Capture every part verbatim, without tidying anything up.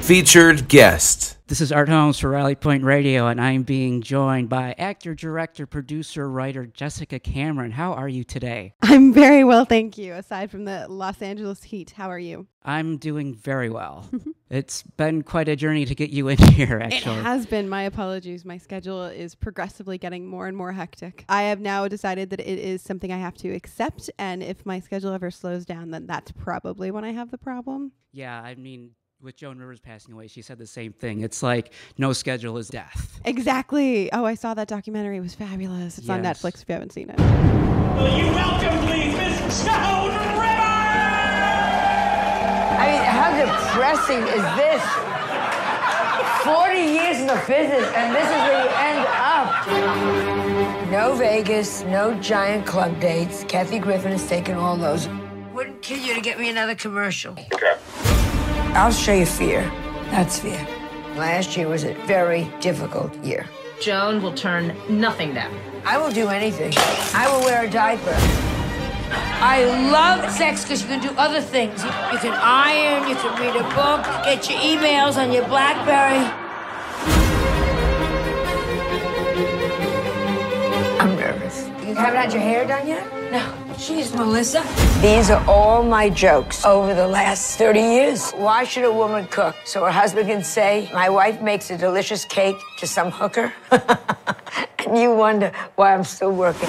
featured guest. This is Art Holmes for Rally Point Radio, and I'm being joined by actor, director, producer, writer Jessica Cameron. How are you today? I'm very well, thank you. Aside from the Los Angeles heat, how are you? I'm doing very well. It's been quite a journey to get you in here, actually. It has been. My apologies. My schedule is progressively getting more and more hectic. I have now decided that it is something I have to accept, and if my schedule ever slows down, then that's probably when I have the problem. Yeah, I mean, with Joan Rivers passing away, she said the same thing. It's like no schedule is death. Exactly. Oh, I saw that documentary. It was fabulous. It's yes. on Netflix if you haven't seen it. Will you welcome, please, Miss Joan Rivers? I mean, how depressing is this? forty years in the business, and this is where you end up. No Vegas, no giant club dates. Kathy Griffin has taken all those. Wouldn't kill you to get me another commercial. Okay. I'll show you fear. That's fear. Last year was a very difficult year. Joan will turn nothing down. I will do anything. I will wear a diaper. I love sex because you can do other things. You, you can iron, you can read a book, get your emails on your BlackBerry. I'm nervous. You haven't had your hair done yet? No. Jeez, Melissa. These are all my jokes over the last thirty years. Why should a woman cook? So her husband can say, my wife makes a delicious cake to some hooker? And you wonder why I'm still working.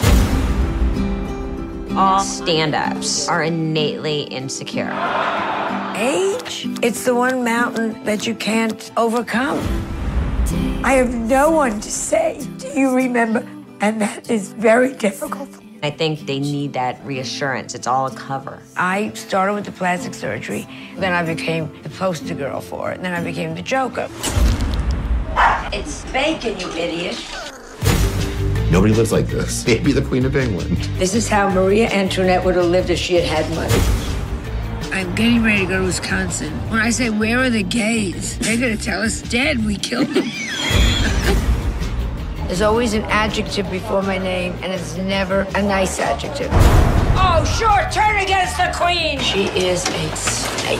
All stand-ups are innately insecure. Age? It's the one mountain that you can't overcome. I have no one to say, do you remember? And that is very difficult. I think they need that reassurance. It's all a cover. I started with the plastic surgery. Then I became the poster girl for it. And then I became the Joker. It's bacon, you idiot. Nobody lives like this. Maybe the Queen of England. This is how Maria Antoinette would have lived if she had had money. I'm getting ready to go to Wisconsin. When I say, where are the gays? They're going to tell us dead. We killed them. There's always an adjective before my name, and it's never a nice adjective. Oh, sure, turn against the queen! She is a snake.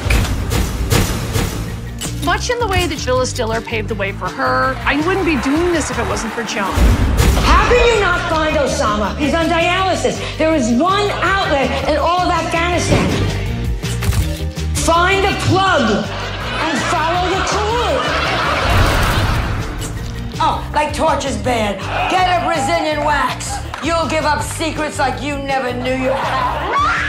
Much in the way that Phyllis Diller paved the way for her, I wouldn't be doing this if it wasn't for Joan. How can you not find Osama? He's on dialysis. There is one outlet in all of Afghanistan. Find a plug and follow the clue. Oh, like torch is bad. Get a Brazilian wax. You'll give up secrets like you never knew you had.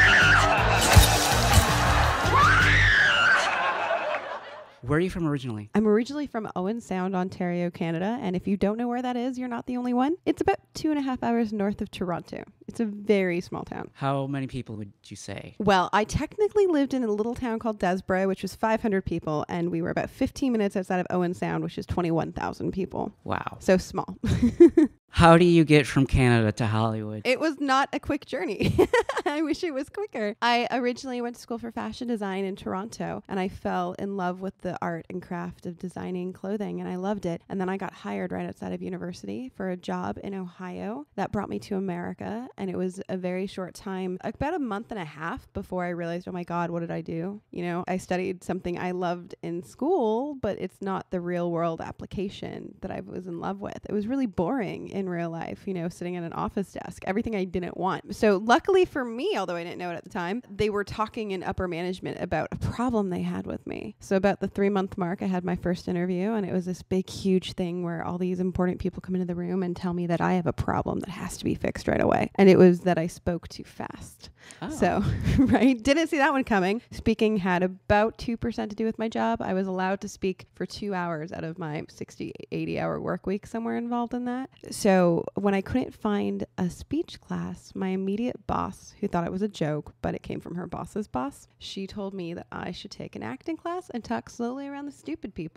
Where are you from originally? I'm originally from Owen Sound, Ontario, Canada. And if you don't know where that is, you're not the only one. It's about two and a half hours north of Toronto. It's a very small town. How many people would you say? Well, I technically lived in a little town called Desborough, which was five hundred people. And we were about fifteen minutes outside of Owen Sound, which is twenty-one thousand people. Wow. So small. How do you get from Canada to Hollywood? It was not a quick journey. I wish it was quicker. I originally went to school for fashion design in Toronto, and I fell in love with the art and craft of designing clothing, and I loved it. And then I got hired right outside of university for a job in Ohio that brought me to America, and it was a very short time, about a month and a half before I realized, oh my God, what did I do? You know, I studied something I loved in school, but it's not the real world application that I was in love with. It was really boring in real life, you know, sitting at an office desk, everything I didn't want. So luckily for me, although I didn't know it at the time, they were talking in upper management about a problem they had with me. So about the three month mark, I had my first interview, and it was this big, huge thing where all these important people come into the room and tell me that I have a problem that has to be fixed right away. And it was that I spoke too fast. Oh. So, right, didn't see that one coming. Speaking had about two percent to do with my job. I was allowed to speak for two hours out of my sixty, eighty hour work week, somewhere involved in that. So when I couldn't find a speech class, my immediate boss, who thought it was a joke, but it came from her boss's boss, she told me that I should take an acting class and talk slowly around the stupid people.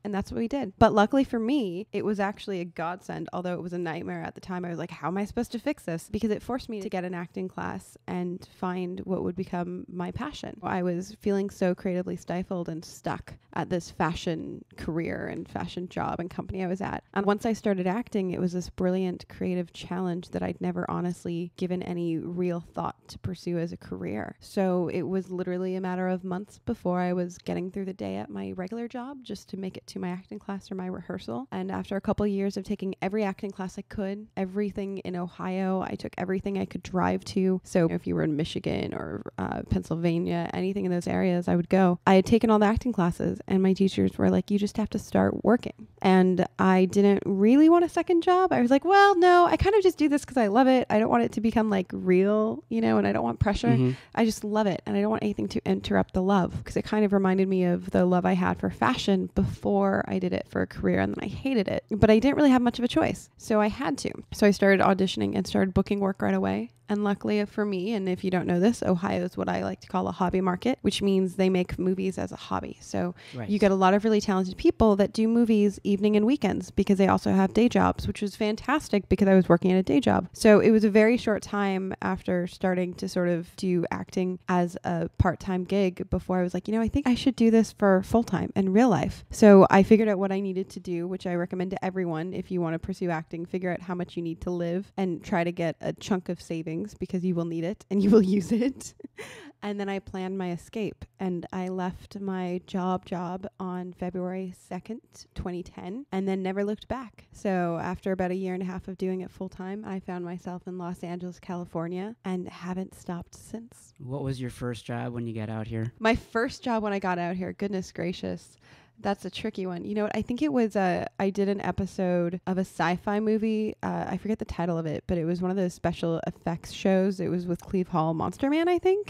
And that's what we did. But luckily for me, it was actually a godsend, although it was a nightmare at the time. I was like, how am I supposed to fix this? Because it forced me to get an acting class and find what would become my passion. I was feeling so creatively stifled and stuck at this fashion career and fashion job and company I was at. And once I started acting, it was this brilliant creative challenge that I'd never honestly given any real thought to pursue as a career. So it was literally a matter of months before I was getting through the day at my regular job just to make it to my acting class or my rehearsal. And after a couple of years of taking every acting class I could, everything in Ohio, I took everything I could drive to. So if you were in Michigan or uh, Pennsylvania, anything in those areas, I would go. I had taken all the acting classes and my teachers were like, you just have to start working. And I didn't really want a second job. I was like, well, no, I kind of just do this because I love it. I don't want it to become like real, you know, and I don't want pressure. Mm-hmm. I just love it. And I don't want anything to interrupt the love, because it kind of reminded me of the love I had for fashion before I did it for a career, and then I hated it. But I didn't really have much of a choice. So I had to. So I started auditioning and started booking work right away. And luckily for me, and if you don't know this, Ohio is what I like to call a hobby market, which means they make movies as a hobby. So right. You get a lot of really talented people that do movies evening and weekends because they also have day jobs, which was fantastic because I was working at a day job. So it was a very short time after starting to sort of do acting as a part-time gig before I was like, you know, I think I should do this for full-time in real life. So I figured out what I needed to do, which I recommend to everyone. If you want to pursue acting, figure out how much you need to live and try to get a chunk of savings, because you will need it and you will use it. And then I planned my escape, and I left my job job on February second, twenty ten, and then never looked back. So after about a year and a half of doing it full time, I found myself in Los Angeles, California, and haven't stopped since. What was your first job when you got out here? My first job when I got out here, goodness gracious. That's a tricky one. You know what? I think it was a, I did an episode of a sci-fi movie. Uh, I forget the title of it, but it was one of those special effects shows. It was with Cleve Hall, Monster Man, I think.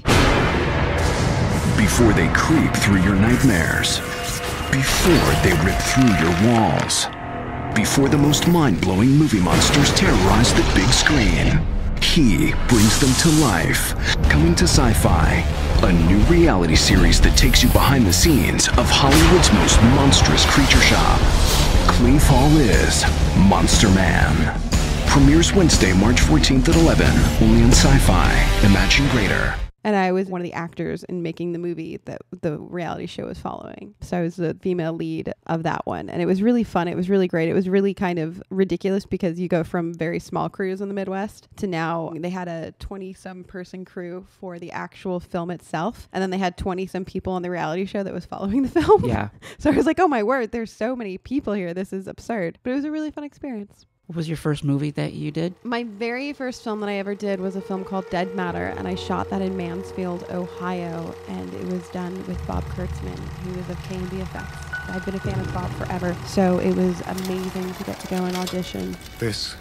Before they creep through your nightmares. Before they rip through your walls. Before the most mind-blowing movie monsters terrorize the big screen. He brings them to life. Coming to Sci-Fi, a new reality series that takes you behind the scenes of Hollywood's most monstrous creature shop. Cleve Hall is Monster Man. Premieres Wednesday, March fourteenth at eleven, only on Sci-Fi. Imagine greater. And I was one of the actors in making the movie that the reality show was following. So I was the female lead of that one. And it was really fun. It was really great. It was really kind of ridiculous because you go from very small crews in the Midwest to now they had a twenty-some person crew for the actual film itself. And then they had twenty-some people on the reality show that was following the film. Yeah. So I was like, oh my word, there's so many people here. This is absurd. But it was a really fun experience. What was your first movie that you did? My very first film that I ever did was a film called Dead Matter, and I shot that in Mansfield, Ohio, and it was done with Bob Kurtzman, who was of K and B Effects. I've been a fan of Bob forever, so it was amazing to get to go and audition. This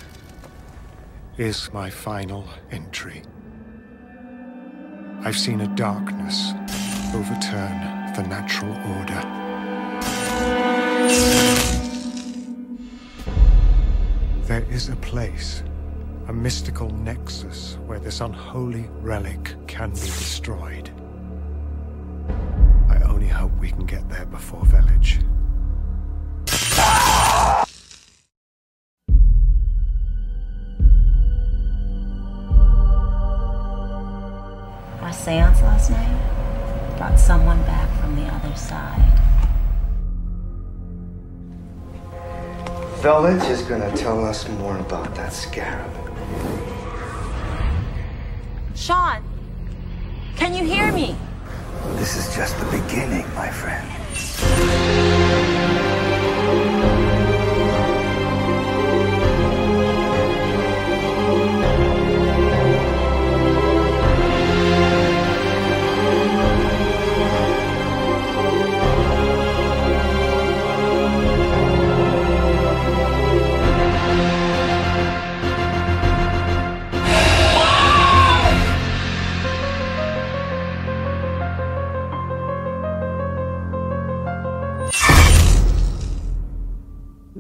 is my final entry. I've seen a darkness overturn the natural order. There is a place, a mystical nexus where this unholy relic can be destroyed. I only hope we can get there before Village. My seance last night brought someone back from the other side. Village is gonna tell us more about that scarab. Sean, can you hear me? This is just the beginning, my friend.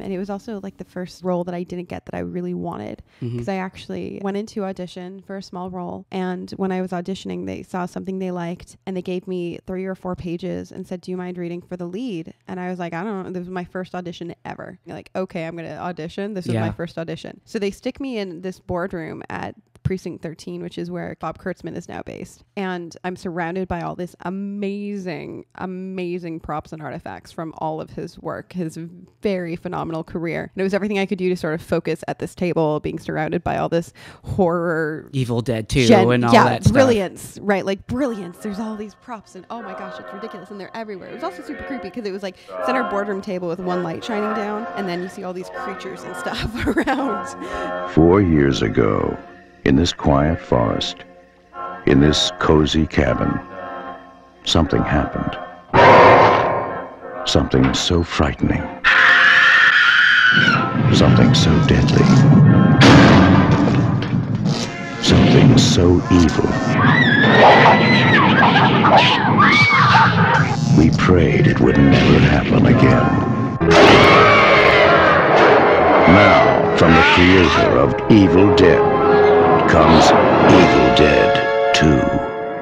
And it was also like the first role that I didn't get that I really wanted, because Mhm. I actually went into audition for a small role. And when I was auditioning, they saw something they liked and they gave me three or four pages and said, do you mind reading for the lead? And I was like, I don't know. This was my first audition ever. You're like, okay, I'm going to audition. This was Yeah. my first audition. So they stick me in this boardroom at Precinct thirteen, which is where Bob Kurtzman is now based. And I'm surrounded by all this amazing, amazing props and artifacts from all of his work, his very phenomenal career. And it was everything I could do to sort of focus at this table, being surrounded by all this horror. Evil Dead two gen- and all yeah, that stuff. brilliance, right? Like brilliance. There's all these props and oh my gosh, it's ridiculous. And they're everywhere. It was also super creepy because it was like center boardroom table with one light shining down. And then you see all these creatures and stuff around. Four years ago, in this quiet forest, in this cozy cabin, something happened. Something so frightening. Something so deadly. Something so evil. We prayed it would never happen again. Now, from the creator of Evil Dead, comes Evil Dead two.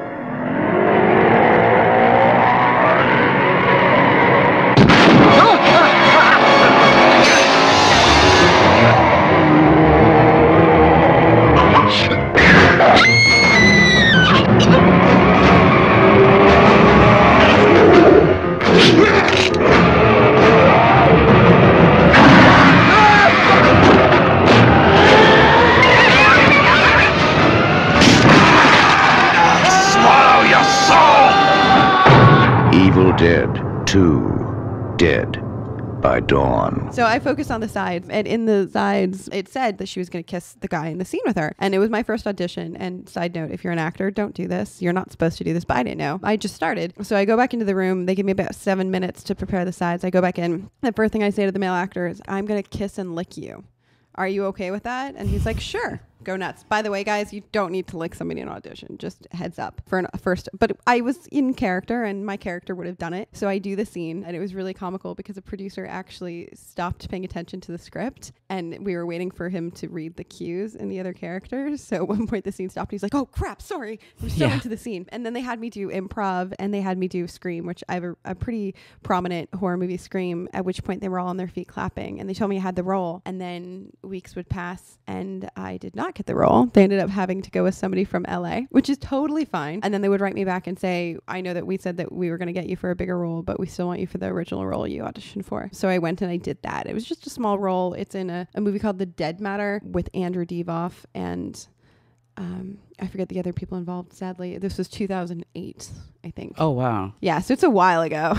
Evil Dead two, Dead by Dawn. So I focused on the sides, and in the sides, it said that she was going to kiss the guy in the scene with her. And it was my first audition. And side note, if you're an actor, don't do this. You're not supposed to do this, but I didn't know. I just started. So I go back into the room. They give me about seven minutes to prepare the sides. I go back in. The first thing I say to the male actor is, I'm going to kiss and lick you. Are you okay with that? And he's like, sure. Go nuts. By the way, guys, you don't need to lick somebody in an audition. Just heads up for a first. But I was in character and my character would have done it. So I do the scene and it was really comical because a producer actually stopped paying attention to the script and we were waiting for him to read the cues in the other characters. So at one point the scene stopped. He's like, oh crap, sorry. We're so Yeah. into the scene. And then they had me do improv and they had me do Scream, which I have a, a pretty prominent horror movie, Scream, at which point they were all on their feet clapping and they told me I had the role. And then weeks would pass and I did not get the role. They ended up having to go with somebody from L A, which is totally fine. And then they would write me back and say, I know that we said that we were going to get you for a bigger role, but we still want you for the original role you auditioned for. So I went and I did that. It was just a small role. It's in a, a movie called The Dead Matter with Andrew Devoff and um, I forget the other people involved, sadly. This was two thousand eight, I think. Oh, wow. Yeah, so it's a while ago.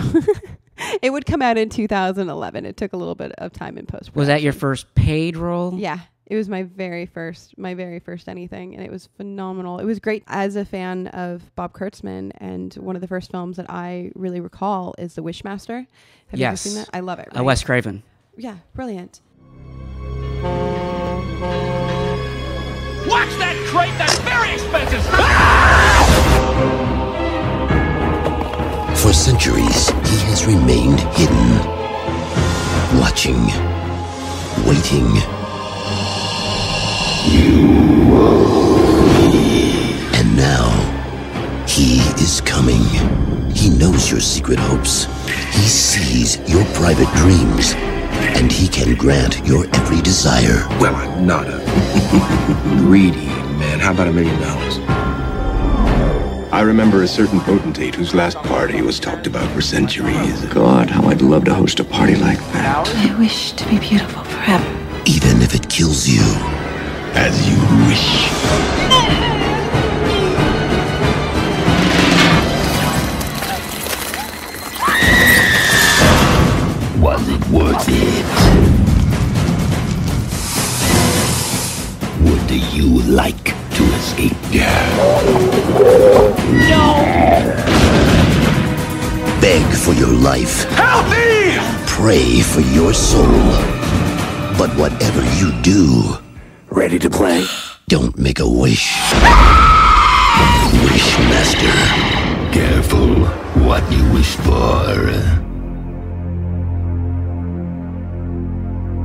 It would come out in two thousand eleven. It took a little bit of time in post-production. Was that your first paid role? Yeah. It was my very first, my very first anything, and it was phenomenal. It was great. As a fan of Bob Kurtzman, and one of the first films that I really recall is The Wishmaster. Have Yes. you ever seen that? I love it. Uh, right? Wes Craven. Yeah, brilliant. Watch that crate, that's very expensive! For centuries, he has remained hidden, watching, waiting. And now, he is coming. He knows your secret hopes. He sees your private dreams. And he can grant your every desire. Well, I'm not a greedy man. How about a million dollars? I remember a certain potentate whose last party was talked about for centuries. God, how I'd love to host a party like that. I wish to be beautiful forever. Even if it kills you. As you wish. Was it worth it? Would you like to escape? No! Beg for your life. Help me! Pray for your soul. But whatever you do, Ready to play? don't make a wish. Wishmaster. Careful what you wish for.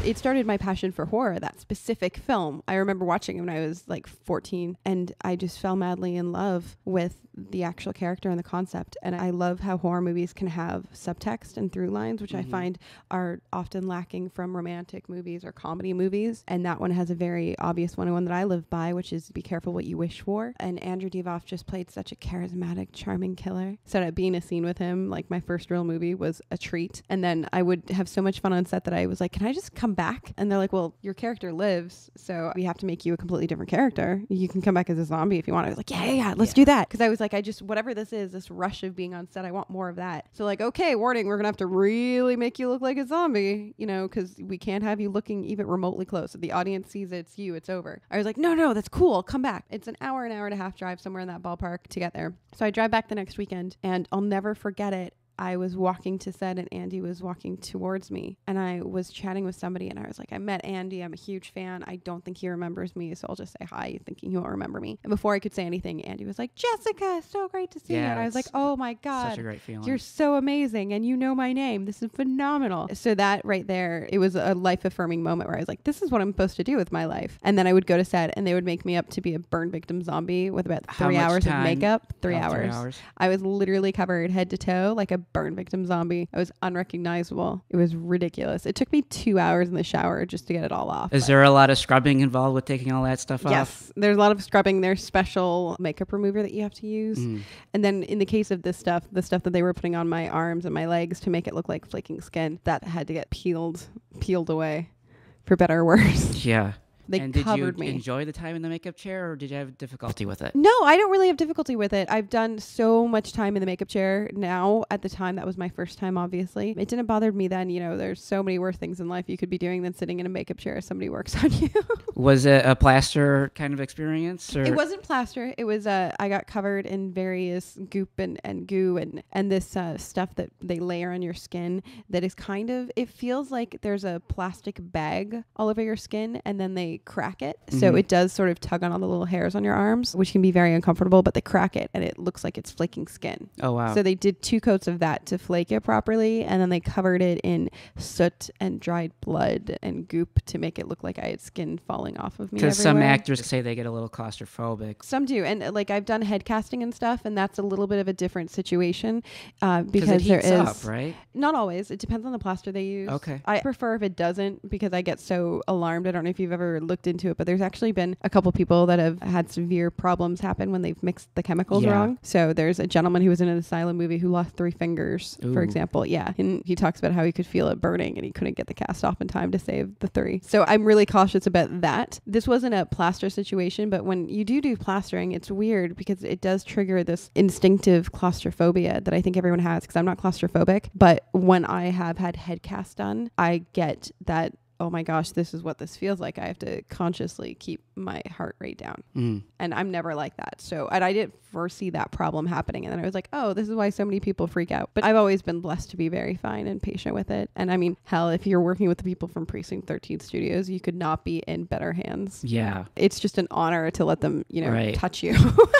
it started my passion for horror, that specific film. I remember watching it when I was like fourteen, and I just fell madly in love with the actual character and the concept. And I love how horror movies can have subtext and through lines, which mm-hmm. I find are often lacking from romantic movies or comedy movies. And that one has a very obvious one, one that I live by, which is be careful what you wish for. And Andrew Divoff just played such a charismatic, charming killer. So that being a scene with him, like my first real movie, was a treat. And then I would have so much fun on set that I was like, can I just come back? And they're like, well, your character lives, so we have to make you a completely different character. You can come back as a zombie if you want. I was like, yeah, yeah, yeah let's yeah. do that. Because I was like, I just, whatever this is, this rush of being on set, I want more of that. So like, okay, warning, we're going to have to really make you look like a zombie, you know, because we can't have you looking even remotely close. If the audience sees it, it's you, it's over. I was like, no, no, that's cool. Come back. It's an hour, an hour and a half drive somewhere in that ballpark to get there. So I drive back the next weekend, and I'll never forget it. I was walking to set and Andy was walking towards me, and I was chatting with somebody, and I was like, I met Andy. I'm a huge fan. I don't think he remembers me, so I'll just say hi thinking he won't remember me. And before I could say anything, Andy was like, Jessica, so great to see yeah, you. And I was like, oh my God, such a great feeling. You're so amazing, and you know my name. This is phenomenal. So that right there, it was a life affirming moment where I was like, this is what I'm supposed to do with my life. And then I would go to set and they would make me up to be a burn victim zombie with about three hours time? of makeup. Three, oh, hours. three hours. I was literally covered head to toe like a burn victim zombie. I was unrecognizable. It was ridiculous. It took me two hours in the shower just to get it all off. Is but. there a lot of scrubbing involved with taking all that stuff yes, off? Yes, there's a lot of scrubbing. There's special makeup remover that you have to use. Mm. And then in the case of this stuff, the stuff that they were putting on my arms and my legs to make it look like flaking skin, that had to get peeled, peeled away, for better or worse. Yeah. They and covered me. Did you me. enjoy the time in the makeup chair, or did you have difficulty with it? No, I don't really have difficulty with it. I've done so much time in the makeup chair now. At the time, that was my first time, obviously. It didn't bother me then. You know, there's so many worse things in life you could be doing than sitting in a makeup chair as somebody works on you. Was it a plaster kind of experience? Or? It wasn't plaster. It was, uh, I got covered in various goop and, and goo and, and this uh, stuff that they layer on your skin that is kind of, it feels like there's a plastic bag all over your skin and then they crack it. So mm-hmm. it does sort of tug on all the little hairs on your arms, which can be very uncomfortable, but they crack it and it looks like it's flaking skin. Oh, wow. So they did two coats of that to flake it properly. And then they covered it in soot and dried blood and goop to make it look like I had skin falling off of me. Because some actors say they get a little claustrophobic. Some do. And uh, like I've done head casting and stuff, and that's a little bit of a different situation uh, because it there heats is. Up, right? Not always. It depends on the plaster they use. Okay. I prefer if it doesn't because I get so alarmed. I don't know if you've ever looked into it, but there's actually been a couple people that have had severe problems happen when they've mixed the chemicals yeah. wrong. So there's a gentleman who was in an asylum movie who lost three fingers, Ooh. for example. Yeah. And he talks about how he could feel it burning and he couldn't get the cast off in time to save the three. So I'm really cautious about that. This wasn't a plaster situation, but when you do do plastering, it's weird because it does trigger this instinctive claustrophobia that I think everyone has, because I'm not claustrophobic. But when I have had head cast done, I get that, oh my gosh, this is what this feels like. I have to consciously keep my heart rate down. Mm. And I'm never like that. So, and I didn't foresee that problem happening. And then I was like, oh, this is why so many people freak out. But I've always been blessed to be very fine and patient with it. And I mean, hell, if you're working with the people from Precinct thirteen Studios, you could not be in better hands. Yeah. It's just an honor to let them, you know, right. touch you.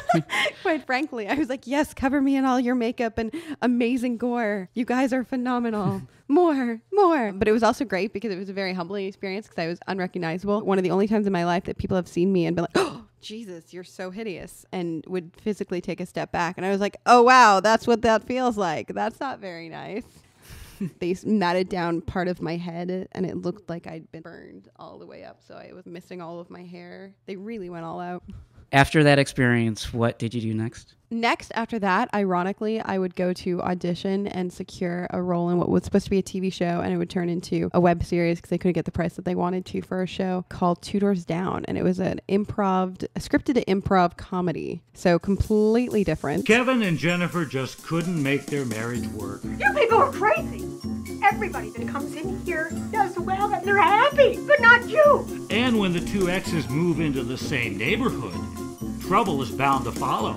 Quite frankly, I was like, yes, cover me in all your makeup and amazing gore. You guys are phenomenal. More, more. But it was also great because it was a very humbling experience because I was unrecognizable. One of the only times in my life that people have seen me and been like, oh, Jesus, you're so hideous, and would physically take a step back. And I was like, oh, wow, that's what that feels like. That's not very nice. They matted down part of my head and it looked like I'd been burned all the way up. So I was missing all of my hair. They really went all out. After that experience, what did you do next? Next, after that, ironically, I would go to audition and secure a role in what was supposed to be a T V show, and it would turn into a web series because they couldn't get the price that they wanted to for a show called Two Doors Down. And it was an improv, a scripted improv comedy. So completely different. Kevin and Jennifer just couldn't make their marriage work. You people are crazy. Everybody that comes in here does well and they're happy, but not you. And when the two exes move into the same neighborhood, trouble is bound to follow.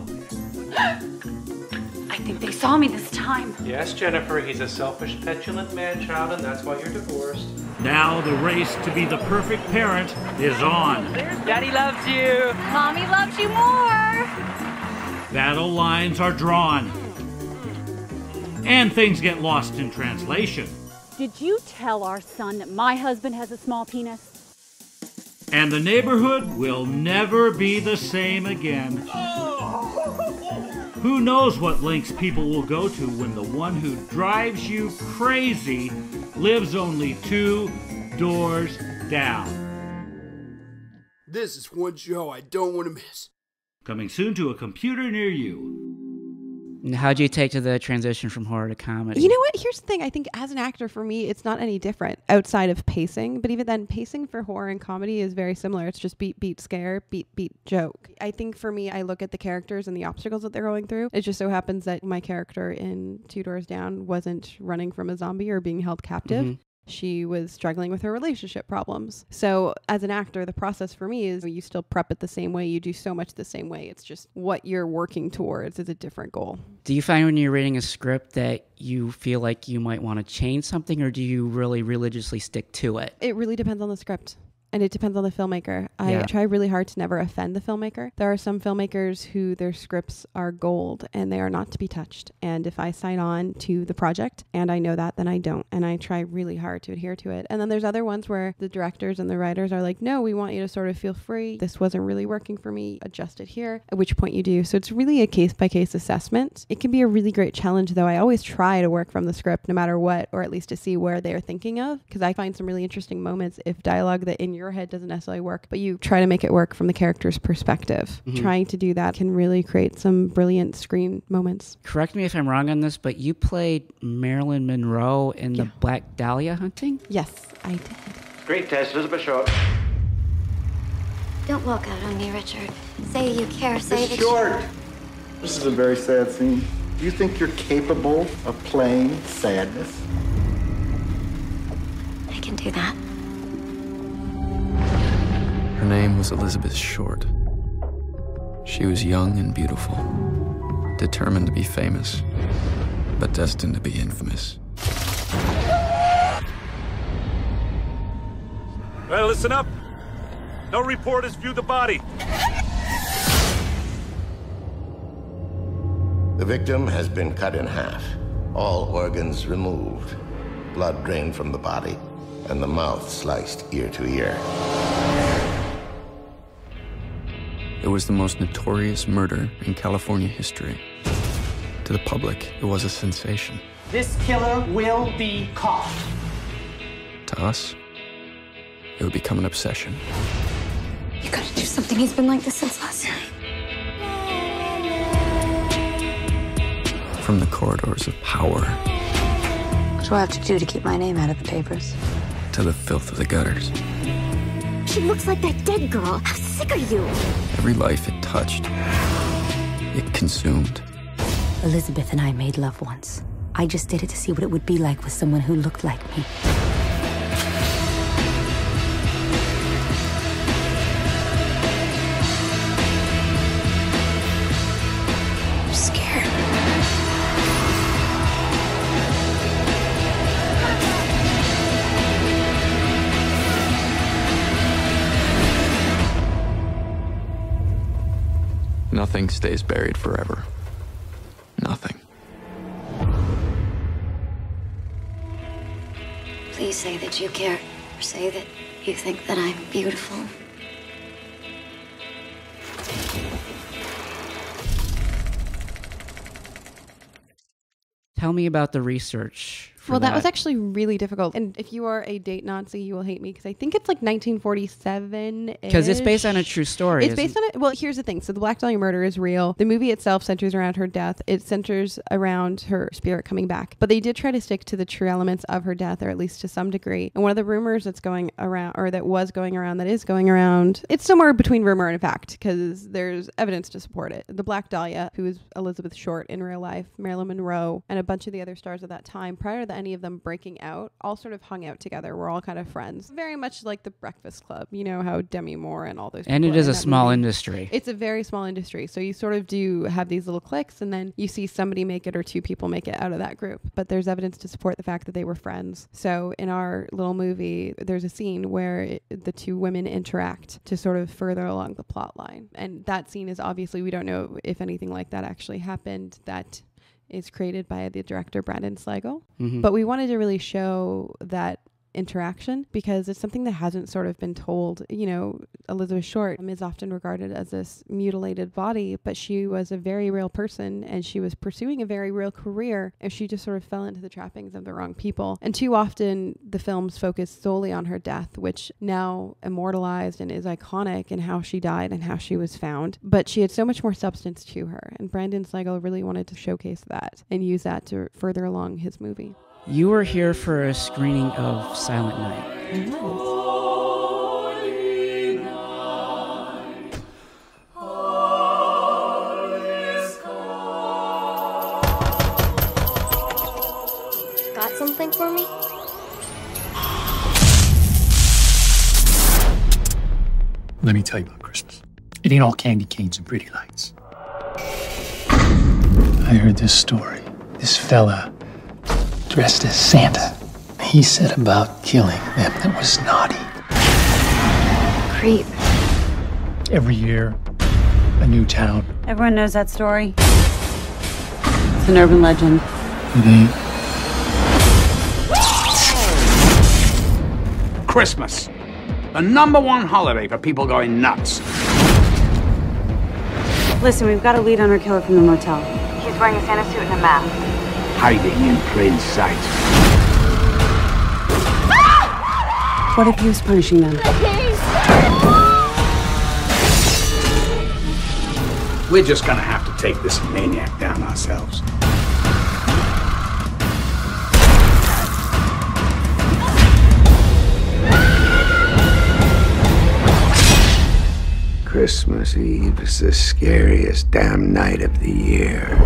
I think they saw me this time. Yes, Jennifer, he's a selfish, petulant man-child, and that's why you're divorced. Now the race to be the perfect parent is on. Daddy loves you. Mommy loves you more. Battle lines are drawn. And things get lost in translation. Did you tell our son that my husband has a small penis? And the neighborhood will never be the same again. Who knows what lengths people will go to when the one who drives you crazy lives only two doors down. This is one show I don't want to miss. Coming soon to a computer near you. And how'd you take to the transition from horror to comedy? You know what? Here's the thing. I think as an actor, for me, it's not any different outside of pacing. But even then, pacing for horror and comedy is very similar. It's just beat, beat, scare, beat, beat, joke. I think for me, I look at the characters and the obstacles that they're going through. It just so happens that my character in Two Doors Down wasn't running from a zombie or being held captive. Mm-hmm. She was struggling with her relationship problems. So as an actor, the process for me is you still prep it the same way. You do so much the same way. It's just what you're working towards is a different goal. Do you find when you're reading a script that you feel like you might want to change something, or do you really religiously stick to it? It really depends on the script. And it depends on the filmmaker. I Yeah. try really hard to never offend the filmmaker. There are some filmmakers who their scripts are gold and they are not to be touched. And if I sign on to the project and I know that, then I don't. And I try really hard to adhere to it. And then there's other ones where the directors and the writers are like, no, we want you to sort of feel free. This wasn't really working for me. Adjust it here, at which point you do. So it's really a case-by-case assessment. It can be a really great challenge, though. I always try to work from the script no matter what, or at least to see where they're thinking of, because I find some really interesting moments if dialogue that in your head doesn't necessarily work, but you try to make it work from the character's perspective. Mm-hmm. Trying to do that can really create some brilliant screen moments. Correct me if I'm wrong on this, but you played Marilyn Monroe in Yeah. the Black Dahlia hunting? Yes, I did. Screen test, Elizabeth Short. Don't walk out on me, Richard. Say you care. Say Miss that Short! This is a very sad scene. Do you think you're capable of playing sadness? I can do that. Her name was Elizabeth Short. She was young and beautiful, determined to be famous, but destined to be infamous. Well, listen up. No reporters view the body. The victim has been cut in half, all organs removed, blood drained from the body, and the mouth sliced ear to ear. It was the most notorious murder in California history. To the public, it was a sensation. This killer will be caught. To us, it would become an obsession. You gotta do something. He's been like this since last night. From the corridors of power What do I have to do to keep my name out of the papers? to the filth of the gutters. She looks like that dead girl. How sick are you? Every life it touched, it consumed. Elizabeth and I made love once. I just did it to see what it would be like with someone who looked like me. I'm scared. Nothing stays buried forever. Nothing. Please say that you care, or say that you think that I'm beautiful. Tell me about the research. for Well, that was actually really difficult. And if you are a date Nazi, you will hate me because I think it's like nineteen forty-seven. Because it's based on a true story. It's based on it. Well, here's the thing. So the Black Dahlia murder is real. The movie itself centers around her death. It centers around her spirit coming back. But they did try to stick to the true elements of her death, or at least to some degree. And one of the rumors that's going around, or that was going around, that is going around, it's somewhere between rumor and fact because there's evidence to support it. The Black Dahlia, who is Elizabeth Short in real life, Marilyn Monroe, and a bunch of the other stars of that time, prior to any of them breaking out, all sort of hung out together. We're all kind of friends. Very much like the Breakfast Club. You know how Demi Moore and all those And people it are is in a that small movie. industry. It's a very small industry. So you sort of do have these little cliques and then you see somebody make it or two people make it out of that group. But there's evidence to support the fact that they were friends. So in our little movie, there's a scene where it, the two women interact to sort of further along the plot line. And that scene is obviously, we don't know if anything like that actually happened. That is created by the director Brandon Slagle. Mhm. But we wanted to really show that interaction because it's something that hasn't sort of been told. You know, Elizabeth Short is often regarded as this mutilated body, but she was a very real person and she was pursuing a very real career, and she just sort of fell into the trappings of the wrong people. And too often the films focus solely on her death, which now immortalized and is iconic in how she died and how she was found. But she had so much more substance to her, and Brandon Slagle really wanted to showcase that and use that to further along his movie. You were here for a screening of Silent Night. Got something for me? Let me tell you about Christmas. It ain't all candy canes and pretty lights. I heard this story. This fella dressed as Santa. He said about killing them that was naughty. Creep. Every year, a new town. Everyone knows that story. It's an urban legend. It ain't. Christmas. The number one holiday for people going nuts. Listen, we've got a lead on our killer from the motel. He's wearing a Santa suit and a mask. Hiding in plain sight. What if he was punishing them? We're just gonna have to take this maniac down ourselves. Christmas Eve is the scariest damn night of the year.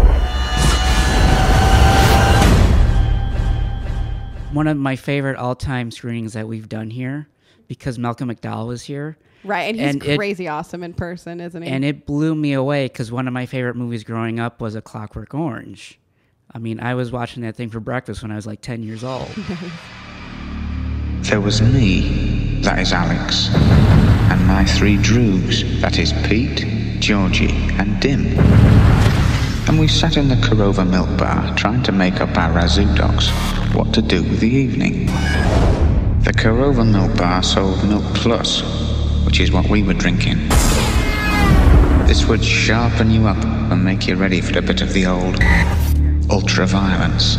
One of my favorite all-time screenings that we've done here, because Malcolm McDowell was here. Right, and he's And it- crazy awesome in person, isn't he? And it blew me away because one of my favorite movies growing up was A Clockwork Orange. I mean, I was watching that thing for breakfast when I was like ten years old. There was me, that is Alex, and my three droogs, that is Pete, Georgie, and Dim. And we sat in the Korova Milk Bar trying to make up our razoo docs what to do with the evening. The Korova Milk Bar sold Milk Plus, which is what we were drinking. This would sharpen you up and make you ready for a bit of the old ultra-violence.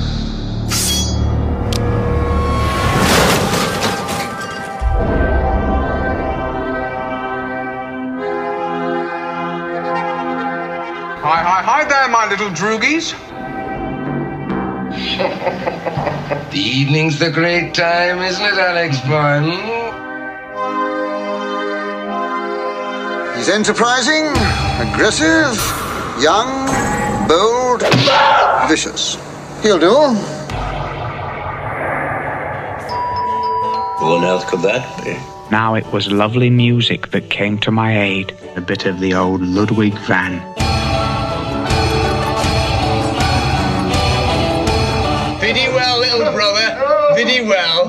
Hi, hi, hi there, my little droogies. The evening's the great time, isn't it, Alex Boyle? He's enterprising, aggressive, young, bold, vicious. He'll do. What else could that be? Now it was lovely music that came to my aid. A bit of the old Ludwig van. Pretty well, little brother. Pretty well.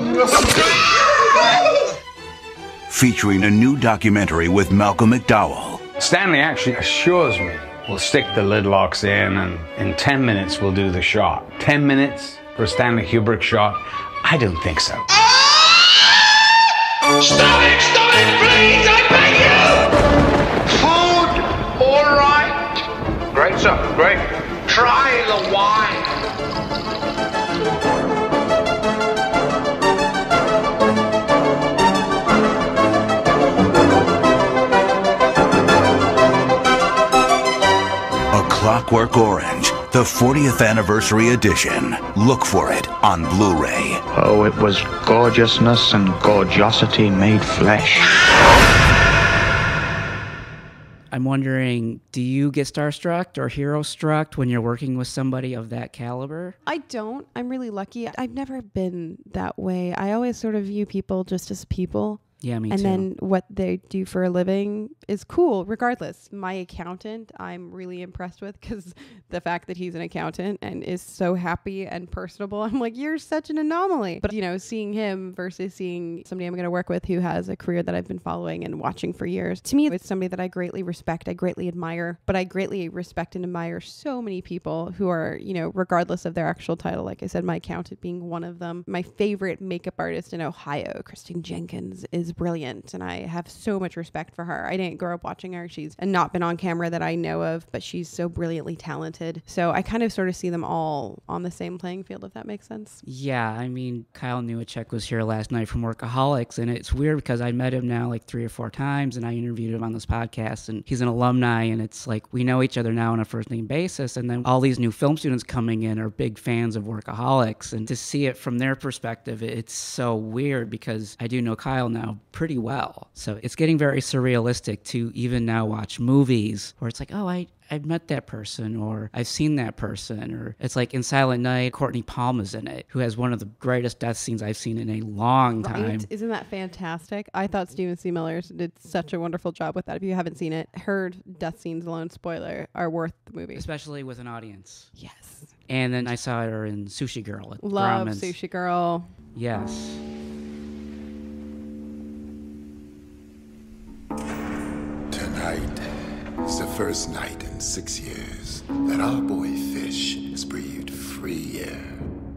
Featuring a new documentary with Malcolm McDowell. Stanley actually assures me we'll stick the lid locks in and in ten minutes we'll do the shot. ten minutes for a Stanley Kubrick shot? I don't think so. Stop it! Stop it! Please, I beg you! Food, all right. Great, sir. Great. Try the wine. A Clockwork Orange, the fortieth anniversary edition. Look for it on Blu-ray. Oh, it was gorgeousness and gorgeosity made flesh. I'm wondering, do you get starstruck or hero struck when you're working with somebody of that caliber? I don't. I'm really lucky. I've never been that way. I always sort of view people just as people. Yeah, me and too. then what they do for a living is cool regardless. My accountant, I'm really impressed with, because the fact that he's an accountant and is so happy and personable, I'm like, you're such an anomaly. But, you know, seeing him versus seeing somebody I'm going to work with who has a career that I've been following and watching for years, to me, it's somebody that I greatly respect, I greatly admire, but I greatly respect and admire so many people who are, you know, regardless of their actual title. Like I said, my accountant being one of them. My favorite makeup artist in Ohio, Kristen Jenkins, is brilliant, and I have so much respect for her. I didn't grow up watching her. She's not been on camera that I know of, but she's so brilliantly talented. So I kind of sort of see them all on the same playing field, if that makes sense. Yeah, I mean, Kyle Newacek was here last night from Workaholics, and it's weird because I met him now like three or four times, and I interviewed him on this podcast, and he's an alumni, and it's like we know each other now on a first name basis, and then all these new film students coming in are big fans of Workaholics, and to see it from their perspective, it's so weird because I do know Kyle now pretty well. So it's getting very surrealistic to even now watch movies where it's like, oh, I, I've met that person, or I've seen that person, or it's like in Silent Night, Courtney Palmer's in it, who has one of the greatest death scenes I've seen in a long time. Right? Isn't that fantastic? I thought Stephen C. Miller did such a wonderful job with that. If you haven't seen it, her death scenes alone, spoiler, are worth the movie. Especially with an audience. Yes. And then I saw her in Sushi Girl at Love Grauman's. Sushi Girl. Yes. Tonight is the first night in six years that our boy Fish has breathed free air.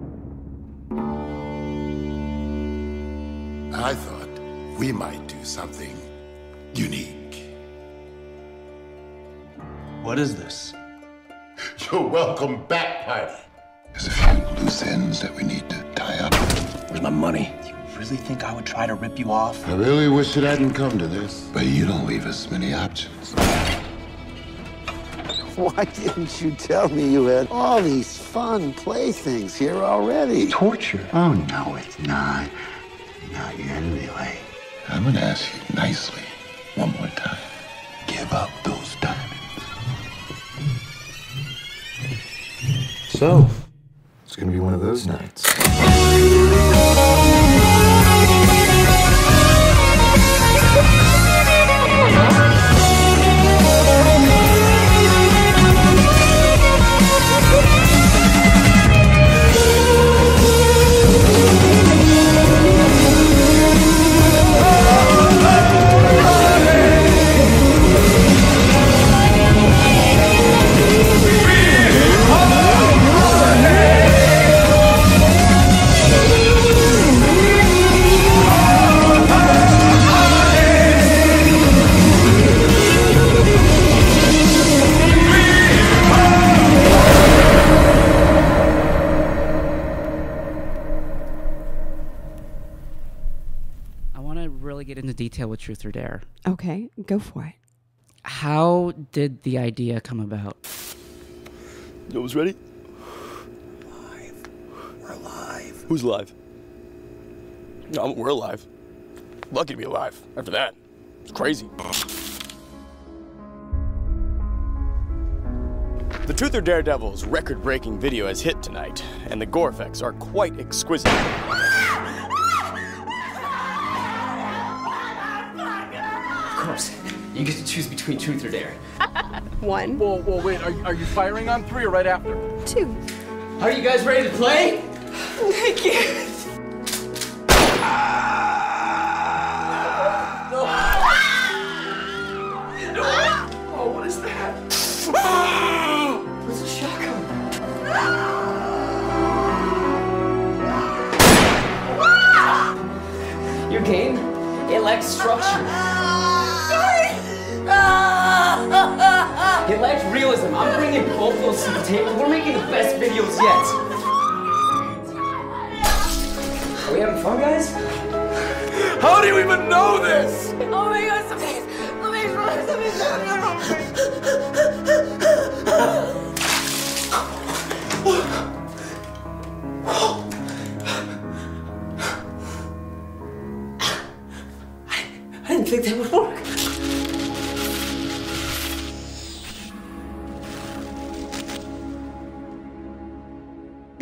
I thought we might do something unique. What is this? Your welcome back party. There's a few loose ends that we need to tie up. Where's my money? You really think I would try to rip you off? I really wish it hadn't come to this. But you don't leave us many options. Why didn't you tell me you had all these fun playthings here already? Torture? Oh, no, it's not. Not yet, anyway. I'm gonna ask you nicely one more time. Give up those diamonds. So, it's gonna be one of those nights. Get into detail with Truth or Dare. Okay, go for it. How did the idea come about? You almost ready? Live. We're alive. Who's alive? No, we're alive. Lucky to be alive. After that, it's crazy. The Truth or Daredevil's record-breaking video has hit tonight, and the gore effects are quite exquisite. Of course. You get to choose between Truth or Dare. One. Whoa, whoa, wait. Are, are you firing on three or right after? Two. Are you guys ready to play? I can't. Oh, what is that? What's a shotgun? Your game, it lacks structure. It lacks realism. I'm bringing both those to the table. We're making the best videos yet. Are we having fun, guys? How do you even know this? Oh my god, something's, something's wrong, something's wrong. I didn't think that would work. The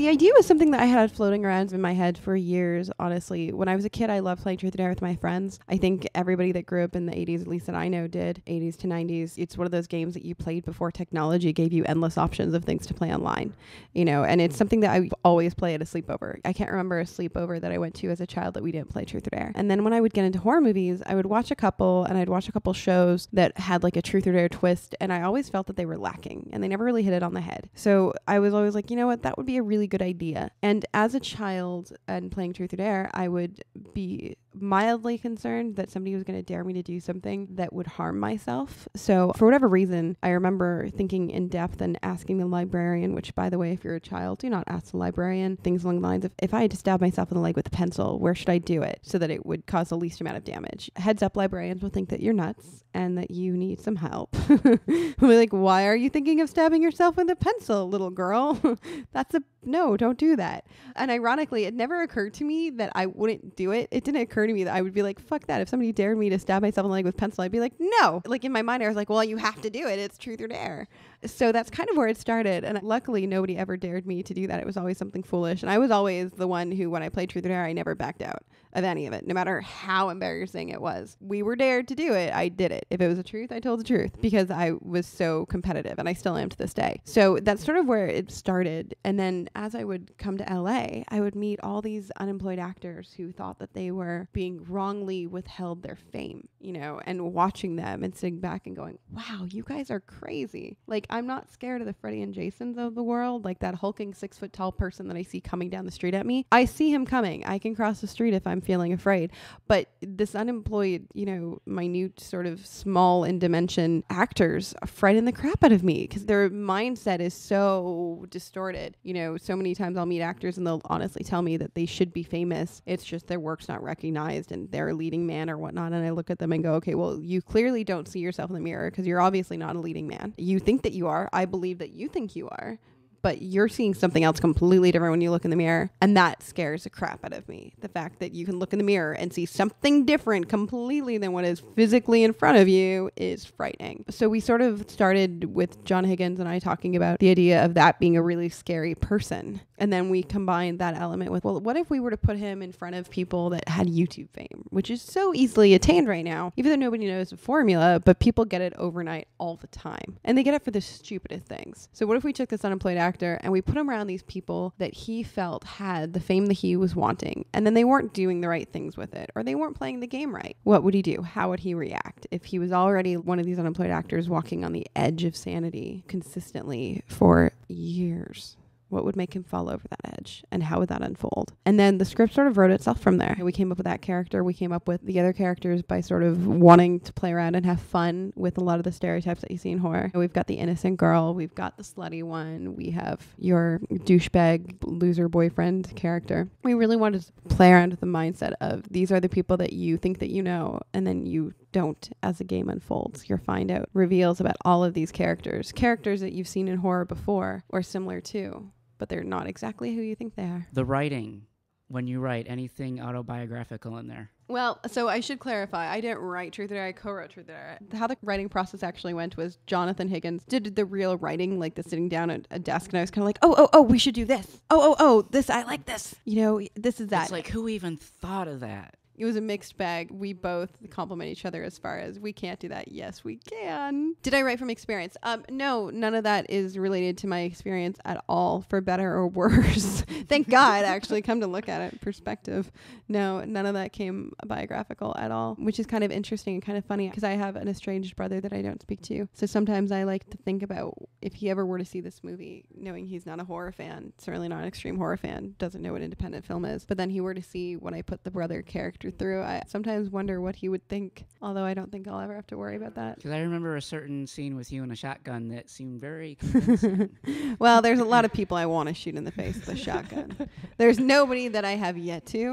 The idea was something that I had floating around in my head for years, honestly. When I was a kid, I loved playing Truth or Dare with my friends. I think everybody that grew up in the eighties, at least that I know, did. eighties to nineties. It's one of those games that you played before technology gave you endless options of things to play online, you know, and it's something that I always play at a sleepover. I can't remember a sleepover that I went to as a child that we didn't play Truth or Dare. And then when I would get into horror movies, I would watch a couple and I'd watch a couple shows that had like a Truth or Dare twist, and I always felt that they were lacking and they never really hit it on the head. So I was always like, you know what, that would be a really good idea. And as a child and playing Truth or Dare, I would be mildly concerned that somebody was going to dare me to do something that would harm myself. So for whatever reason, I remember thinking in depth and asking the librarian, which by the way, if you're a child, do not ask the librarian, things along the lines of, if I had to stab myself in the leg with a pencil, where should I do it so that it would cause the least amount of damage? Heads up, librarians will think that you're nuts and that you need some help. We're like, why are you thinking of stabbing yourself with a pencil, little girl? That's a no, don't do that. And ironically, it never occurred to me that I wouldn't do it. It didn't occur to me that I would be like, fuck that. If somebody dared me to stab myself in the leg with a pencil, I'd be like, no. Like in my mind, I was like, well, you have to do it. It's Truth or Dare. So that's kind of where it started. And luckily, nobody ever dared me to do that. It was always something foolish. And I was always the one who, when I played Truth or Dare, I never backed out of any of it, no matter how embarrassing it was. We were dared to do it. I did it. If it was the truth, I told the truth because I was so competitive, and I still am to this day. So that's sort of where it started. And then as I would come to L A, I would meet all these unemployed actors who thought that they were being wrongly withheld their fame, you know, and watching them and sitting back and going, wow, you guys are crazy. Like, I'm not scared of the Freddie and Jasons of the world, like that hulking six foot tall person that I see coming down the street at me. I see him coming. I can cross the street if I'm feeling afraid. But this unemployed, you know, minute sort of small in dimension actors frighten the crap out of me because their mindset is so distorted. You know, so many times I'll meet actors and they'll honestly tell me that they should be famous. It's just their work's not recognized and they're a leading man or whatnot. And I look at them and go, okay, well, you clearly don't see yourself in the mirror because you're obviously not a leading man. You think that you are. I believe that you think you are. But you're seeing something else completely different when you look in the mirror. And that scares the crap out of me. The fact that you can look in the mirror and see something different completely than what is physically in front of you is frightening. So we sort of started with John Higgins and I talking about the idea of that being a really scary person. And then we combined that element with, well, what if we were to put him in front of people that had YouTube fame, which is so easily attained right now, even though nobody knows the formula, but people get it overnight all the time. And they get it for the stupidest things. So what if we took this unemployed actor and we put him around these people that he felt had the fame that he was wanting, and then they weren't doing the right things with it, or they weren't playing the game right? What would he do? How would he react if he was already one of these unemployed actors walking on the edge of sanity consistently for years? What would make him fall over that edge, and how would that unfold? And then the script sort of wrote itself from there. We came up with that character. We came up with the other characters by sort of wanting to play around and have fun with a lot of the stereotypes that you see in horror. We've got the innocent girl. We've got the slutty one. We have your douchebag loser boyfriend character. We really wanted to play around with the mindset of these are the people that you think that you know, and then you don't as the game unfolds. You'll find out reveals about all of these characters. Characters that you've seen in horror before or similar to, but they're not exactly who you think they are. The writing, when you write anything autobiographical in there. Well, so I should clarify. I didn't write Truth or Dare. I co-wrote Truth or Dare. How the writing process actually went was Jonathan Higgins did the real writing, like the sitting down at a desk, and I was kind of like, oh, oh, oh, we should do this. Oh, oh, oh, this, I like this. You know, this is that. It's like, who even thought of that? It was a mixed bag. We both compliment each other as far as we can't do that. Yes, we can. Did I write from experience? Um, no, none of that is related to my experience at all, for better or worse. Thank God, actually, come to look at it, perspective. No, none of that came biographical at all, which is kind of interesting and kind of funny because I have an estranged brother that I don't speak to. So sometimes I like to think about if he ever were to see this movie, knowing he's not a horror fan, certainly not an extreme horror fan, doesn't know what independent film is, but then he were to see when I put the brother character through, I sometimes wonder what he would think, although I don't think I'll ever have to worry about that. Because I remember a certain scene with you and a shotgun that seemed very convincing. Well, there's a lot of people I want to shoot in the face with a shotgun. There's nobody that I have yet to,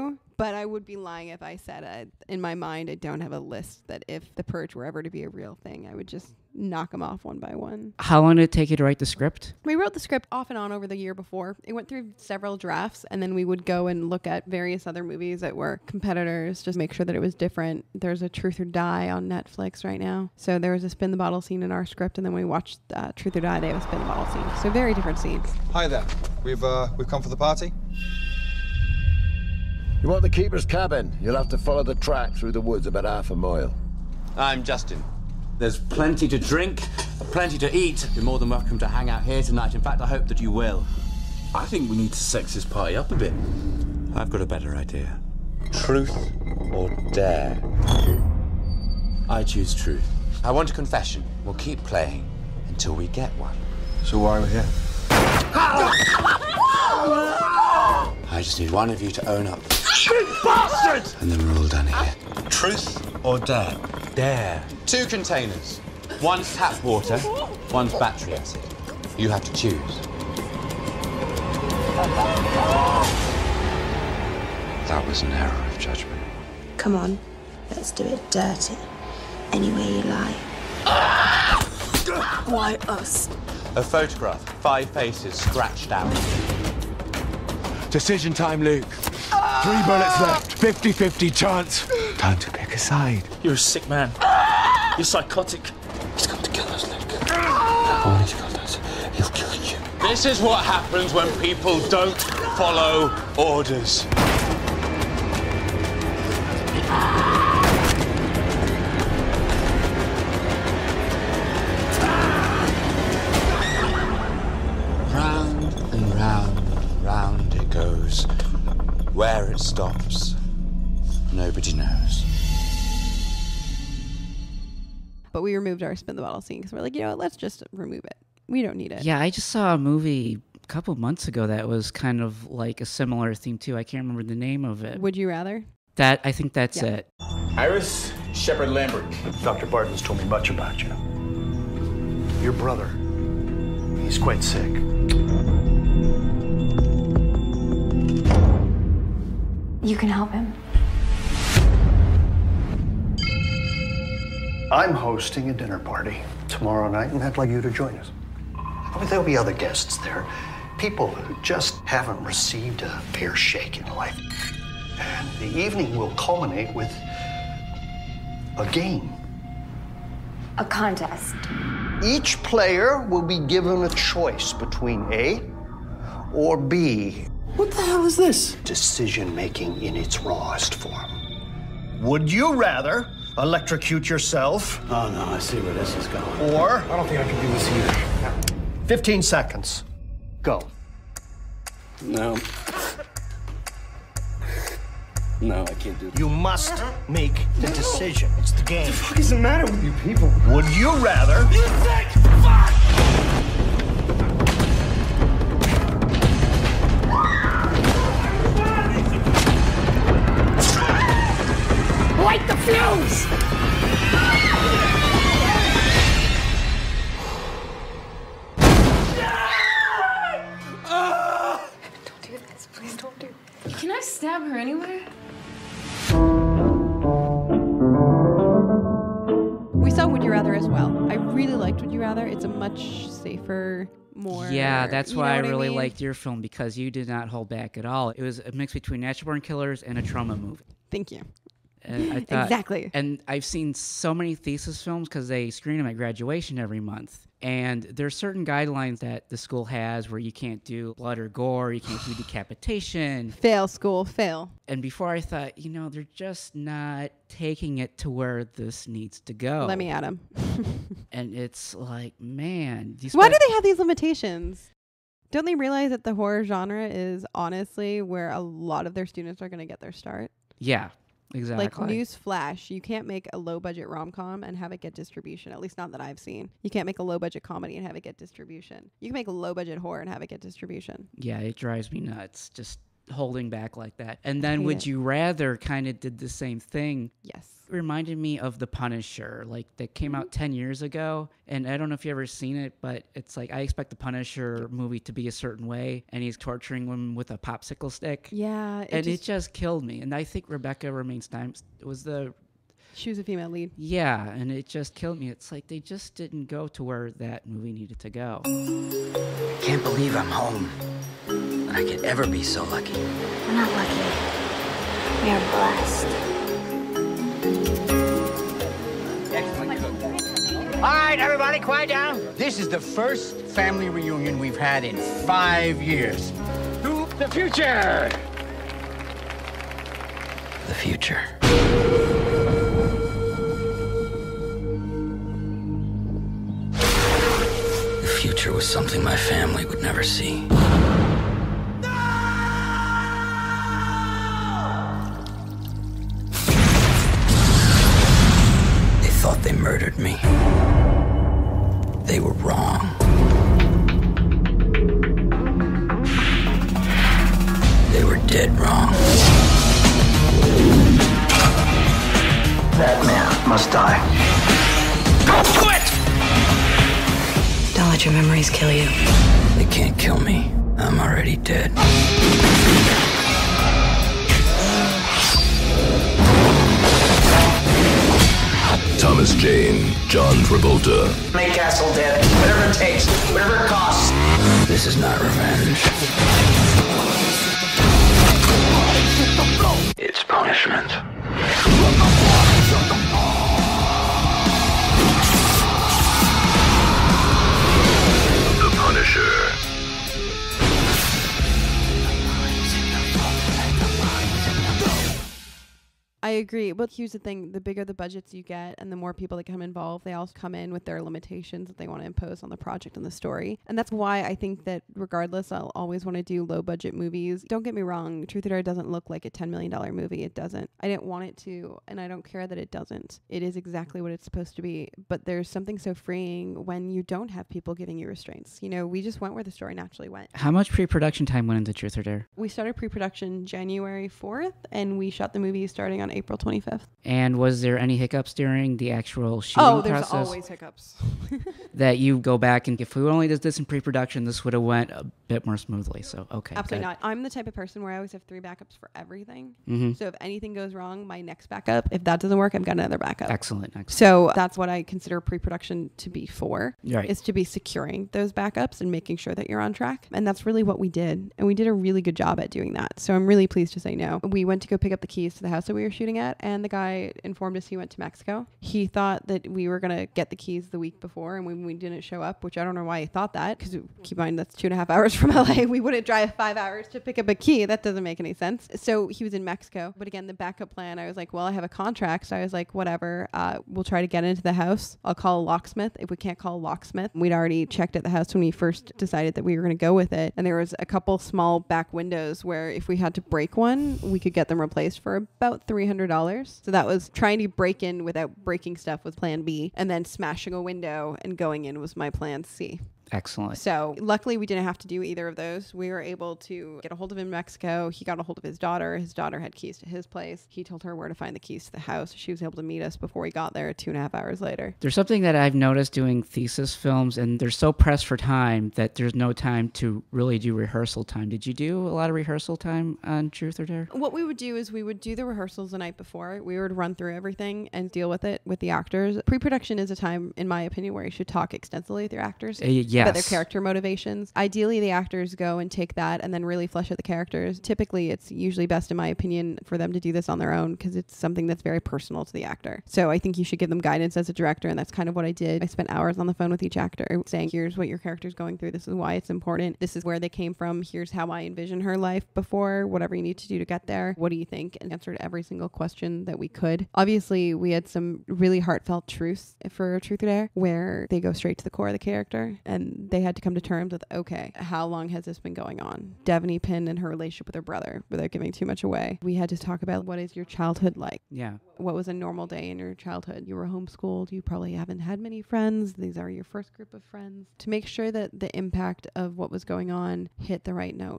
But I would be lying if I said uh, in my mind I don't have a list that if The Purge were ever to be a real thing, I would just knock them off one by one. How long did it take you to write the script? We wrote the script off and on over the year before. It went through several drafts, and then we would go and look at various other movies that were competitors, just make sure that it was different. There's a Truth or Die on Netflix right now. So there was a spin the bottle scene in our script, and then we watched uh, Truth or Die, they have a spin the bottle scene. So very different scenes. Hi there. We've, uh, we've come for the party. You want the keeper's cabin? You'll have to follow the track through the woods about half a mile. I'm Justin. There's plenty to drink, plenty to eat. You're more than welcome to hang out here tonight. In fact, I hope that you will. I think we need to sex this party up a bit. I've got a better idea. Truth or dare? I choose truth. I want a confession. We'll keep playing until we get one. So why are we here? I just need one of you to own up. You bastard! And then we're all done here. Truth or dare? Dare. Two containers. One's tap water, one's battery acid. You have to choose. That was an error of judgment. Come on, let's do it dirty. Any way you like. Why us? A photograph, five faces scratched out. Decision time, Luke. Three bullets left. fifty fifty chance. Time to pick a side. You're a sick man. You're psychotic. He's come to kill us, Luke. All he's got us, he'll kill you. This is what happens when people don't follow orders. Round and round and round it goes. Where it stops, nobody knows. But we removed our spin the bottle scene because we're like, you know what, let's just remove it. We don't need it. Yeah, I just saw a movie a couple months ago that was kind of like a similar theme too. I can't remember the name of it. Would you rather? That I think that's Yeah. it. Iris Shepard Lambert. Doctor Barton's told me much about you. Your brother, he's quite sick. You can help him. I'm hosting a dinner party tomorrow night, and I'd like you to join us. I mean, there'll be other guests there. People who just haven't received a fair shake in life. And the evening will culminate with a game. A contest. Each player will be given a choice between A or B. What the hell is this? Decision-making in its rawest form. Would you rather electrocute yourself? Oh, no, I see where this is going. Or... I don't think I can do this either. fifteen seconds. Go. No. No, I can't do this. You must make the decision. It's the game. What the fuck is the matter with you people? Would you rather... You sick fuck! Light the fuse! Don't do this. Please don't do this. Can I stab her anywhere? We saw Would You Rather as well. I really liked Would You Rather. It's a much safer, more... Yeah, that's you why know I what really mean? liked your film, because you did not hold back at all. It was a mix between Natural Born Killers and a trauma movie. Thank you. And I thought, Exactly. And I've seen so many thesis films because they screen them at graduation every month. And there's certain guidelines that the school has where you can't do blood or gore, you can't do decapitation. Fail, school, fail. And before I thought, you know, they're just not taking it to where this needs to go. Let me at him. And it's like, man. You Why spent- do they have these limitations? Don't they realize that the horror genre is honestly where a lot of their students are going to get their start? Yeah, exactly. Like, news flash, you can't make a low-budget rom-com and have it get distribution, at least not that I've seen. You can't make a low-budget comedy and have it get distribution. You can make a low-budget horror and have it get distribution. Yeah, it drives me nuts. Just holding back like that. And then Hate Would it. You Rather kind of did the same thing. Yes. It reminded me of The Punisher, like that came out ten years ago. And I don't know if you've ever seen it, but it's like I expect the Punisher movie to be a certain way, and he's torturing women with a popsicle stick. Yeah. It and just, it just killed me. And I think Rebecca Romaine Stein was the she was a female lead. Yeah, and it just killed me. It's like they just didn't go to where that movie needed to go. Can't believe I'm home. That I could ever be so lucky. We're not lucky. We are blessed. All right, everybody, quiet down. This is the first family reunion we've had in five years. To the future! The future. The future was something my family would never see. They thought they murdered me. They were wrong. They were dead wrong. That man must die. Don't do it! Don't let your memories kill you. They can't kill me. I'm already dead. Thomas Jane, John Travolta. Make Castle dead. Whatever it takes. Whatever it costs. This is not revenge. It's punishment. The Punisher. I agree. But here's the thing. The bigger the budgets you get and the more people that come involved, they all come in with their limitations that they want to impose on the project and the story. And that's why I think that regardless, I'll always want to do low budget movies. Don't get me wrong. Truth or Dare doesn't look like a ten million dollars movie. It doesn't. I didn't want it to, and I don't care that it doesn't. It is exactly what it's supposed to be. But there's something so freeing when you don't have people giving you restraints. You know, we just went where the story naturally went. How much pre-production time went into Truth or Dare? We started pre-production January fourth, and we shot the movie starting on April twenty-fifth. And was there any hiccups during the actual shooting Oh, there's process? always hiccups. That you go back and if we only did this in pre-production, this would have went a bit more smoothly. So, okay. Absolutely good. not. I'm the type of person where I always have three backups for everything. Mhm. So if anything goes wrong, my next backup, if that doesn't work, I've got another backup. Excellent. excellent. So that's what I consider pre-production to be for, Right. is to be securing those backups and making sure that you're on track. And that's really what we did. And we did a really good job at doing that. So I'm really pleased to say no. We went to go pick up the keys to the house that we were shooting at, and the guy informed us he went to Mexico. He thought that we were going to get the keys the week before, and when we didn't show up, which I don't know why he thought that, because keep in mind that's two and a half hours from L A. We wouldn't drive five hours to pick up a key. That doesn't make any sense. So he was in Mexico. But again, the backup plan, I was like, well, I have a contract. So I was like, whatever. Uh, we'll try to get into the house. I'll call a locksmith. If we can't call a locksmith, we'd already checked at the house when we first decided that we were going to go with it. And there was a couple small back windows where if we had to break one, we could get them replaced for about three hundred dollars. So that was trying to break in without breaking stuff was plan B. And then smashing a window and going in was my plan C. Excellent. So luckily we didn't have to do either of those. We were able to get a hold of him in Mexico. He got a hold of his daughter. His daughter had keys to his place. He told her where to find the keys to the house. She was able to meet us before we got there two and a half hours later. There's something that I've noticed doing thesis films, and they're so pressed for time that there's no time to really do rehearsal time. Did you do a lot of rehearsal time on Truth or Dare? What we would do is we would do the rehearsals the night before. We would run through everything and deal with it with the actors. Pre-production is a time, in my opinion, where you should talk extensively with your actors Uh, yes. about their character motivations. Ideally, the actors go and take that and then really flesh out the characters. Typically, it's usually best, in my opinion, for them to do this on their own because it's something that's very personal to the actor. So I think you should give them guidance as a director, and that's kind of what I did. I spent hours on the phone with each actor saying, here's what your character's going through. This is why it's important. This is where they came from. Here's how I envision her life before, whatever you need to do to get there. What do you think? And answered every single question that we could. Obviously, we had some really heartfelt truths for Truth or Dare where they go straight to the core of the character, and they had to come to terms with, okay, how long has this been going on? Devaney Pinn and her relationship with her brother, without giving too much away. We had to talk about what is your childhood like? Yeah. What was a normal day in your childhood? You were homeschooled. You probably haven't had many friends. These are your first group of friends. To make sure that the impact of what was going on hit the right notes.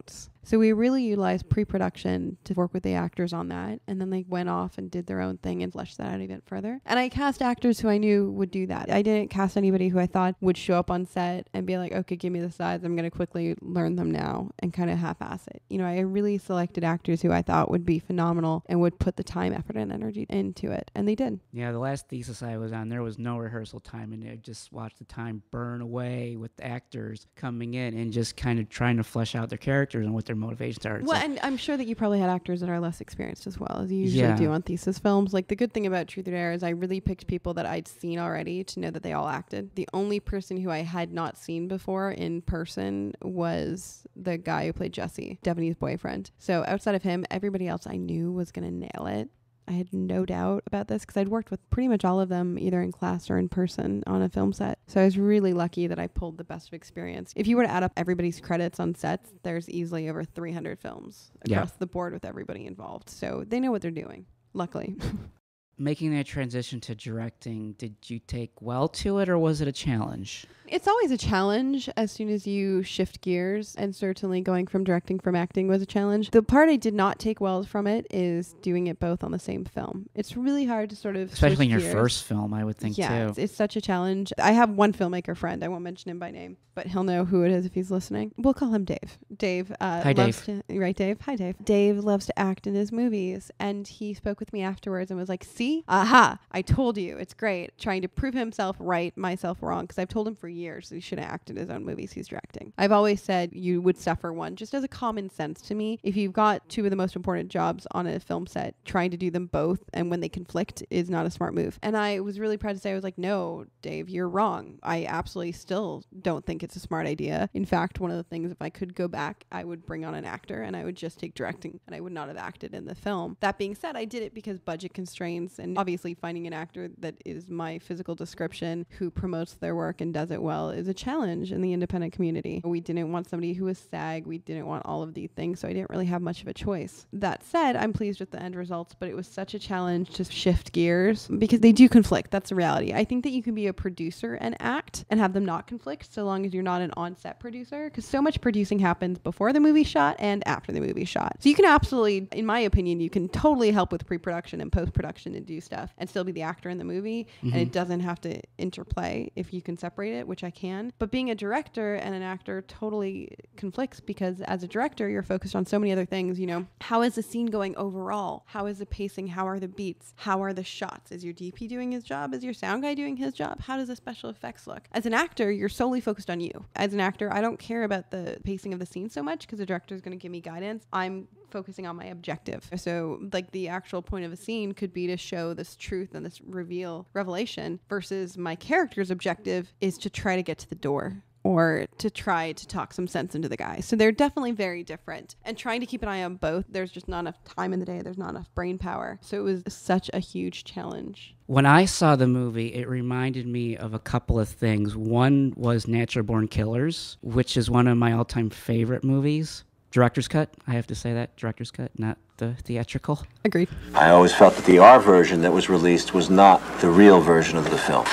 So we really utilized pre-production to work with the actors on that. And then they went off and did their own thing and fleshed that out even further. And I cast actors who I knew would do that. I didn't cast anybody who I thought would show up on set and be like, okay, give me the sides. I'm going to quickly learn them now and kind of half-ass it. You know, I really selected actors who I thought would be phenomenal and would put the time, effort, and energy into it. And they did. Yeah, the last thesis I was on, there was no rehearsal time, and I just watched the time burn away with the actors coming in and just kind of trying to flesh out their characters and what their motivations are. It's Well, like, and I'm sure that you probably had actors that are less experienced as well, as you usually Yeah. do on thesis films. Like, the good thing about Truth or Dare is I really picked people that I'd seen already to know that they all acted. The only person who I had not seen before in person was the guy who played Jesse, Devaney's boyfriend. So outside of him, everybody else I knew was going to nail it. I had no doubt about this because I'd worked with pretty much all of them either in class or in person on a film set. So I was really lucky that I pulled the best of experience. If you were to add up everybody's credits on sets, there's easily over three hundred films across Yeah. the board with everybody involved. So they know what they're doing, luckily. making that transition to directing, did you take well to it, or was it a challenge? It's always a challenge as soon as you shift gears, and certainly going from directing from acting was a challenge. The part I did not take well from it is doing it both on the same film. It's really hard to sort of Especially in your gears. first film, I would think, yeah, too. It's, it's such a challenge. I have one filmmaker friend. I won't mention him by name, but he'll know who it is if he's listening. We'll call him Dave. Dave. Uh, Hi, loves Dave. To, right, Dave? Hi, Dave. Dave loves to act in his movies, and he spoke with me afterwards and was like, see? Aha! I told you. It's great. Trying to prove himself right, myself wrong, because I've told him for years that he shouldn't act in his own movies he's directing. I've always said you would suffer one, just as a common sense to me. If you've got two of the most important jobs on a film set, trying to do them both, and when they conflict is not a smart move. And I was really proud to say, I was like, no, Dave, you're wrong. I absolutely still don't think it's a smart idea. In fact, one of the things, if I could go back, I would bring on an actor and I would just take directing, and I would not have acted in the film. That being said, I did it because budget constraints, and obviously finding an actor that is my physical description who promotes their work and does it well is a challenge in the independent community. We didn't want somebody who was SAG. We didn't want all of these things, so I didn't really have much of a choice. That said, I'm pleased with the end results, but it was such a challenge to shift gears because they do conflict. That's the reality. I think that you can be a producer and act and have them not conflict so long as you're not an on-set producer, because so much producing happens before the movie shot and after the movie shot. So you can absolutely, in my opinion, you can totally help with pre-production and post-production and do stuff and still be the actor in the movie, mm-hmm. and it doesn't have to interplay if you can separate it, which I can. But being a director and an actor totally conflicts, because as a director, you're focused on so many other things. You know, how is the scene going overall? How is the pacing? How are the beats? How are the shots? Is your D P doing his job? Is your sound guy doing his job? How does the special effects look? As an actor, you're solely focused on you. As an actor, I don't care about the pacing of the scene so much because the director is going to give me guidance. I'm focusing on my objective. So like the actual point of a scene could be to show this truth and this reveal, revelation, versus my character's objective is to try to get to the door or to try to talk some sense into the guy. So they're definitely very different. And trying to keep an eye on both, there's just not enough time in the day. There's not enough brain power. So it was such a huge challenge. When I saw the movie, it reminded me of a couple of things. One was Natural Born Killers, which is one of my all-time favorite movies. Director's cut, I have to say that. Director's cut, not the theatrical. Agreed. I always felt that the R version that was released was not the real version of the film.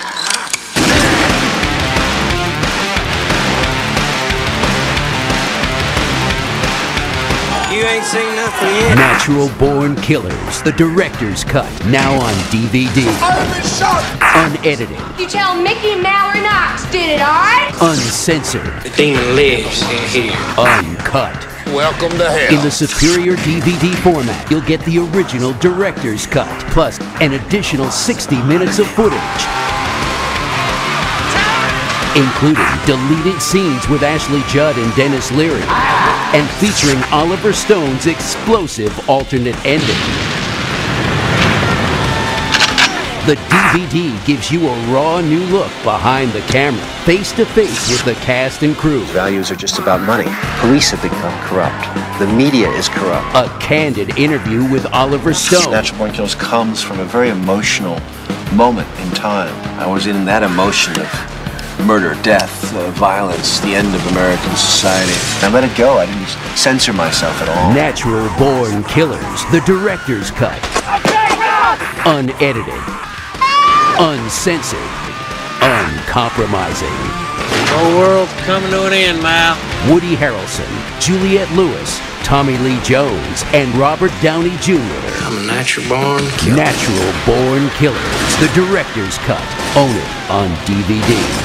You ain't seen nothing yet. Natural Born Killers, the director's cut, now on D V D. I've been shot! Unedited. You tell Mickey Mallory Knox did it, alright? Uncensored. The demon lives in here. Uncut. Welcome to hell. In the superior D V D format, you'll get the original director's cut, plus an additional sixty minutes of footage, including deleted scenes with Ashley Judd and Dennis Leary, and featuring Oliver Stone's explosive alternate ending. The D V D gives you a raw new look behind the camera, face to face with the cast and crew. Values are just about money. Police have become corrupt. The media is corrupt. A candid interview with Oliver Stone. Natural Born Killers comes from a very emotional moment in time. I was in that emotion of murder, death, uh, violence, the end of American society. I let it go. I didn't censor myself at all. Natural Born Killers, the director's cut. Unedited, uncensored, uncompromising. The whole world's coming to an end, Mal. Woody Harrelson, Juliette Lewis, Tommy Lee Jones and Robert Downey Junior I'm a natural born killer. Natural Born Killers, the director's cut. Own it on D V D.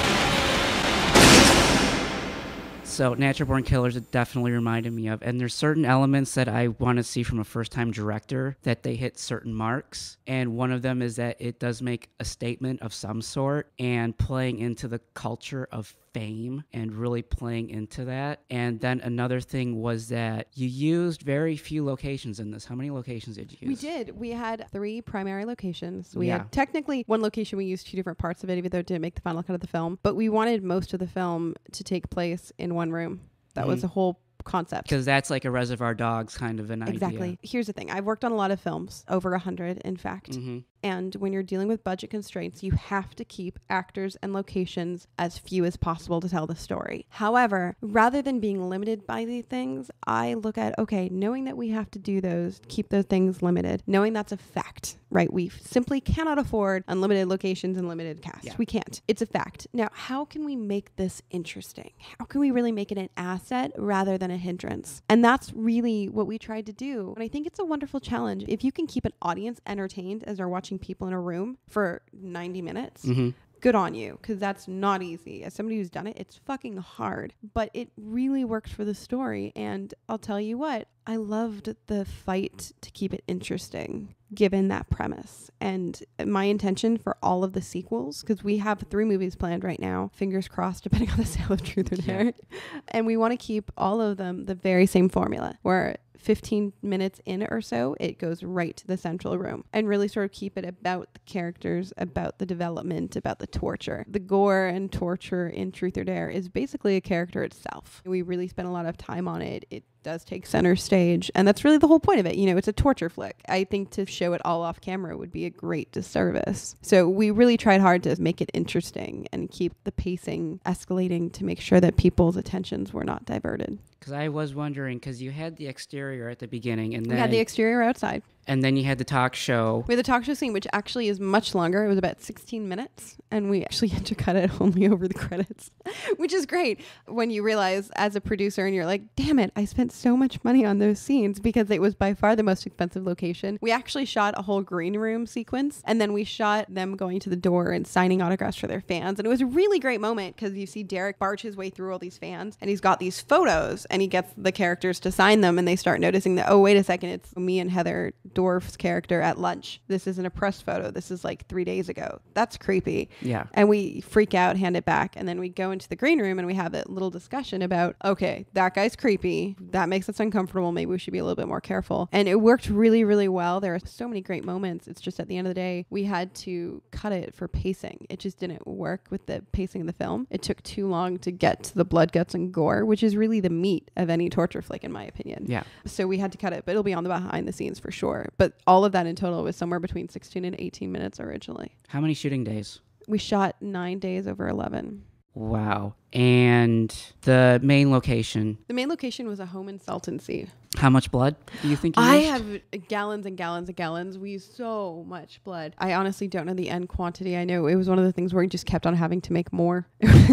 So Natural Born Killers, it definitely reminded me of. And there's certain elements that I want to see from a first-time director that they hit certain marks. And one of them is that it does make a statement of some sort and playing into the culture of fame and really playing into that. And then another thing was that you used very few locations in this. How many locations did you use? We did. We had three primary locations. We Yeah. had technically one location. We used two different parts of it, even though it didn't make the final cut of the film. But we wanted most of the film to take place in one room. That was Mhm. the whole concept. Because that's like a Reservoir Dogs kind of an idea. Exactly. Here's the thing. I've worked on a lot of films, over a hundred, in fact. Mhm. And when you're dealing with budget constraints, you have to keep actors and locations as few as possible to tell the story. However, rather than being limited by these things, I look at, okay, knowing that we have to do those, keep those things limited, knowing that's a fact, right? We simply cannot afford unlimited locations and limited cast. Yeah. We can't. It's a fact. Now, how can we make this interesting? How can we really make it an asset rather than a hindrance? And that's really what we tried to do. And I think it's a wonderful challenge. If you can keep an audience entertained as they're watching people in a room for ninety minutes, Mhm. good on you, because that's not easy. As somebody who's done it, it's fucking hard, but it really worked for the story. And I'll tell you what, I loved the fight to keep it interesting given that premise. And my intention for all of the sequels, because we have three movies planned right now, fingers crossed, depending on the sale of Truth or Dare, and we want to keep all of them the very same formula, where fifteen minutes in or so, it goes right to the central room and really sort of keep it about the characters, about the development, about the torture. The gore and torture in Truth or Dare is basically a character itself. We really spent a lot of time on it. It does take center stage, and that's really the whole point of it. You know, it's a torture flick. I think to show it all off camera would be a great disservice. So we really tried hard to make it interesting and keep the pacing escalating to make sure that people's attentions were not diverted. Because I was wondering, because you had the exterior at the beginning, and then We had the exterior outside. and then you had the talk show. We had the talk show scene, which actually is much longer. It was about sixteen minutes, and we actually had to cut it only over the credits, which is great when you realize as a producer and you're like, damn it, I spent so much money on those scenes because it was by far the most expensive location. We actually shot a whole green room sequence, and then we shot them going to the door and signing autographs for their fans. And it was a really great moment because you see Derek barge his way through all these fans, and he's got these photos, and he gets the characters to sign them, and they start noticing that, oh, wait a second, it's me and Heather Dorf's character at lunch. This isn't a press photo. This is like three days ago. That's creepy. Yeah. And we freak out, hand it back, and then we go into the green room and we have a little discussion about, okay, that guy's creepy. That makes us uncomfortable. Maybe we should be a little bit more careful. And it worked really, really well. There are so many great moments. It's just at the end of the day, we had to cut it for pacing. It just didn't work with the pacing of the film. It took too long to get to the blood, guts, and gore, which is really the meat of any torture flick, in my opinion. Yeah. So we had to cut it, but it'll be on the behind the scenes for sure. But all of that in total was somewhere between sixteen and eighteen minutes originally. How many shooting days? We shot nine days over eleven. Wow. And the main location. The main location was a home in Salton Sea. How much blood do you think you I used? have gallons and gallons and gallons. We used so much blood. I honestly don't know the end quantity. I know it was one of the things where we just kept on having to make more.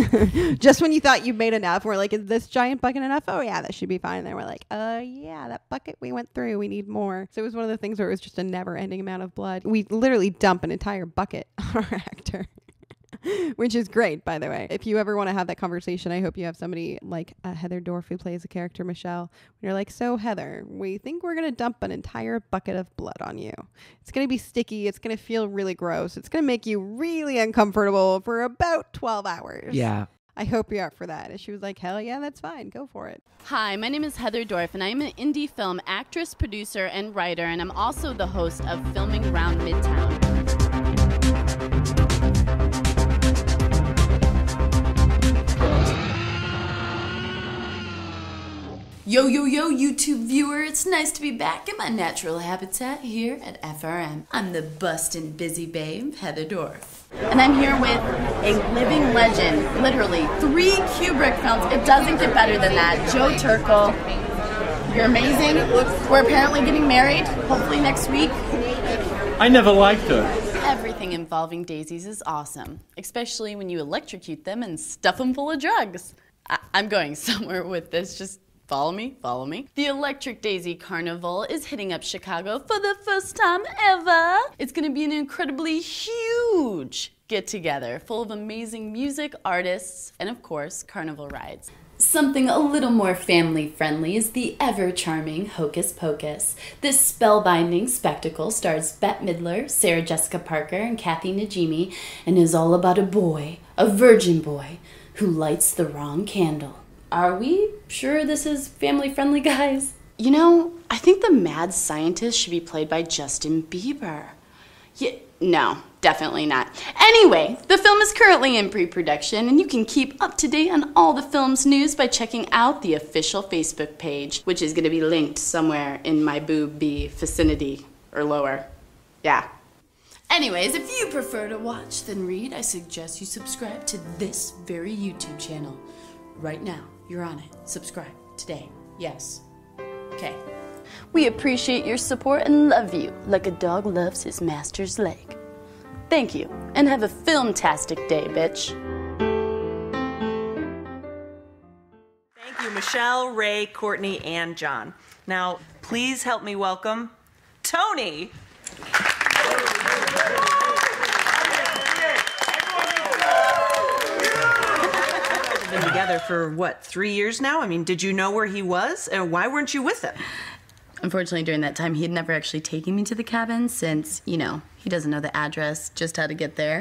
Just when you thought you made enough, we're like, is this giant bucket enough? Oh yeah, that should be fine. And then we're like, uh, yeah, that bucket we went through, we need more. So it was one of the things where it was just a never ending amount of blood. We literally dump an entire bucket on our actor. Which is great, by the way. If you ever want to have that conversation, I hope you have somebody like uh, Heather Dorf, who plays the character Michelle. When you're like, so Heather, we think we're going to dump an entire bucket of blood on you. It's going to be sticky. It's going to feel really gross. It's going to make you really uncomfortable for about twelve hours. Yeah. I hope you're up for that. And she was like, hell yeah, that's fine. Go for it. Hi, my name is Heather Dorf, and I'm an indie film actress, producer, and writer, and I'm also the host of Filming Round Midtown. Yo, yo, yo, YouTube viewer, it's nice to be back in my natural habitat here at F R M. I'm the bustin' busy babe, Heather Dorf. And I'm here with a living legend, literally three Kubrick films. It doesn't get better than that. Joe Turkel, you're amazing. We're apparently getting married, hopefully next week. I never liked her. Everything involving daisies is awesome, especially when you electrocute them and stuff them full of drugs. I- I'm going somewhere with this, just Follow me, follow me. The Electric Daisy Carnival is hitting up Chicago for the first time ever. It's gonna be an incredibly huge get-together full of amazing music, artists, and of course, carnival rides. Something a little more family-friendly is the ever-charming Hocus Pocus. This spellbinding spectacle stars Bette Midler, Sarah Jessica Parker, and Kathy Najimy, and is all about a boy, a virgin boy, who lights the wrong candle. Are we sure this is family-friendly, guys? You know, I think the mad scientist should be played by Justin Bieber. Yeah, no, definitely not. Anyway, the film is currently in pre-production, and you can keep up to date on all the film's news by checking out the official Facebook page, which is going to be linked somewhere in my boob-bee vicinity or lower. Yeah. Anyways, if you prefer to watch than read, I suggest you subscribe to this very YouTube channel. Right now, you're on it. Subscribe today. Yes. Okay. We appreciate your support and love you like a dog loves his master's leg. Thank you, and have a film-tastic day, bitch. Thank you, Michelle, Ray, Courtney, and John. Now, please help me welcome Tony. Been together for what, three years now? I mean, did you know where he was, and why weren't you with him? Unfortunately, during that time, he had never actually taken me to the cabin since, you know, he doesn't know the address, just how to get there.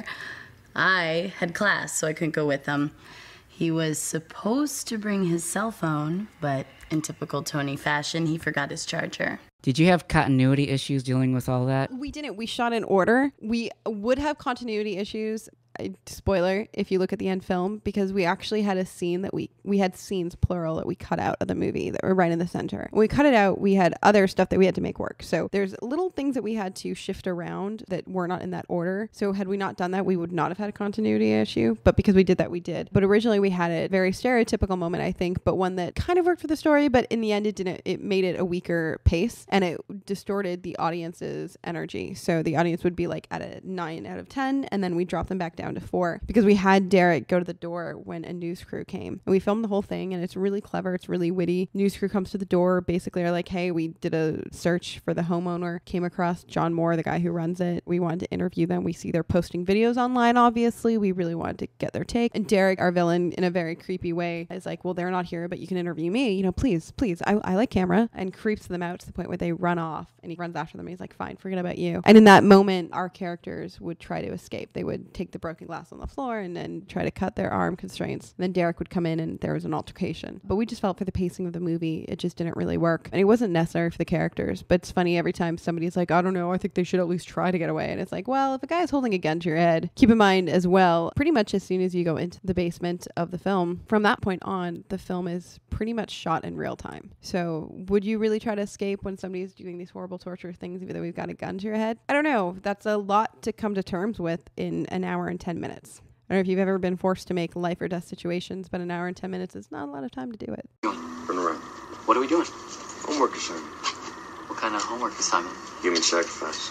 I had class, so I couldn't go with him. He was supposed to bring his cell phone, but in typical Tony fashion, he forgot his charger. Did you have continuity issues dealing with all that? We didn't. We shot in order. We would have continuity issues. Spoiler, if you look at the end film, because we actually had a scene that we, we had scenes, plural, that we cut out of the movie that were right in the center. When we cut it out, we had other stuff that we had to make work. So there's little things that we had to shift around that were not in that order. So had we not done that, we would not have had a continuity issue. But because we did that, we did. But originally we had a very stereotypical moment, I think, but one that kind of worked for the story, but in the end it didn't. It made it a weaker pace and it distorted the audience's energy. So the audience would be like at a nine out of ten, and then we drop them back down to four because we had Derek go to the door when a news crew came, and we filmed the whole thing, and it's really clever. It's really witty. News crew comes to the door, basically are like, hey, we did a search for the homeowner, came across John Moore, the guy who runs it. We wanted to interview them. We see they're posting videos online, obviously. We really wanted to get their take. And Derek, our villain, in a very creepy way, is like, well, they're not here, but you can interview me. You know, please, please. I, I like camera. And creeps them out to the point where they run off, and he runs after them. And he's like, fine, forget about you. And in that moment, our characters would try to escape. They would take the broken glass on the floor and then try to cut their arm constraints. And then Derek would come in and there was an altercation. But we just felt for the pacing of the movie, it just didn't really work. And it wasn't necessary for the characters. But it's funny every time somebody's like, I don't know, I think they should at least try to get away. And it's like, well, if a guy's holding a gun to your head, keep in mind as well, pretty much as soon as you go into the basement of the film, from that point on, the film is pretty much shot in real time. So would you really try to escape when somebody's doing these horrible torture things, even though we've got a gun to your head? I don't know. That's a lot to come to terms with in an hour and ten minutes. I don't know if you've ever been forced to make life or death situations, but an hour and ten minutes is not a lot of time to do it. Turn around. What are we doing? Homework assignment. What kind of homework assignment? Human sacrifice.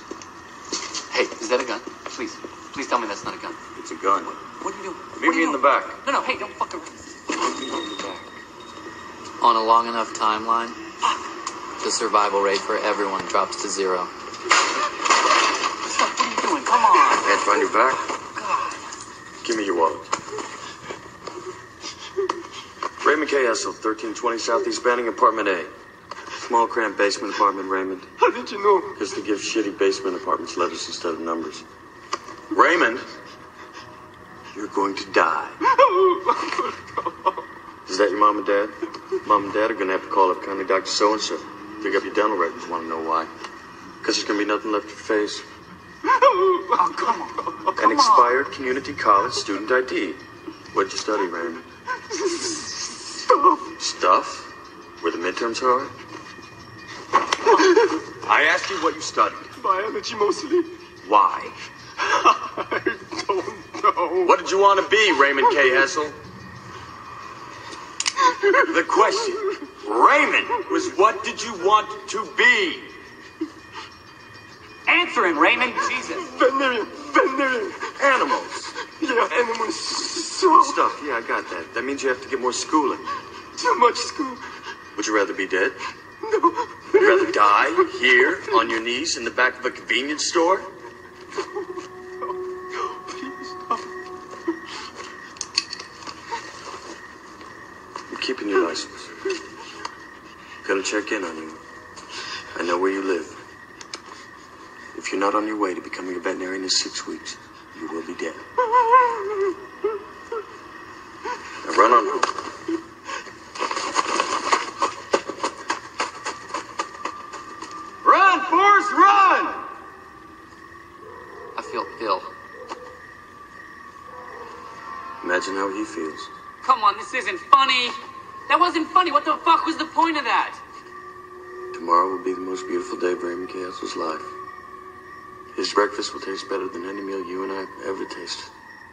Hey, is that a gun? Please, please tell me that's not a gun. It's a gun. What, what are you doing? Meet me in the back. No, no, hey, don't fuck around. In the back. On a long enough timeline, the survival rate for everyone drops to zero. What are you doing? Come on. Can't find your back? Give me your wallet. Raymond K. Hessel, thirteen twenty Southeast Banning, Apartment A. Small, cramped basement apartment, Raymond. How did you know? Because they give shitty basement apartments letters instead of numbers. Raymond, you're going to die. Is that your mom and dad? Mom and dad are going to have to call up County Doctor So-and-so. Dig up your dental records. Want to know why? Because there's going to be nothing left to your face. Oh, come on. Come An expired on. Community college student I D. What'd you study, Raymond? Stuff. Stuff? Where the midterms are? I asked you what you studied. Biology mostly. Why? I don't know. What did you want to be, Raymond K. Hessel? The question, Raymond, was what did you want to be? Answer him, Raymond. Jesus. Veterinarian. Veterinarian. Animals. Yeah, animals. So. Stuff. Yeah, I got that. That means you have to get more schooling. Too much school. Which Would you rather be dead? No. Would you rather die here on your knees in the back of a convenience store? You're keeping your license. Gotta check in on you. I know where you live. If you're not on your way to becoming a veterinarian in six weeks, you will be dead. Now run on home. Run, Forrest, run! I feel ill. Imagine how he feels. Come on, this isn't funny. That wasn't funny. What the fuck was the point of that? Tomorrow will be the most beautiful day of Raymond Castle's life. His breakfast will taste better than any meal you and I have ever tasted.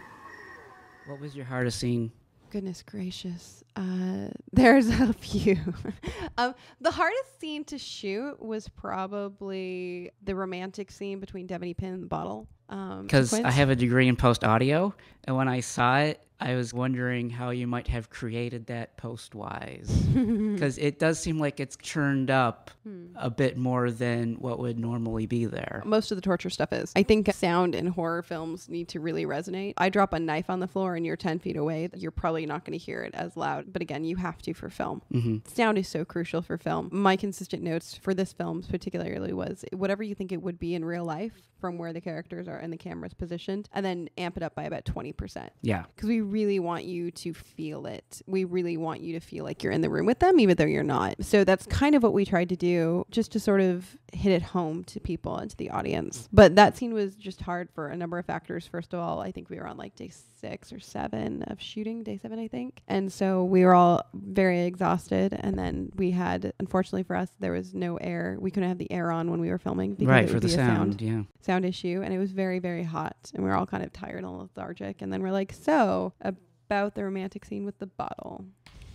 What was your hardest scene? Goodness gracious. Uh, there's a few. um, the hardest scene to shoot was probably the romantic scene between Devanny Pinn and the bottle. Because Um, I have a degree in post audio, and when I saw it, I was wondering how you might have created that post-wise. Because it does seem like it's churned up Hmm. a bit more than what would normally be there. Most of the torture stuff is. I think sound in horror films need to really resonate. I drop a knife on the floor and you're ten feet away, you're probably not going to hear it as loud. But again, you have to for film. Mhm. Sound is so crucial for film. My consistent notes for this film particularly was whatever you think it would be in real life from where the characters are and the camera's positioned, and then amp it up by about twenty percent. Yeah. Because we really want you to feel it. We really want you to feel like you're in the room with them, even though you're not. So that's kind of what we tried to do, just to sort of hit it home to people and to the audience. But that scene was just hard for a number of factors. First of all, I think we were on like day six or seven of shooting, day seven, I think. And so we were all very exhausted. And then we had, unfortunately for us, there was no air. We couldn't have the air on when we were filming. Because Right, it for would the be a sound, yeah. Sound issue. And it was very, very hot. And we were all kind of tired and lethargic. And then we're like, so about the romantic scene with the bottle.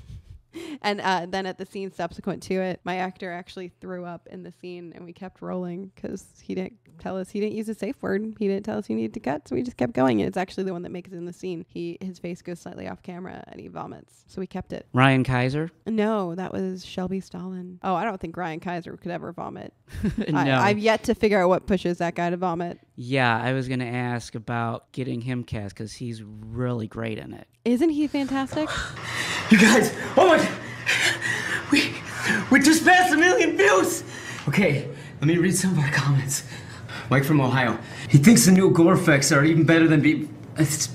And uh, then at the scene subsequent to it, my actor actually threw up in the scene, and we kept rolling because he didn't tell us, he didn't use a safe word. He didn't tell us he needed to cut, so we just kept going. And it's actually the one that makes it in the scene. He His face goes slightly off camera, and he vomits. So we kept it. Ryan Kaiser? No, that was Shelby Stalin. Oh, I don't think Ryan Kaiser could ever vomit. No. I, I've yet to figure out what pushes that guy to vomit. Yeah, I was going to ask about getting him cast because he's really great in it. Isn't he fantastic? You guys, oh my, we, we just passed a million views. Okay, let me read some of our comments. Mike from Ohio. He thinks the new gore effects are even better than be. It's...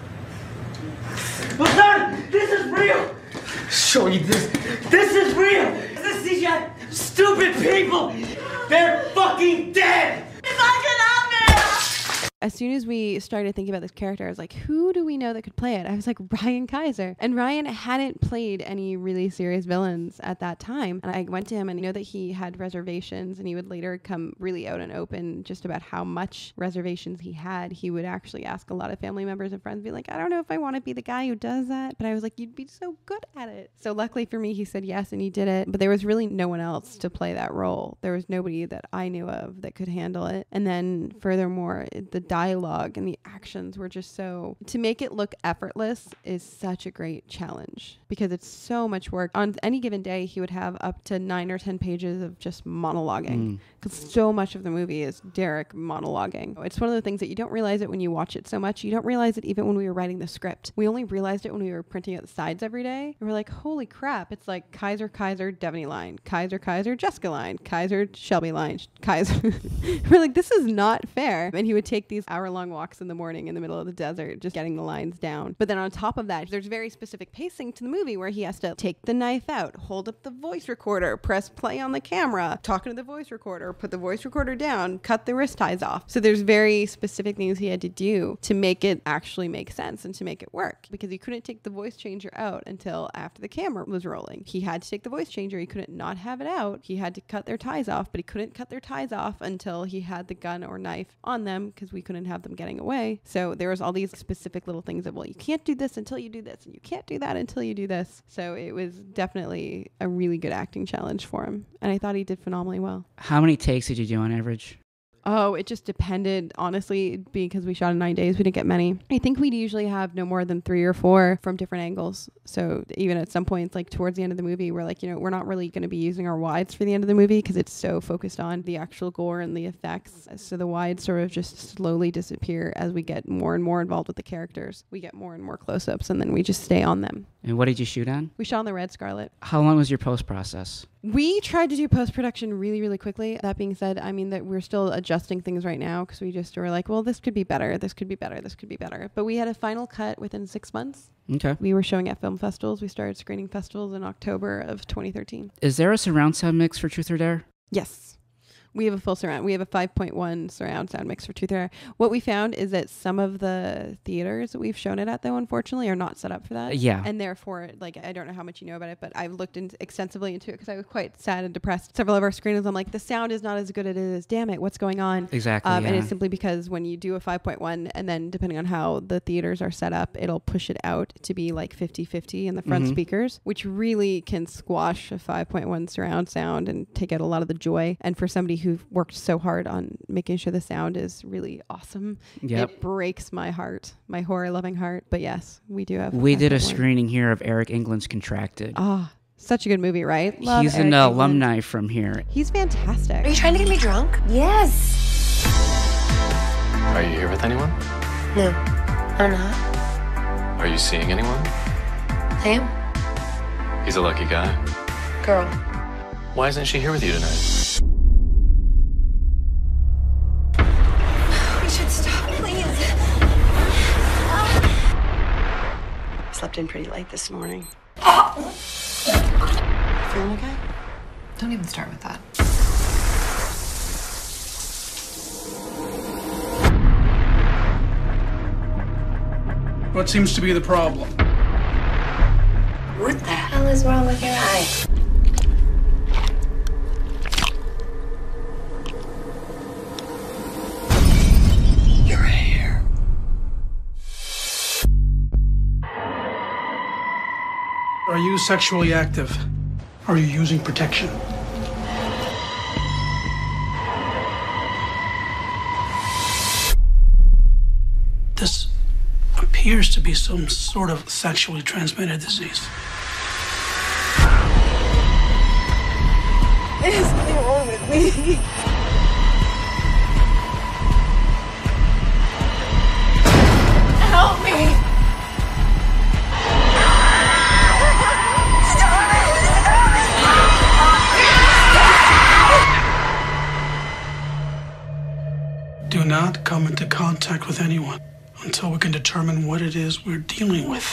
Well done! This is real! Show you this. This is real! This is C G I. Stupid people! They're fucking dead! If I get out there! As soon as we started thinking about this character, I was like, who do we know that could play it? I was like, Ryan Kaiser. And Ryan hadn't played any really serious villains at that time. And I went to him, and I know that he had reservations, and he would later come really out and open just about how much reservations he had. He would actually ask a lot of family members and friends, be like, I don't know if I want to be the guy who does that. But I was like, you'd be so good at it. So luckily for me, he said yes, and he did it. But there was really no one else to play that role. There was nobody that I knew of that could handle it. And then furthermore, the dialogue and the actions were just so, to make it look effortless is such a great challenge because it's so much work. On any given day, he would have up to nine or ten pages of just monologuing because mm. so much of the movie is Derek monologuing. It's one of the things that you don't realize it when you watch it so much. You don't realize it even when we were writing the script. We only realized it when we were printing out the sides every day. And we're like, holy crap. It's like Kaiser, Kaiser, Devanny line, Kaiser, Kaiser, Jessica line, Kaiser, Shelby line, Kaiser. We're like, this is not fair. And he would take these hour-long walks in the morning in the middle of the desert, just getting the lines down. But then on top of that, there's very specific pacing to the movie where he has to take the knife out, hold up the voice recorder, press play on the camera, talking to the voice recorder, put the voice recorder down, cut the wrist ties off. So there's very specific things he had to do to make it actually make sense and to make it work because he couldn't take the voice changer out until after the camera was rolling. He had to take the voice changer. He couldn't not have it out. He had to cut their ties off, but he couldn't cut their ties off until he had the gun or knife on them because we couldn't have them getting away. So there was all these specific little things that, well, you can't do this until you do this, and you can't do that until you do this. So it was definitely a really good acting challenge for him. And I thought he did phenomenally well. How many takes did you do on average? Oh, it just depended, honestly, because we shot in nine days. We didn't get many. I think we'd usually have no more than three or four from different angles. So even at some points, like towards the end of the movie, we're like, you know, we're not really going to be using our wides for the end of the movie because it's so focused on the actual gore and the effects. So the wides sort of just slowly disappear as we get more and more involved with the characters. We get more and more close-ups, and then we just stay on them. And what did you shoot on? We shot on the Red Scarlet. How long was your post-process? We tried to do post-production really, really quickly. That being said, I mean that we're still adjusting things right now because we just were like, well, this could be better, this could be better, this could be better. But we had a final cut within six months. Okay. We were showing at film festivals. We started screening festivals in October of twenty thirteen. Is there a surround sound mix for Truth or Dare? Yes. We have a full surround. We have a five point one surround sound mix for Truth or Dare. What we found is that some of the theaters that we've shown it at, though, unfortunately, are not set up for that. Yeah. And therefore, like, I don't know how much you know about it, but I've looked in extensively into it because I was quite sad and depressed. Several of our screenings, I'm like, the sound is not as good as it is. Damn it, what's going on? Exactly. Um, yeah. And it's simply because when you do a five point one, and then depending on how the theaters are set up, it'll push it out to be like fifty fifty in the front Mhm. speakers, which really can squash a five point one surround sound and take out a lot of the joy. And for somebody who worked so hard hard on making sure the sound is really awesome. Yep. It breaks my heart, my horror loving heart. But yes, we do have. We did a one. screening here of Eric England's Contracted. Ah, oh, such a good movie, right? Love He's Eric an England. alumni from here. He's fantastic. Are you trying to get me drunk? Yes. Are you here with anyone? No, I'm not. Are you seeing anyone? I am. He's a lucky guy. Girl. Why isn't she here with you tonight? We should stop, please. Slept in pretty late this morning. Oh. Feeling okay? Don't even start with that. What seems to be the problem? What the hell is wrong with your eye? Your hair. Are you sexually active? Are you using protection? This appears to be some sort of sexually transmitted disease. There's something wrong with me. Help me! Do not come into contact with anyone until we can determine what it is we're dealing with.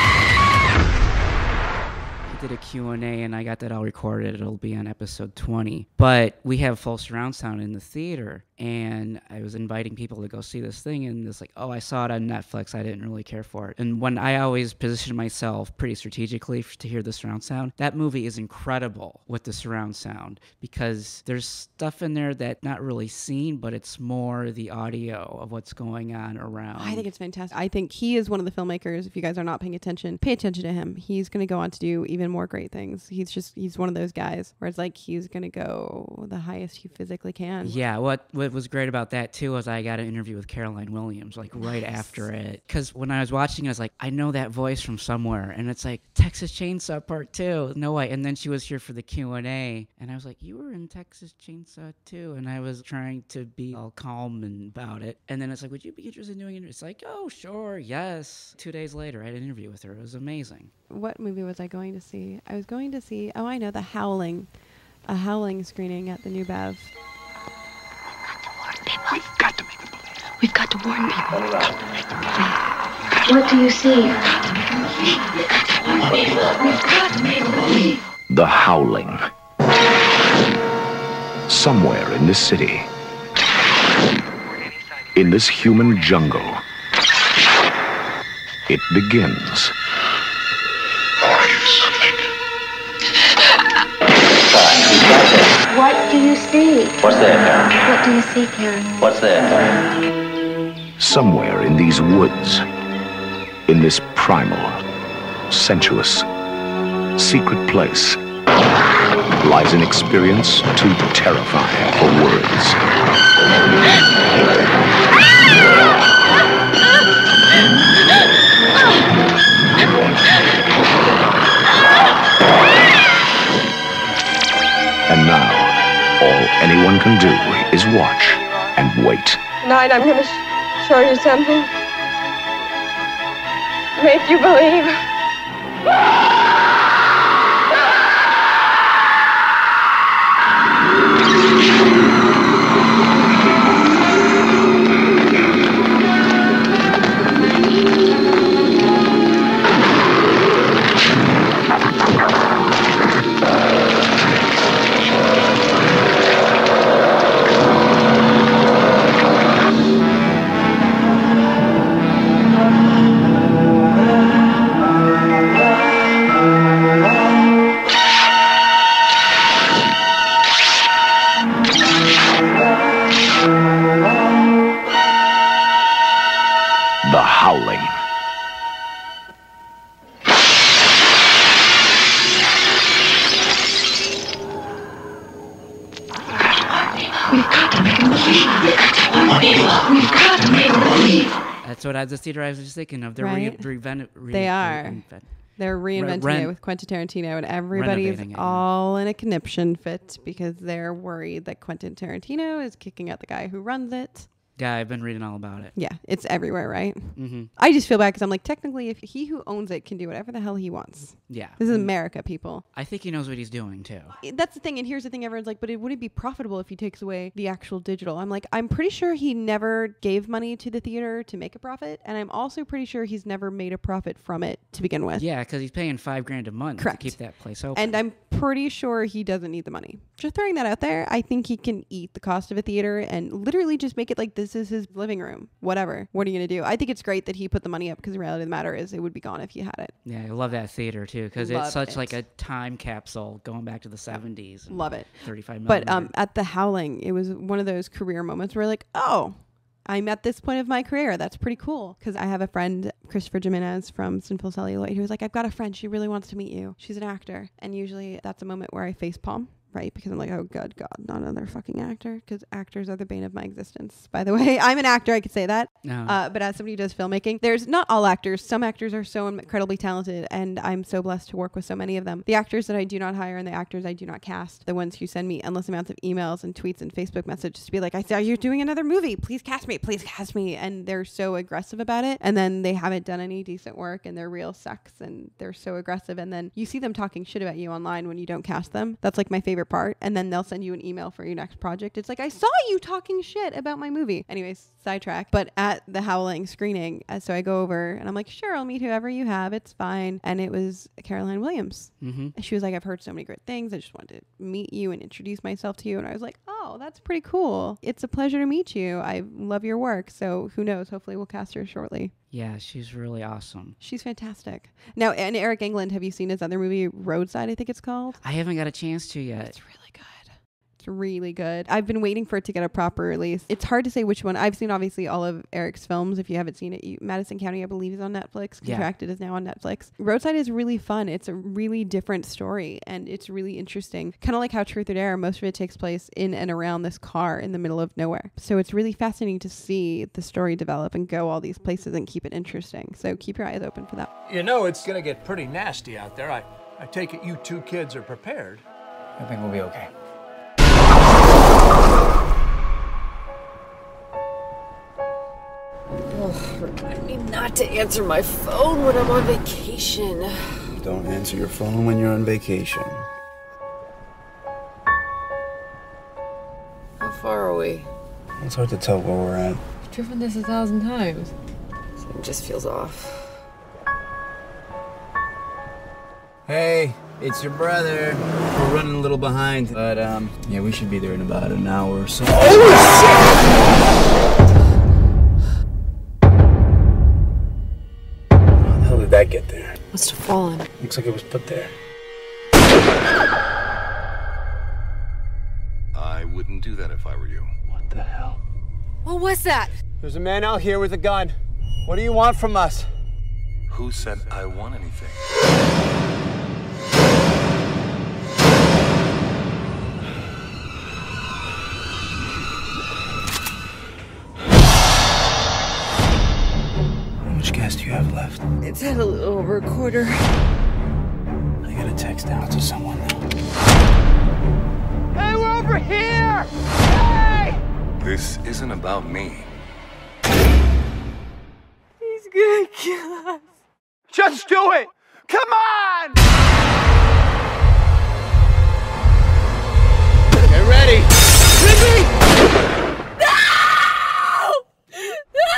I did a Q and A and I got that all recorded. It'll be on episode twenty. But we have full surround sound in the theater. And I was inviting people to go see this thing, and it's like, oh, I saw it on Netflix. I didn't really care for it. And when I always position myself pretty strategically to hear the surround sound, that movie is incredible with the surround sound because there's stuff in there that's not really seen, but it's more the audio of what's going on around. I think it's fantastic. I think he is one of the filmmakers. If you guys are not paying attention, pay attention to him. He's going to go on to do even more great things. He's just, he's one of those guys where it's like he's going to go the highest he physically can. Yeah, what, what was great about that too was I got an interview with Caroline Williams like right nice. after it, because when I was watching it, I was like, I know that voice from somewhere, and it's like Texas Chainsaw Part Two. No way. And then she was here for the Q and A, and I was like, you were in Texas Chainsaw too, and I was trying to be all calm and about it, and then it's like, would you be interested in doing it? It's like, oh sure, yes. Two days later, I had an interview with her. It was amazing. What movie was I going to see? I was going to see, oh I know, The Howling, a Howling screening at the New Bev. We've got to make them believe. We've got to warn people. We've got to make them believe. What do you see? We've got to make them believe. We've got to warn people. We've got to make them believe. The Howling. Somewhere in this city, in this human jungle, it begins. What do you see? What's there, Karen? What do you see, Karen? What's there, Karen? Somewhere in these woods, in this primal, sensuous, secret place, lies lies an experience too terrifying for words. And now, all anyone can do is watch and wait. Tonight I'm going to sh- show you something. Make you believe. The Howling. We've got to make him believe. We've got to believe. We've got to make him believe. That's what I was the theater I was just thinking of. They're Right? re- reven- re- They are. reinvent- They're reinventing Ren- it with Quentin Tarantino, and everybody's renovating it, yeah. all in a conniption fit because they're worried that Quentin Tarantino is kicking out the guy who runs it. Yeah, I've been reading all about it. Yeah, it's everywhere, right? Mhm. I just feel bad because I'm like, technically, if he who owns it can do whatever the hell he wants. Yeah. This is America, people. I think he knows what he's doing too. That's the thing, and here's the thing: everyone's like, "But it wouldn't be profitable if he takes away the actual digital." I'm like, I'm pretty sure he never gave money to the theater to make a profit, and I'm also pretty sure he's never made a profit from it to begin with. Yeah, because he's paying five grand a month Correct. to keep that place open. And I'm pretty sure he doesn't need the money. Just throwing that out there, I think he can eat the cost of a theater and literally just make it like this is his living room. Whatever. What are you going to do? I think it's great that he put the money up because the reality of the matter is it would be gone if you had it. Yeah, I love that theater too because Love it's such it. like a time capsule going back to the seventies. and Love it. thirty-five But millimeter. um, at The Howling, it was one of those career moments where like, oh, I'm at this point of my career. That's pretty cool. Because I have a friend, Christopher Jimenez from Sinful Celluloid, who was like, I've got a friend. She really wants to meet you. She's an actor. And usually that's a moment where I face palm. Right? Because I'm like, oh, good God, not another fucking actor. Because actors are the bane of my existence. By the way, I'm an actor. I could say that. No. Uh, but as somebody who does filmmaking, there's not all actors. Some actors are so incredibly talented. And I'm so blessed to work with so many of them. The actors that I do not hire and the actors I do not cast, the ones who send me endless amounts of emails and tweets and Facebook messages to be like, I saw you're doing another movie. Please cast me. Please cast me. And they're so aggressive about it. And then they haven't done any decent work and they're real sucks and they're so aggressive. And then you see them talking shit about you online when you don't cast them. That's like my favorite part. And then they'll send you an email for your next project. It's like, I saw you talking shit about my movie. Anyways, sidetrack. But at the Howling screening, uh, so I go over and I'm like, sure, I'll meet whoever you have. It's fine. And it was Caroline Williams. Mm-hmm. And she was like, I've heard so many great things. I just wanted to meet you and introduce myself to you. And I was like, oh, that's pretty cool. It's a pleasure to meet you. I love your work. So who knows? Hopefully we'll cast her shortly. Yeah, she's really awesome. She's fantastic. Now, and Eric England, have you seen his other movie, Roadside, I think it's called? I haven't got a chance to yet. It's really good. It's really good. I've been waiting for it to get a proper release. It's hard to say which one. I've seen obviously all of Eric's films. If you haven't seen it, you, Madison County, I believe, is on Netflix. Yeah. Contracted is now on Netflix. Roadside is really fun. It's a really different story and it's really interesting. Kind of like how Truth or Dare, most of it takes place in and around this car in the middle of nowhere. So it's really fascinating to see the story develop and go all these places and keep it interesting. So keep your eyes open for that. You know it's gonna get pretty nasty out there. I, I take it you two kids are prepared. I think we'll be okay. Oh, remind me not to answer my phone when I'm on vacation. Don't answer your phone when you're on vacation. How far are we? It's hard to tell where we're at. I've driven this a thousand times. Something just feels off. Hey, it's your brother. We're running a little behind, but um, yeah, we should be there in about an hour or so. How the hell did that get there? Must have fallen. Looks like it was put there. I wouldn't do that if I were you. What the hell? What was that? There's a man out here with a gun. What do you want from us? Who said I want anything? It's had a little over a quarter. I gotta text out to someone now. Hey, we're over here! Hey! This isn't about me. He's gonna kill us. Just do it! Come on! Get ready! Ricky! No! No!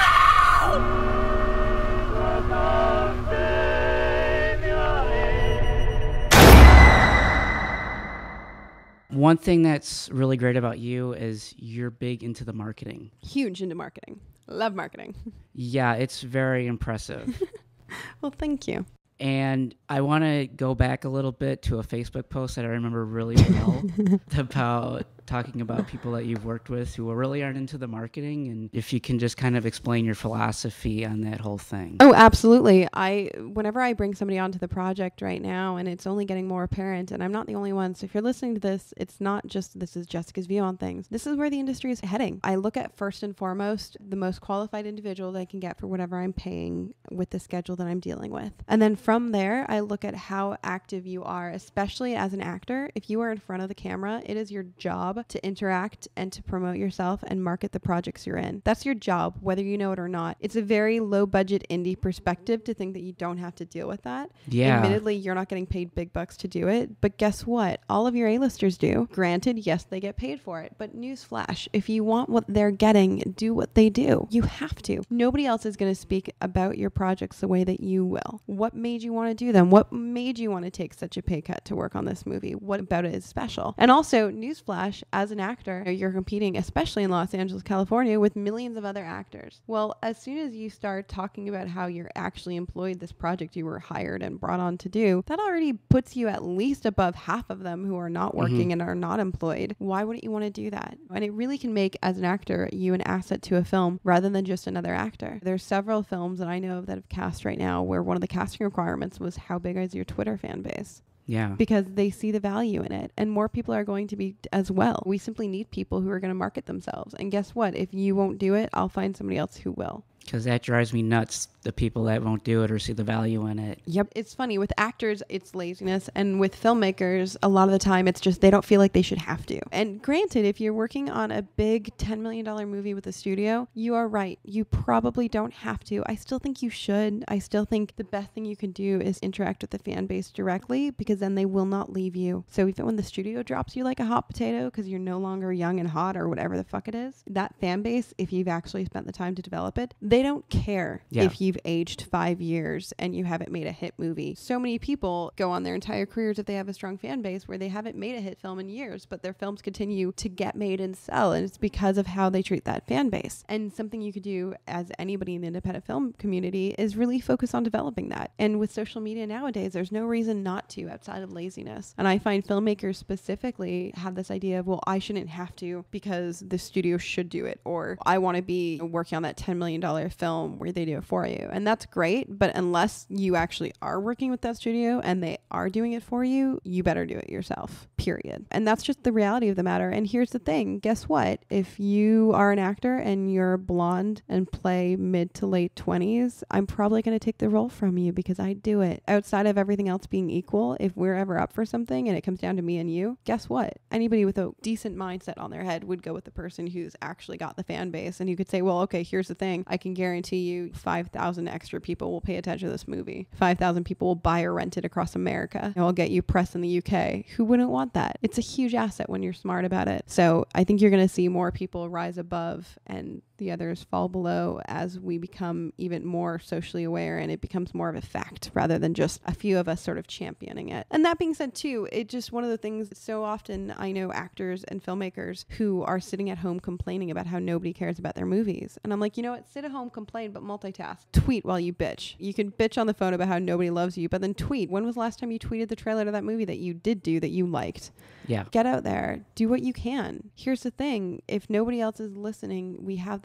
One thing that's really great about you is you're big into the marketing. Huge into marketing. Love marketing. Yeah, it's very impressive. Well, thank you. And I want to go back a little bit to a Facebook post that I remember really well about talking about people that you've worked with who really aren't into the marketing, and if you can just kind of explain your philosophy on that whole thing. Oh, absolutely. I whenever I bring somebody onto the project right now, and it's only getting more apparent, and I'm not the only one, so if you're listening to this, it's not just this is Jessica's view on things. This is where the industry is heading. I look at first and foremost the most qualified individual that I can get for whatever I'm paying with the schedule that I'm dealing with. And then from there, I look at how active you are, especially as an actor. If you are in front of the camera, it is your job to interact and to promote yourself and market the projects you're in. That's your job, whether you know it or not. It's a very low budget indie perspective to think that you don't have to deal with that. Yeah. Admittedly, you're not getting paid big bucks to do it, but guess what? All of your A-listers do. Granted, yes, they get paid for it, but newsflash, if you want what they're getting, do what they do. You have to. Nobody else is going to speak about your projects the way that you will. What made you want to do them? What made you want to take such a pay cut to work on this movie? What about it is special? And also, newsflash, as an actor, you're competing, especially in Los Angeles, California, with millions of other actors. Well, as soon as you start talking about how you're actually employed this project you were hired and brought on to do, that already puts you at least above half of them who are not working mm-hmm. and are not employed. Why wouldn't you want to do that? And it really can make, as an actor, you an asset to a film rather than just another actor. There's several films that I know of that have cast right now where one of the casting requirements was how big is your Twitter fan base? Yeah. Because they see the value in it. And more people are going to be as well. We simply need people who are going to market themselves. And guess what? If you won't do it, I'll find somebody else who will. Because that drives me nuts, the people that won't do it or see the value in it. Yep. It's funny. With actors, it's laziness. And with filmmakers, a lot of the time, it's just they don't feel like they should have to. And granted, if you're working on a big ten million dollars movie with a studio, you are right. You probably don't have to. I still think you should. I still think the best thing you can do is interact with the fan base directly, because then they will not leave you. So even when the studio drops you like a hot potato because you're no longer young and hot or whatever the fuck it is, that fan base, if you've actually spent the time to develop it, they don't care yeah. if you've aged five years and you haven't made a hit movie. So many people go on their entire careers if they have a strong fan base where they haven't made a hit film in years, but their films continue to get made and sell. And it's because of how they treat that fan base. And something you could do as anybody in the independent film community is really focus on developing that. And with social media nowadays, there's no reason not to outside of laziness. And I find filmmakers specifically have this idea of, well, I shouldn't have to because the studio should do it. Or I want to be working on that ten million dollars film where they do it for you. And that's great. But unless you actually are working with that studio and they are doing it for you, you better do it yourself, period. And that's just the reality of the matter. And here's the thing. Guess what? If you are an actor and you're blonde and play mid to late twenties, I'm probably going to take the role from you because I do it. Outside of everything else being equal, if we're ever up for something and it comes down to me and you, guess what? Anybody with a decent mindset on their head would go with the person who's actually got the fan base. And you could say, well, okay, here's the thing. I can guarantee you five thousand extra people will pay attention to this movie. five thousand people will buy or rent it across America. And I'll get you press in the U K. Who wouldn't want that? It's a huge asset when you're smart about it. So I think you're going to see more people rise above and the others fall below as we become even more socially aware and it becomes more of a fact rather than just a few of us sort of championing it. And that being said too, it just one of the things so often I know actors and filmmakers who are sitting at home complaining about how nobody cares about their movies. And I'm like, you know what? Sit at home, complain, but multitask. Tweet while you bitch. You can bitch on the phone about how nobody loves you, but then tweet. When was the last time you tweeted the trailer to that movie that you did do that you liked? Yeah. Get out there. Do what you can. Here's the thing. If nobody else is listening, we have the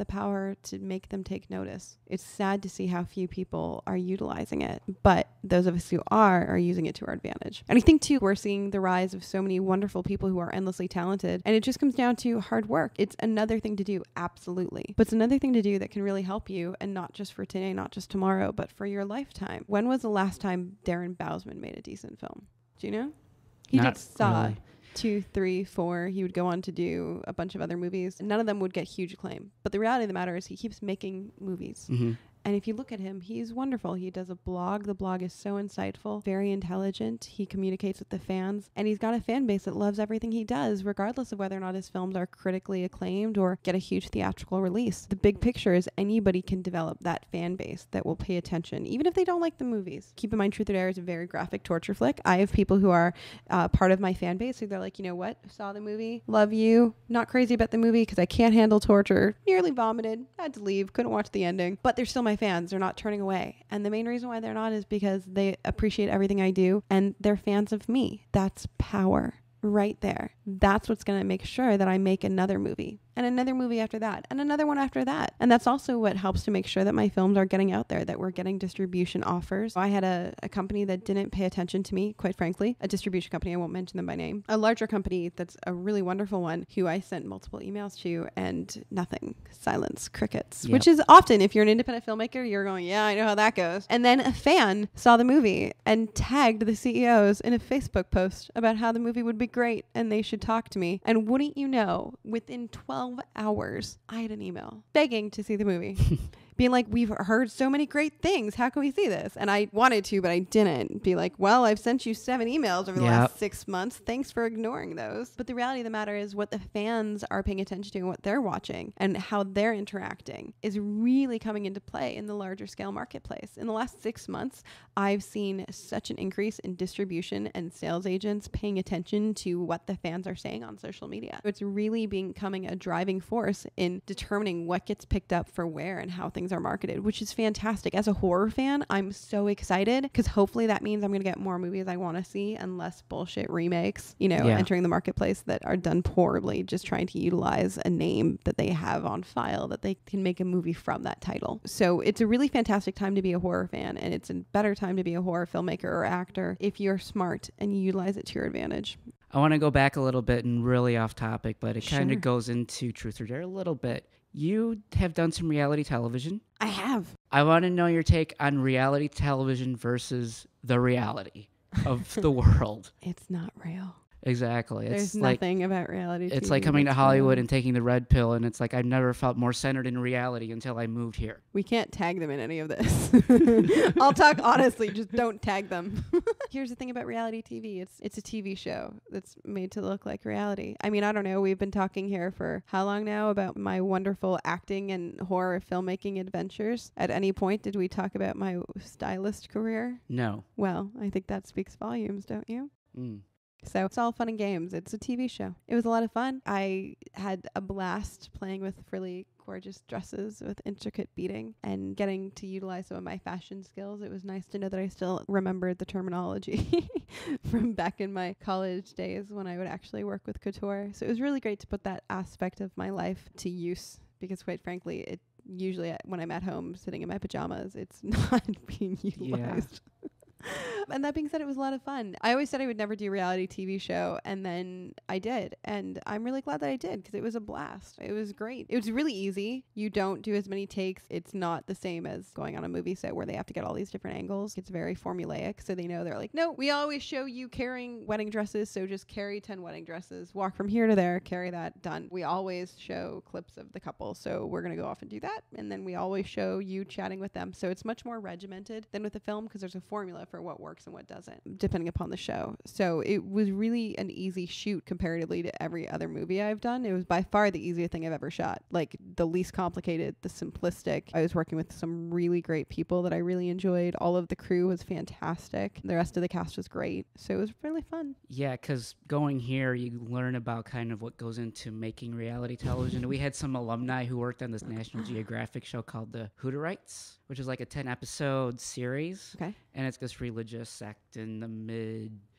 the power to make them take notice. It's sad to see how few people are utilizing it, but those of us who are are using it to our advantage. And I think too, we're seeing the rise of so many wonderful people who are endlessly talented, and it just comes down to hard work. It's another thing to do, absolutely, but it's another thing to do that can really help you, and not just for today, not just tomorrow, but for your lifetime. When was the last time Darren Bousman made a decent film? Do you know? He Not did Saw. really. Two, three, four. He would go on to do a bunch of other movies. None of them would get huge acclaim. But the reality of the matter is he keeps making movies. Mm-hmm. And if you look at him, he's wonderful. He does a blog. The blog is so insightful, very intelligent. He communicates with the fans, and he's got a fan base that loves everything he does, regardless of whether or not his films are critically acclaimed or get a huge theatrical release. The big picture is anybody can develop that fan base that will pay attention, even if they don't like the movies. Keep in mind, Truth or Dare is a very graphic torture flick. I have people who are uh, part of my fan base who they're like, you know what? Saw the movie, love you, not crazy about the movie because I can't handle torture, nearly vomited, had to leave, couldn't watch the ending, but they're still my fans. They're not turning away. And the main reason why they're not is because they appreciate everything I do and they're fans of me. That's power right there. That's what's going to make sure that I make another movie and another movie after that and another one after that. And that's also what helps to make sure that my films are getting out there, that we're getting distribution offers. I had a, a company that didn't pay attention to me, quite frankly, a distribution company. I won't mention them by name. A larger company that's a really wonderful one who I sent multiple emails to and nothing, silence, crickets, Yep. which is often, if you're an independent filmmaker, you're going, yeah, I know how that goes. And then a fan saw the movie and tagged the C E Os in a Facebook post about how the movie would be great and they should talk to me. And wouldn't you know, within twelve hours, I had an email begging to see the movie. Being like, we've heard so many great things. How can we see this? And I wanted to, but I didn't. Be like, well, I've sent you seven emails over the Yep. last six months. Thanks for ignoring those. But the reality of the matter is what the fans are paying attention to and what they're watching and how they're interacting is really coming into play in the larger scale marketplace. In the last six months, I've seen such an increase in distribution and sales agents paying attention to what the fans are saying on social media. It's really becoming a driving force in determining what gets picked up for where and how things are marketed, which is fantastic. As a horror fan, I'm so excited because hopefully that means I'm going to get more movies I want to see and less bullshit remakes, you know, Yeah. entering the marketplace that are done poorly, just trying to utilize a name that they have on file that they can make a movie from that title. So it's a really fantastic time to be a horror fan, and it's a better time to be a horror filmmaker or actor if you're smart and you utilize it to your advantage. I want to go back a little bit and really off topic, but it kind Sure. of goes into Truth or Dare a little bit. You have done some reality television. I have. I want to know your take on reality television versus the reality of the world. It's not real. Exactly. It's There's like, nothing about reality T V It's like coming to that's Hollywood real. and taking the red pill, and it's like I've never felt more centered in reality until I moved here. We can't tag them in any of this. I'll talk honestly, just don't tag them. Here's the thing about reality T V. It's it's a T V show that's made to look like reality. I mean, I don't know. We've been talking here for how long now about my wonderful acting and horror filmmaking adventures. At any point, did we talk about my stylist career? No. Well, I think that speaks volumes, don't you? Mm. So it's all fun and games. It's a T V show. It was a lot of fun. I had a blast playing with really gorgeous dresses with intricate beading and getting to utilize some of my fashion skills. It was nice to know that I still remembered the terminology from back in my college days when I would actually work with couture. So it was really great to put that aspect of my life to use because, quite frankly, it usually uh, when I'm at home sitting in my pajamas, it's not being utilized. Yeah. And that being said, it was a lot of fun. I always said I would never do a reality T V show, and then I did. And I'm really glad that I did because it was a blast. It was great. It was really easy. You don't do as many takes. It's not the same as going on a movie set where they have to get all these different angles. It's very formulaic. So they know they're like, no, we always show you carrying wedding dresses. So just carry ten wedding dresses, walk from here to there, carry that, done. We always show clips of the couple. So we're going to go off and do that. And then we always show you chatting with them. So it's much more regimented than with a film because there's a formula for what works and what doesn't, depending upon the show. So it was really an easy shoot comparatively to every other movie I've done. It was by far the easiest thing I've ever shot. Like the least complicated, the simplistic. I was working with some really great people that I really enjoyed. All of the crew was fantastic. The rest of the cast was great. So it was really fun. Yeah, because going here, you learn about kind of what goes into making reality television. We had some alumni who worked on this National Geographic show called The Hooterites, which is like a ten episode series. Okay. And it's this religious sect in the mid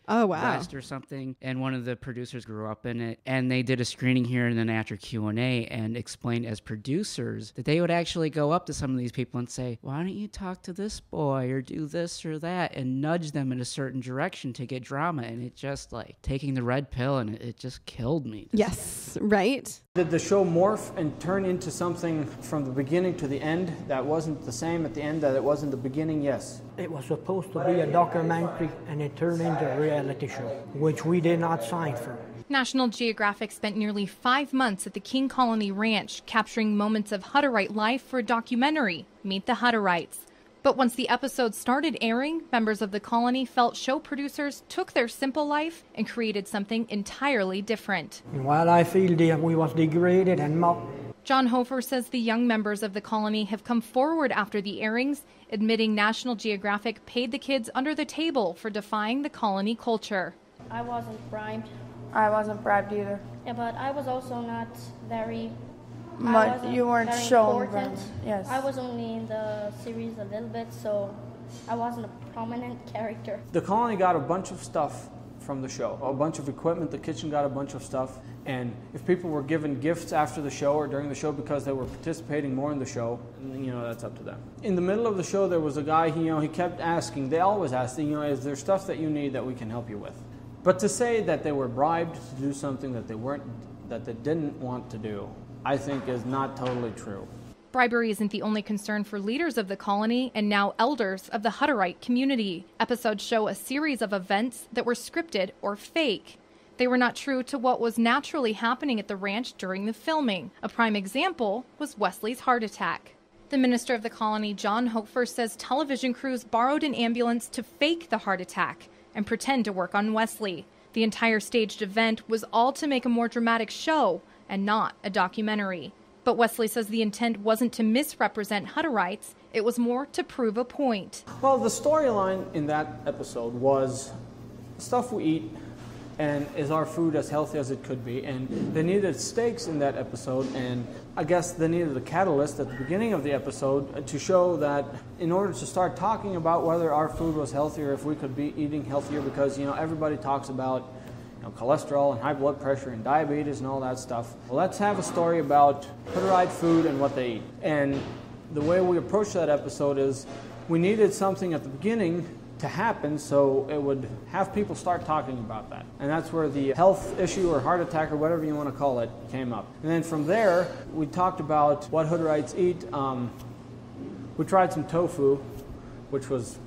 Oh, wow. West or something, and one of the producers grew up in it, and they did a screening here and then after Q and A and explained as producers that they would actually go up to some of these people and say, why don't you talk to this boy or do this or that, and nudge them in a certain direction to get drama. And it just like taking the red pill, and it, it just killed me. Yes, right? Did the show morph and turn into something from the beginning to the end that wasn't the same at the end that it was in the beginning? Yes. It was supposed to be a documentary, and it turned into a reality show, which we did not sign for. National Geographic spent nearly five months at the King Colony Ranch capturing moments of Hutterite life for a documentary, Meet the Hutterites. But once the episode started airing, members of the colony felt show producers took their simple life and created something entirely different. And while I feel that we was degraded and mocked, John Hofer says the young members of the colony have come forward after the airings, admitting National Geographic paid the kids under the table for defying the colony culture. I wasn't bribed. I wasn't bribed either. Yeah, but I was also not very... But you weren't shown important. Yes. I was only in the series a little bit, so I wasn't a prominent character. The colony got a bunch of stuff from the show, a bunch of equipment. The kitchen got a bunch of stuff. And if people were given gifts after the show or during the show because they were participating more in the show, you know, that's up to them. In the middle of the show, there was a guy, he, you know, he kept asking, they always asked, you know, is there stuff that you need that we can help you with? But to say that they were bribed to do something that they weren't, that they didn't want to do, I think is not totally true. Bribery isn't the only concern for leaders of the colony and now elders of the Hutterite community. Episodes show a series of events that were scripted or fake. They were not true to what was naturally happening at the ranch during the filming. A prime example was Wesley's heart attack. The minister of the colony, John Hofer, says television crews borrowed an ambulance to fake the heart attack and pretend to work on Wesley. The entire staged event was all to make a more dramatic show and not a documentary. But Wesley says the intent wasn't to misrepresent Hutterites, it was more to prove a point. Well, the storyline in that episode was stuff we eat and is our food as healthy as it could be, and they needed steaks in that episode, and I guess they needed a catalyst at the beginning of the episode to show that in order to start talking about whether our food was healthier, if we could be eating healthier, because, you know, everybody talks about know, cholesterol and high blood pressure and diabetes and all that stuff. Well, let's have a story about Hutterite food and what they eat. And the way we approached that episode is we needed something at the beginning to happen so it would have people start talking about that. And that's where the health issue or heart attack or whatever you want to call it came up. And then from there, we talked about what Hutterites eat. Um, we tried some tofu, which was,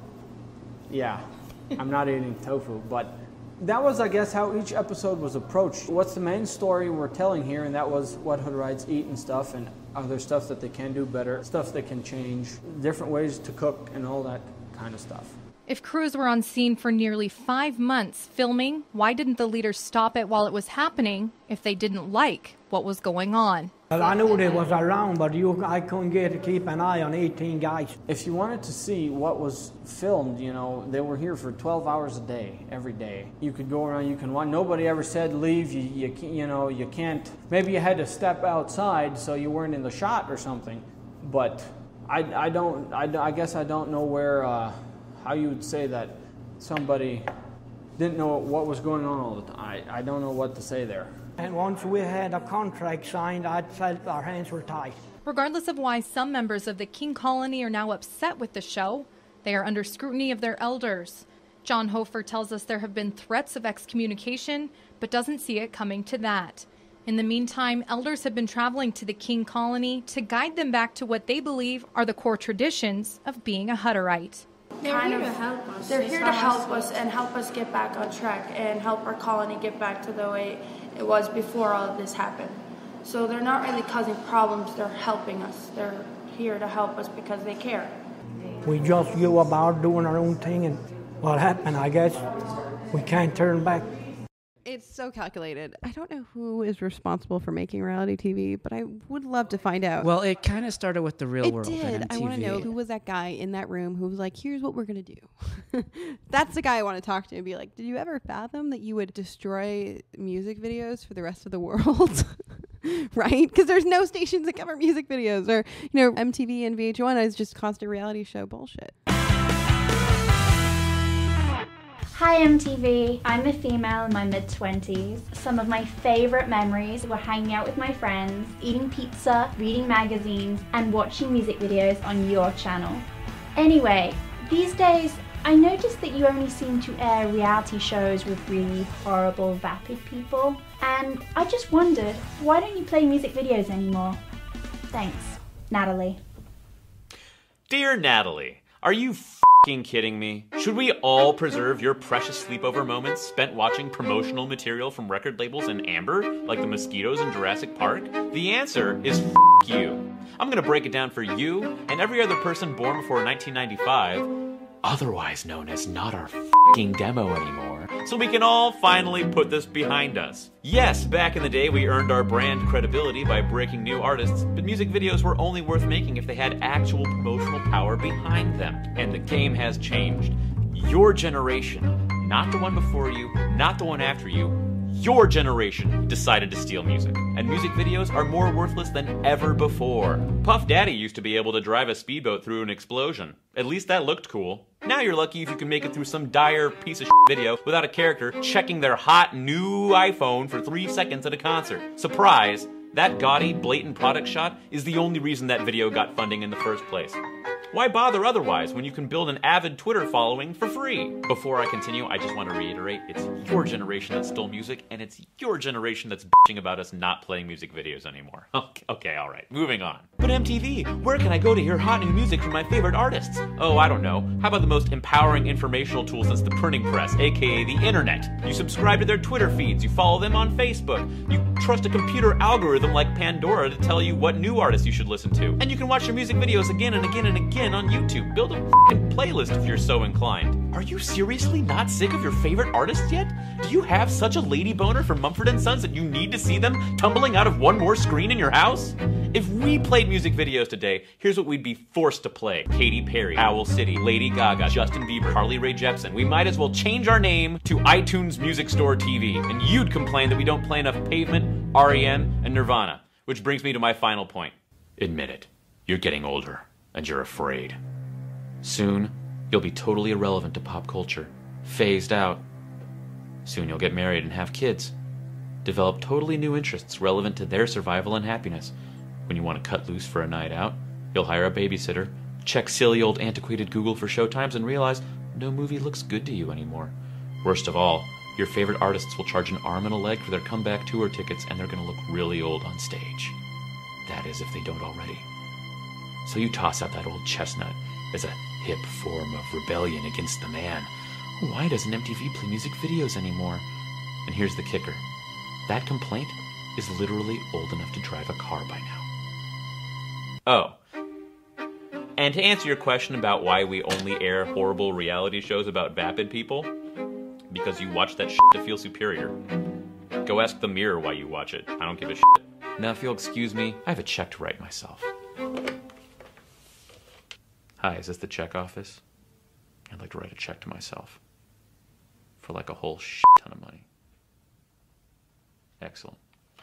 yeah, I'm not eating tofu, but that was, I guess, how each episode was approached. What's the main story we're telling here, and that was what Hutterites eat and stuff, and are there stuff that they can do better, stuff they can change, different ways to cook, and all that kind of stuff. If crews were on scene for nearly five months filming, why didn't the leaders stop it while it was happening if they didn't like what was going on? Well, I knew they was around, but you, I couldn't get to keep an eye on eighteen guys. If you wanted to see what was filmed, you know, they were here for twelve hours a day, every day. You could go around, you can watch. Nobody ever said leave, you, you, you know, you can't. Maybe you had to step outside so you weren't in the shot or something. But I, I don't, I, I guess I don't know where, uh, how you would say that somebody didn't know what was going on all the time. I, I don't know what to say there. And once we had a contract signed, I felt our hands were tied. Regardless of why some members of the King Colony are now upset with the show, they are under scrutiny of their elders. John Hofer tells us there have been threats of excommunication, but doesn't see it coming to that. In the meantime, elders have been traveling to the King Colony to guide them back to what they believe are the core traditions of being a Hutterite. They're kind here of, to help us. They're here to help us and help us get back on track and help our colony get back to the way it was before all of this happened. So they're not really causing problems, they're helping us. They're here to help us because they care. We just go about doing our own thing, and what happened, I guess, we can't turn back. It's so calculated. I don't know who is responsible for making reality T V, but I would love to find out. Well, it kind of started with the Real it World. It did. on M T V. I want to know who was that guy in that room who was like, here's what we're going to do. That's the guy I want to talk to and be like, did you ever fathom that you would destroy music videos for the rest of the world? Right? Because there's no stations that cover music videos, or, you know, M T V and V H one is just constant reality show bullshit. Hi M T V, I'm a female in my mid twenties. Some of my favourite memories were hanging out with my friends, eating pizza, reading magazines, and watching music videos on your channel. Anyway, these days, I noticed that you only seem to air reality shows with really horrible, vapid people, and I just wondered, why don't you play music videos anymore? Thanks, Natalie. Dear Natalie, are you f***ing kidding me? Should we all preserve your precious sleepover moments spent watching promotional material from record labels in amber, like the mosquitoes in Jurassic Park? The answer is f*** you. I'm gonna break it down for you and every other person born before nineteen ninety-five, otherwise known as not our f***ing demo anymore, so we can all finally put this behind us. Yes, back in the day we earned our brand credibility by breaking new artists, but music videos were only worth making if they had actual promotional power behind them. And the game has changed. Your generation, not the one before you, not the one after you, your generation decided to steal music, and music videos are more worthless than ever before. Puff Daddy used to be able to drive a speedboat through an explosion. At least that looked cool. Now you're lucky if you can make it through some dire piece of shit video without a character checking their hot new iPhone for three seconds at a concert. Surprise! That gaudy, blatant product shot is the only reason that video got funding in the first place. Why bother otherwise when you can build an avid Twitter following for free? Before I continue, I just want to reiterate, it's your generation that stole music, and it's your generation that's bitching about us not playing music videos anymore. Okay, okay, alright, moving on. But M T V, where can I go to hear hot new music from my favorite artists? Oh, I don't know. How about the most empowering informational tool since the printing press, aka the internet? You subscribe to their Twitter feeds, you follow them on Facebook, you trust a computer algorithm like Pandora to tell you what new artists you should listen to, and you can watch your music videos again and again and again on YouTube. Build a f***ing playlist if you're so inclined. Are you seriously not sick of your favorite artists yet? Do you have such a lady boner for Mumford and Sons that you need to see them tumbling out of one more screen in your house? If we played music videos today, here's what we'd be forced to play. Katy Perry, Owl City, Lady Gaga, Justin Bieber, Carly Rae Jepsen. We might as well change our name to iTunes Music Store T V, and you'd complain that we don't play enough Pavement, R E M, and Nirvana. Which brings me to my final point. Admit it, you're getting older. And you're afraid. Soon, you'll be totally irrelevant to pop culture, phased out. Soon you'll get married and have kids, develop totally new interests relevant to their survival and happiness. When you want to cut loose for a night out, you'll hire a babysitter, check silly old antiquated Google for showtimes, and realize no movie looks good to you anymore. Worst of all, your favorite artists will charge an arm and a leg for their comeback tour tickets, and they're gonna look really old on stage. That is, if they don't already. So you toss out that old chestnut as a hip form of rebellion against the man. Why doesn't M T V play music videos anymore? And here's the kicker. That complaint is literally old enough to drive a car by now. Oh. And to answer your question about why we only air horrible reality shows about vapid people, because you watch that shit to feel superior. Go ask the mirror why you watch it. I don't give a shit. Now if you'll excuse me, I have a check to write myself. Hi, is this the check office? I'd like to write a check to myself. For like a whole shit ton of money. Excellent.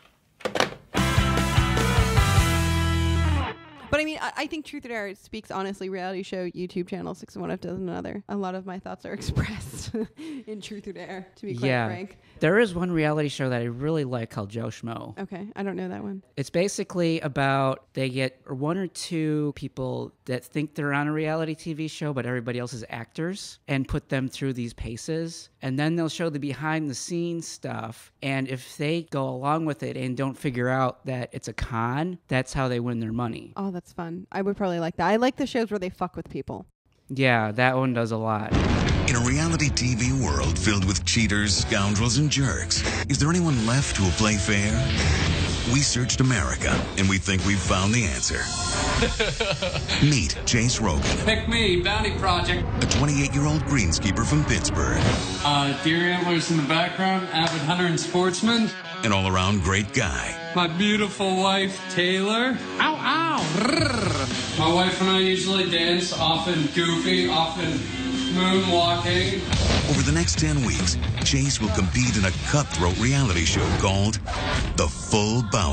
But I mean, I, I think Truth or Dare speaks honestly. Reality show, YouTube channel, six and one half dozen another. A lot of my thoughts are expressed in Truth or Dare, to be quite yeah. frank. There is one reality show that I really like called Joe Schmo. Okay, I don't know that one. It's basically about they get one or two people that think they're on a reality T V show, but everybody else is actors, and put them through these paces. And then they'll show the behind the scenes stuff. And if they go along with it and don't figure out that it's a con, that's how they win their money. Oh, that's fun. I would probably like that. I like the shows where they fuck with people. Yeah, that one does a lot. In a reality T V world filled with cheaters, scoundrels, and jerks, is there anyone left who will play fair? We searched America, and we think we've found the answer. Meet Chase Rogan. Pick me, Bounty Project. A twenty-eight-year-old greenskeeper from Pittsburgh. Uh, deer antlers in the background, avid hunter and sportsman. An all-around great guy. My beautiful wife, Taylor. Ow, ow. Rrr. My wife and I usually dance, often goofy, often moonwalking. Over the next ten weeks, Chase will compete in a cutthroat reality show called The Full Bounty.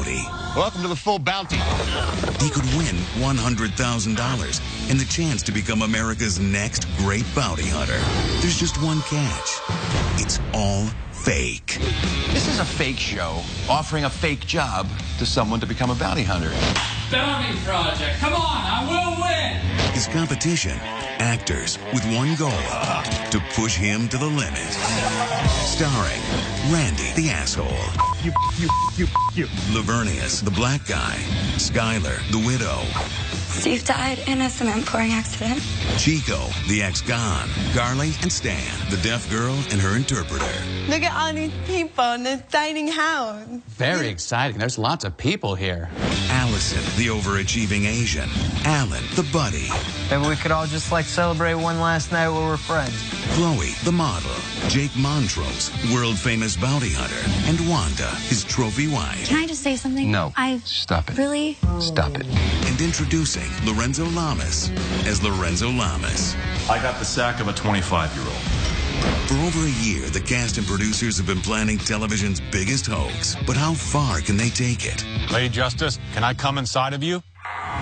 Welcome to the full bounty. He could win one hundred thousand dollars and the chance to become America's next great bounty hunter. There's just one catch. It's all fake. This is a fake show offering a fake job to someone to become a bounty hunter. Bounty project. Come on, I will win. His competition, actors with one goal, to push him to the limit. Starring Randy, the asshole. You, you, you, you. Lavernius, the black guy. Skyler, the widow. Steve died in a cement pouring accident. Chico, the ex-con. Carly and Stan, the deaf girl and her interpreter. Look at all these people in this tiny house. Very exciting. There's lots of people here. Allison, the overachieving Asian. Alan, the buddy. Maybe we could all just like celebrate one last night where we're friends. Chloe, the model. Jake Montrose, world-famous bounty hunter. And Wanda, his trophy wife. Can I just say something? No. I Stop it. Really? Stop it. And introducing Lorenzo Lamas as Lorenzo Lamas. I got the sack of a twenty-five-year-old. For over a year, the cast and producers have been planning television's biggest hoax. But how far can they take it? Lady Justice, can I come inside of you?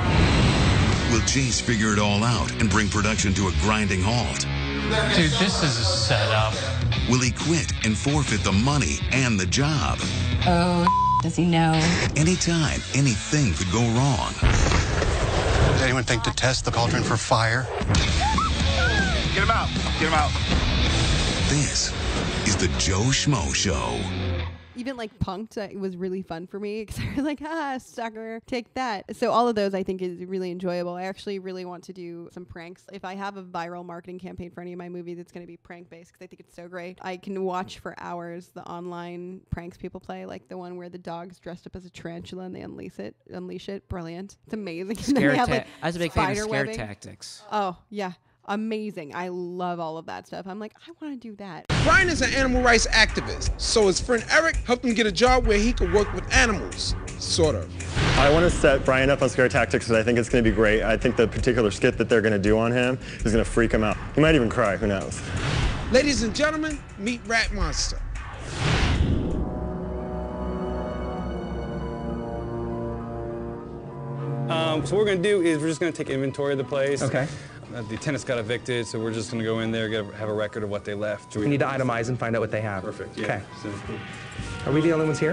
Will Chase figure it all out and bring production to a grinding halt? Dude, this is a setup. Will he quit and forfeit the money and the job? Oh, does he know? Anytime, anything could go wrong. Does anyone think to test the cauldron for fire? Get him out. Get him out. This is the Joe Schmo Show. Even like Punk'd, uh, it was really fun for me because I was like, ah, sucker, take that. So all of those I think is really enjoyable. I actually really want to do some pranks. If I have a viral marketing campaign for any of my movies, it's going to be prank based because I think it's so great. I can watch for hours the online pranks people play, like the one where the dog's dressed up as a tarantula and they unleash it. Unleash it, brilliant. It's amazing. Scare have, ta- like, I was a big fan of spider scare webbing. tactics. Oh yeah. Amazing. I love all of that stuff. I'm like, I want to do that. Brian is an animal rights activist, so his friend Eric helped him get a job where he could work with animals, sort of. I want to set Brian up on Scare Tactics because I think it's going to be great. I think the particular skit that they're going to do on him is going to freak him out. He might even cry, who knows. Ladies and gentlemen, meet Rat Monster. Um, so what we're going to do is we're just going to take inventory of the place. Okay. Uh, the tenants got evicted, so we're just going to go in there, get a, have a record of what they left. We need to itemize and find out what they have. Perfect, yeah. Okay. So, cool. Are we the only ones here?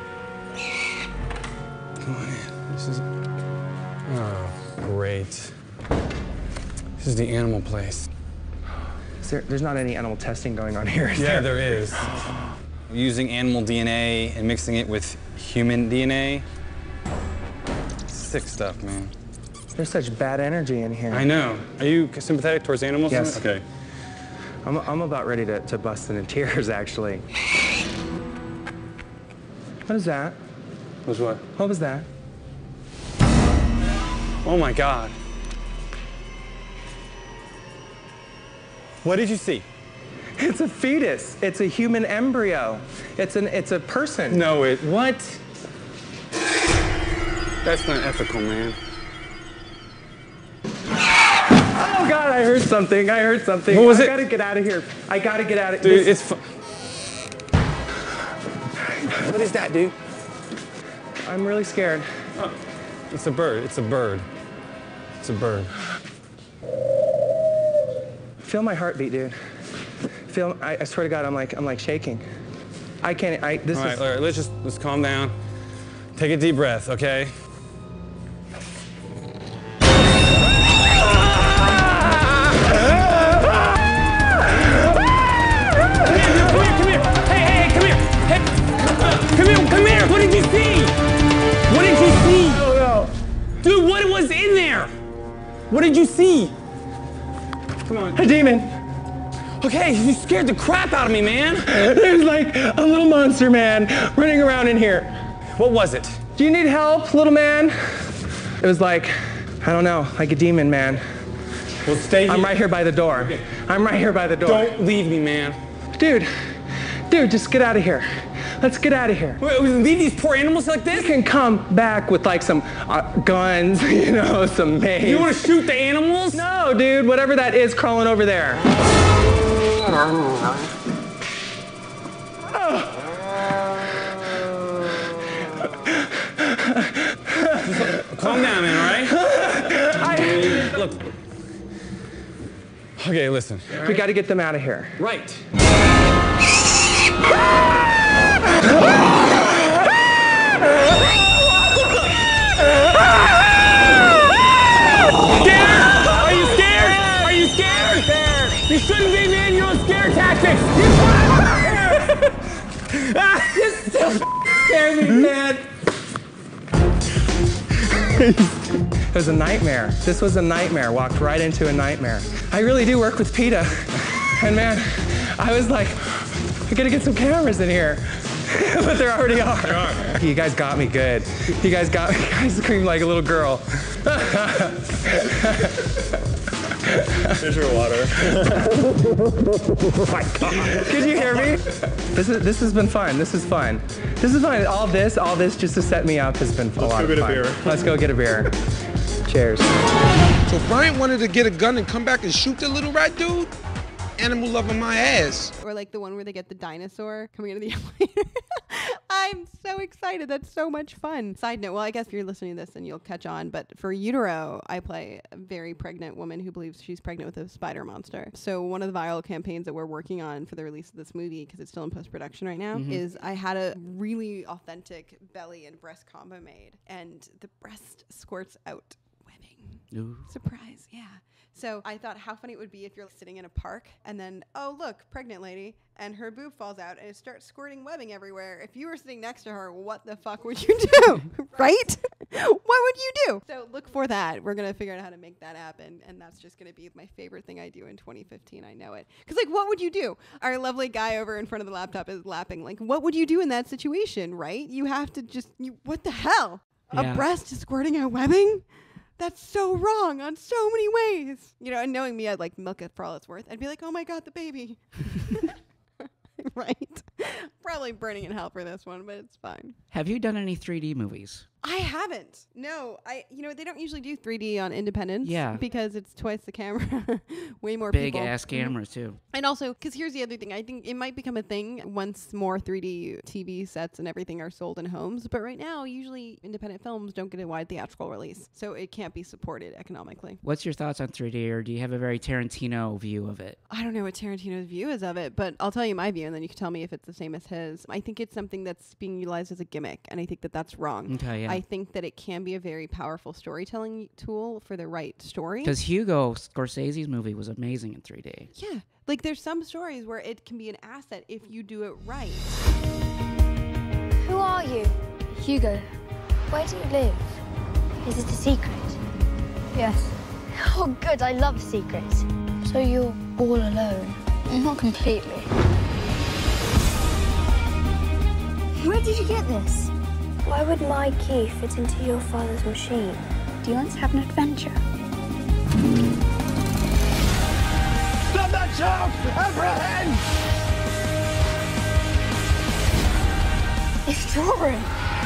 Come on in. This is... Oh, great. This is the animal place. Is there, there's not any animal testing going on here, is Yeah, there? there is. Using animal D N A and mixing it with human D N A. Sick stuff, man. There's such bad energy in here. I know. Are you sympathetic towards animals? Yes. Okay. I'm, I'm about ready to, to bust into tears, actually. What is that? What's what? What was that? Oh my God. What did you see? It's a fetus. It's a human embryo. It's an it's a person. No, it what? That's not ethical, man. Oh God, I heard something. I heard something. What was I it? gotta get out of here. I gotta get out of Dude, this- it's fu- What is that, dude? I'm really scared. Oh, it's a bird. It's a bird. It's a bird. Feel my heartbeat, dude. Feel. I, I swear to God, I'm like I'm like shaking. I can't. I. This all right, is. all right. Let's just let's calm down. Take a deep breath, okay? Come here, come here! What did you see? What did you see? I don't know. Dude, what was in there? What did you see? Come on. A demon. Okay, you scared the crap out of me, man. There's like a little monster man running around in here. What was it? Do you need help, little man? It was like, I don't know, like a demon, man. Well, stay here. I'm right here by the door. Okay. I'm right here by the door. Don't leave me, man. Dude, dude, just get out of here. Let's get out of here. Wait, leave these poor animals like this? You can come back with like some uh, guns, you know, some mace. You want to shoot the animals? No, dude, whatever that is crawling over there. Okay, listen. We got to get them out of here. Right. Are you scared? Are you scared? You shouldn't be manual scare tactics. You still scared me, man. It was a nightmare. This was a nightmare. Walked right into a nightmare. I really do work with PETA. And man, I was like, I gotta get some cameras in here. But there already are. There are. You guys got me good. You guys got me. You guys screamed like a little girl. Here's your water. Oh my God. Could you hear me? This is this has been fun. This is fun. This is fun. All this, all this just to set me up has been a lot of fun. Let's go get a beer. Let's go get a beer. Cheers. So if Bryant wanted to get a gun and come back and shoot the little rat dude, animal loving my ass. Or like the one where they get the dinosaur coming into the elevator. I'm so excited. That's so much fun. Side note, well, I guess if you're listening to this, then you'll catch on. But for Utero, I play a very pregnant woman who believes she's pregnant with a spider monster. So one of the viral campaigns that we're working on for the release of this movie, because it's still in post-production right now, mm-hmm. is I had a really authentic belly and breast combo made. And the breast squirts out webbing. Ooh. Surprise, yeah. So I thought how funny it would be if you're sitting in a park and then, oh, look, pregnant lady, and her boob falls out and it starts squirting webbing everywhere. If you were sitting next to her, what the fuck would you do? Right? What would you do? So look for that. We're going to figure out how to make that happen. And that's just going to be my favorite thing I do in twenty fifteen. I know it. Because, like, what would you do? Our lovely guy over in front of the laptop is lapping. Like, what would you do in that situation, right? You have to just, you, what the hell? Yeah. A breast is squirting out webbing? That's so wrong on so many ways. You know, and knowing me, I'd like milk it for all it's worth. I'd be like, oh my God, the baby. Right? Probably burning in hell for this one, but it's fine. Have you done any three D movies? I haven't. No, I. You know, they don't usually do three D on Independence. Yeah. Because it's twice the camera. Way more Big people. Big ass cameras, too. And also, because here's the other thing. I think it might become a thing once more three D T V sets and everything are sold in homes. But right now, usually independent films don't get a wide theatrical release. So it can't be supported economically. What's your thoughts on three D, or do you have a very Tarantino view of it? I don't know what Tarantino's view is of it, but I'll tell you my view, and then you can tell me if it's the same as his. I think it's something that's being utilized as a gimmick, and I think that that's wrong. Okay, yeah. I think that it can be a very powerful storytelling tool for the right story. Because Hugo, Scorsese's movie, was amazing in three D. Yeah. Like, there's some stories where it can be an asset if you do it right. Who are you? Hugo. Where do you live? Is it a secret? Yes. Oh, good. I love secrets. So you're all alone? Not completely. Where did you get this? Why would my key fit into your father's machine? Do you want to have an adventure? Stop that shout! Apprehend! It's drawing.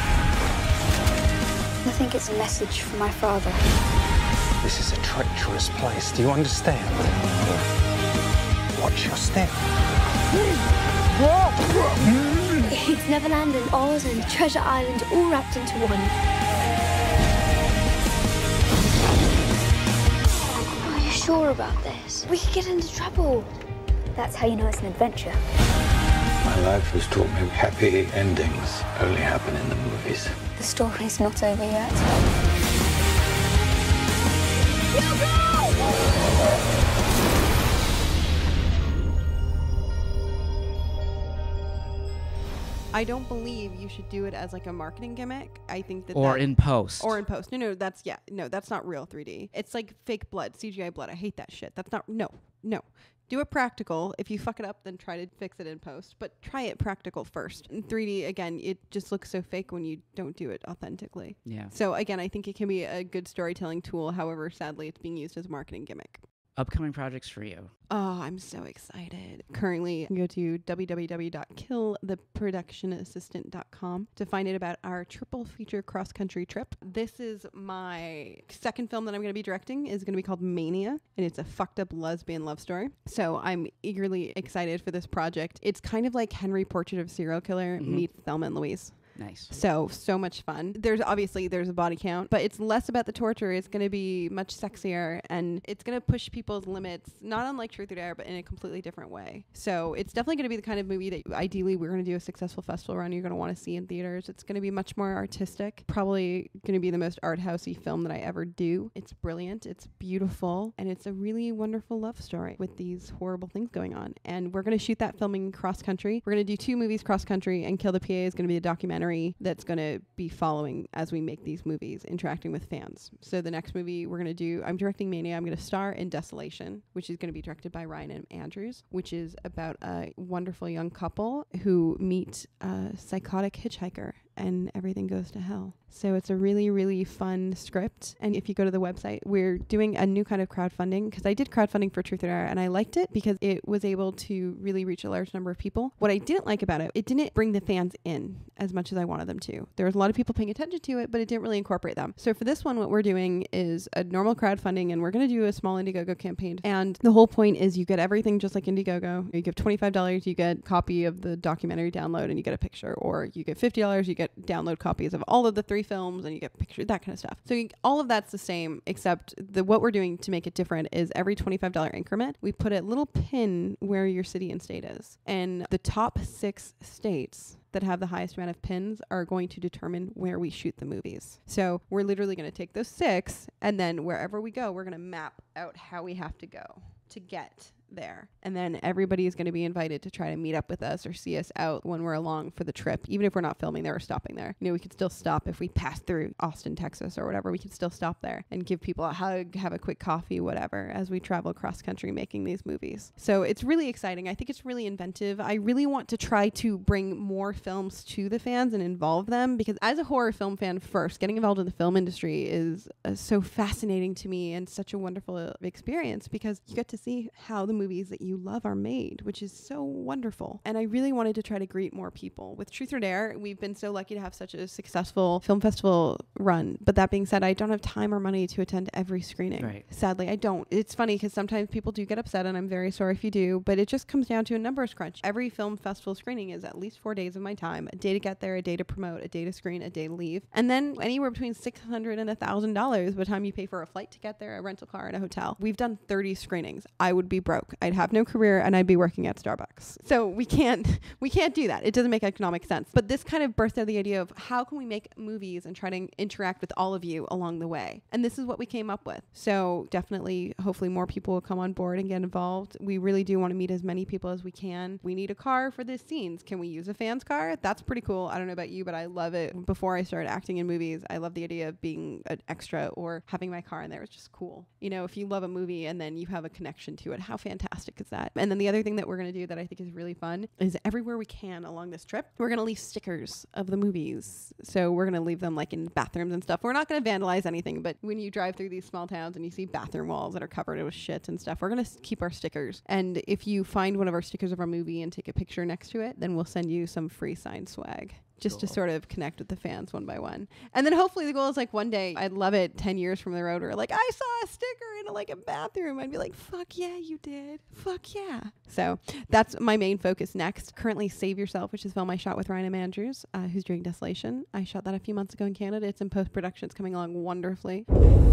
I think it's a message from my father. This is a treacherous place. Do you understand? Watch your step. It's Neverland and Oz and Treasure Island all wrapped into one. Are you sure about this? We could get into trouble. That's how you know it's an adventure. My life has taught me happy endings only happen in the movies. The story's not over yet. I don't believe you should do it as like a marketing gimmick. I think that or that, in post or in post. No, no, that's yeah, no, that's not real three D. It's like fake blood, C G I blood. I hate that shit. That's not no, no. Do it practical. If you fuck it up, then try to fix it in post. But try it practical first. In three D, again, it just looks so fake when you don't do it authentically. Yeah. So again, I think it can be a good storytelling tool. However, sadly, it's being used as a marketing gimmick. Upcoming projects for you. Oh, I'm so excited. Currently, go to w w w dot kill the production assistant dot com to find out about our triple feature cross-country trip. This is my second film that I'm going to be directing. Is going to be called Mania, and it's a fucked up lesbian love story. So I'm eagerly excited for this project. It's kind of like Henry Portrait of a Serial Killer mm-hmm. meets Thelma and Louise. Nice. So, so much fun. There's obviously, there's a body count, but it's less about the torture. It's going to be much sexier, and it's going to push people's limits, not unlike Truth or Dare, but in a completely different way. So it's definitely going to be the kind of movie that ideally we're going to do a successful festival run. You're going to want to see in theaters. It's going to be much more artistic, probably going to be the most art housey film that I ever do. It's brilliant. It's beautiful. And it's a really wonderful love story with these horrible things going on. And we're going to shoot that filming cross country. We're going to do two movies cross country, and Kill the P A is going to be a documentary that's going to be following as we make these movies, interacting with fans. So the next movie we're going to do, I'm directing Mania. I'm going to star in Desolation, which is going to be directed by Ryan M. Andrews, which is about a wonderful young couple who meet a psychotic hitchhiker and everything goes to hell. So it's a really, really fun script. And if you go to the website, we're doing a new kind of crowdfunding, because I did crowdfunding for Truth or Dare and I liked it because it was able to really reach a large number of people. What I didn't like about it, it didn't bring the fans in as much as I wanted them to. There was a lot of people paying attention to it, but it didn't really incorporate them. So for this one, what we're doing is a normal crowdfunding, and we're going to do a small Indiegogo campaign. And the whole point is you get everything just like Indiegogo. You give twenty-five dollars, you get a copy of the documentary download and you get a picture, or you get fifty dollars, you get download copies of all of the three films and you get pictures, that kind of stuff. So you, all of that's the same, except the what we're doing to make it different is every twenty-five dollars increment, we put a little pin where your city and state is. And the top six states that have the highest amount of pins are going to determine where we shoot the movies. So we're literally going to take those six, and then wherever we go, we're going to map out how we have to go to get there. And then everybody is going to be invited to try to meet up with us or see us out when we're along for the trip. Even if we're not filming there or stopping there, you know, we could still stop if we pass through Austin, Texas or whatever. We could still stop there and give people a hug, have a quick coffee, whatever, as we travel cross country making these movies. So it's really exciting. I think it's really inventive. I really want to try to bring more films to the fans and involve them, because as a horror film fan first, getting involved in the film industry is uh, so fascinating to me and such a wonderful uh, experience, because you get to see how the movies that you love are made, which is so wonderful. And I really wanted to try to greet more people. With Truth or Dare, we've been so lucky to have such a successful film festival run. But that being said, I don't have time or money to attend every screening. Right. Sadly, I don't. It's funny because sometimes people do get upset, and I'm very sorry if you do, but it just comes down to a numbers crunch. Every film festival screening is at least four days of my time, a day to get there, a day to promote, a day to screen, a day to leave. And then anywhere between six hundred dollars and one thousand dollars by the time you pay for a flight to get there, a rental car, and a hotel. We've done thirty screenings. I would be broke. I'd have no career and I'd be working at Starbucks. So we can't we can't do that. It doesn't make economic sense. But this kind of birthed out the idea of how can we make movies and try to interact with all of you along the way. And this is what we came up with. So definitely, hopefully more people will come on board and get involved. We really do want to meet as many people as we can. We need a car for the scenes. Can we use a fan's car? That's pretty cool. I don't know about you, but I love it. Before I started acting in movies, I love the idea of being an extra or having my car in there. It's just cool. You know, if you love a movie and then you have a connection to it, how fantastic is that? And then the other thing that we're going to do that I think is really fun is everywhere we can along this trip, we're going to leave stickers of the movies. So we're going to leave them like in bathrooms and stuff. We're not going to vandalize anything, but when you drive through these small towns and you see bathroom walls that are covered with shit and stuff, we're going to keep our stickers. And if you find one of our stickers of our movie and take a picture next to it, then we'll send you some free signed swag. Just cool. To sort of connect with the fans one by one. And then hopefully the goal is like one day, I'd love it ten years from the road where like, I saw a sticker in like a bathroom. I'd be like, fuck yeah, you did. Fuck yeah. So that's my main focus next. Currently Save Yourself, which is a film I shot with Ryan M. Andrews, uh, who's doing Desolation. I shot that a few months ago in Canada. It's in post-production. It's coming along wonderfully.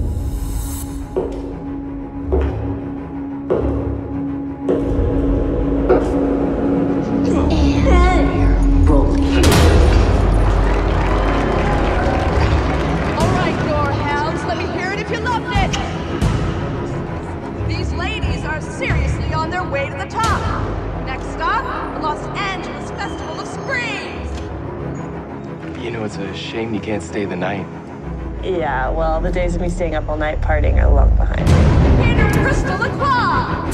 Seriously on their way to the top. Next stop, the Los Angeles Festival of Screams. You know, it's a shame you can't stay the night. Yeah, well, the days of me staying up all night partying are long behind. Peter Crystal Lacroix.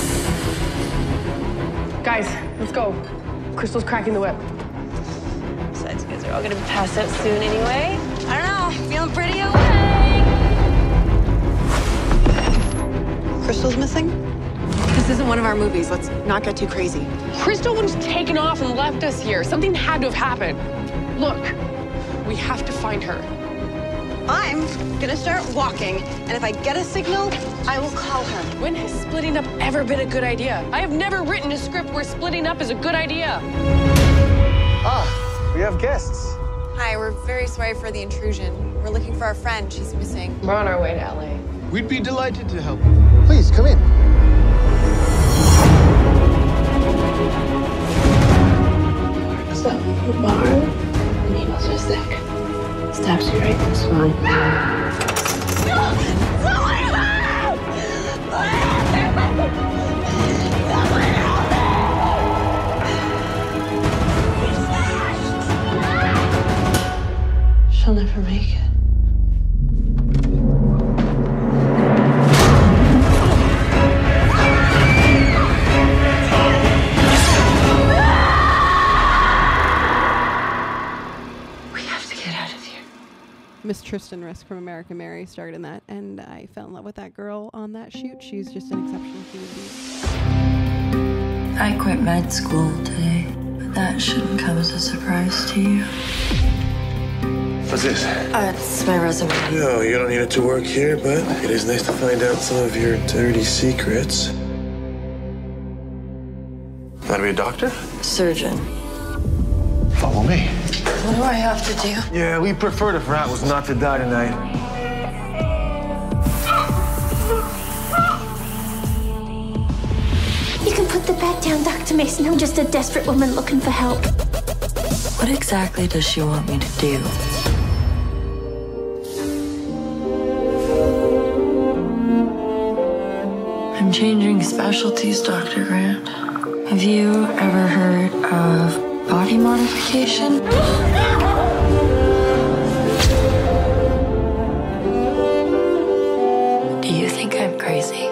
Guys, let's go. Crystal's cracking the whip. Besides, you guys are all gonna be passed out soon anyway. I don't know, feeling pretty awake. Crystal's missing? This isn't one of our movies. Let's not get too crazy. Crystal wouldn't have taken off and left us here. Something had to have happened. Look, we have to find her. I'm gonna start walking, and if I get a signal, I will call her. When has splitting up ever been a good idea? I have never written a script where splitting up is a good idea. Ah, we have guests. Hi, we're very sorry for the intrusion. We're looking for our friend. She's missing. We're on our way to L A. We'd be delighted to help. Please, come in. What's up? Bar? Needles are sick. Stabs you right in the spine. She'll never make it. Miss Tristan Risk from American Mary starred in that, and I fell in love with that girl on that shoot. She's just an exceptional human being. I quit med school today, but that shouldn't come as a surprise to you. What's this? Uh, it's my resume. No, you don't need it to work here, but it is nice to find out some of your dirty secrets. Want to be a doctor? Surgeon. Follow me. What do I have to do? Yeah, we preferred if Rat was not to die tonight. You can put the bed down, Doctor Mason. I'm just a desperate woman looking for help. What exactly does she want me to do? I'm changing specialties, Doctor Grant. Have you ever heard of body modification? Do you think I'm crazy?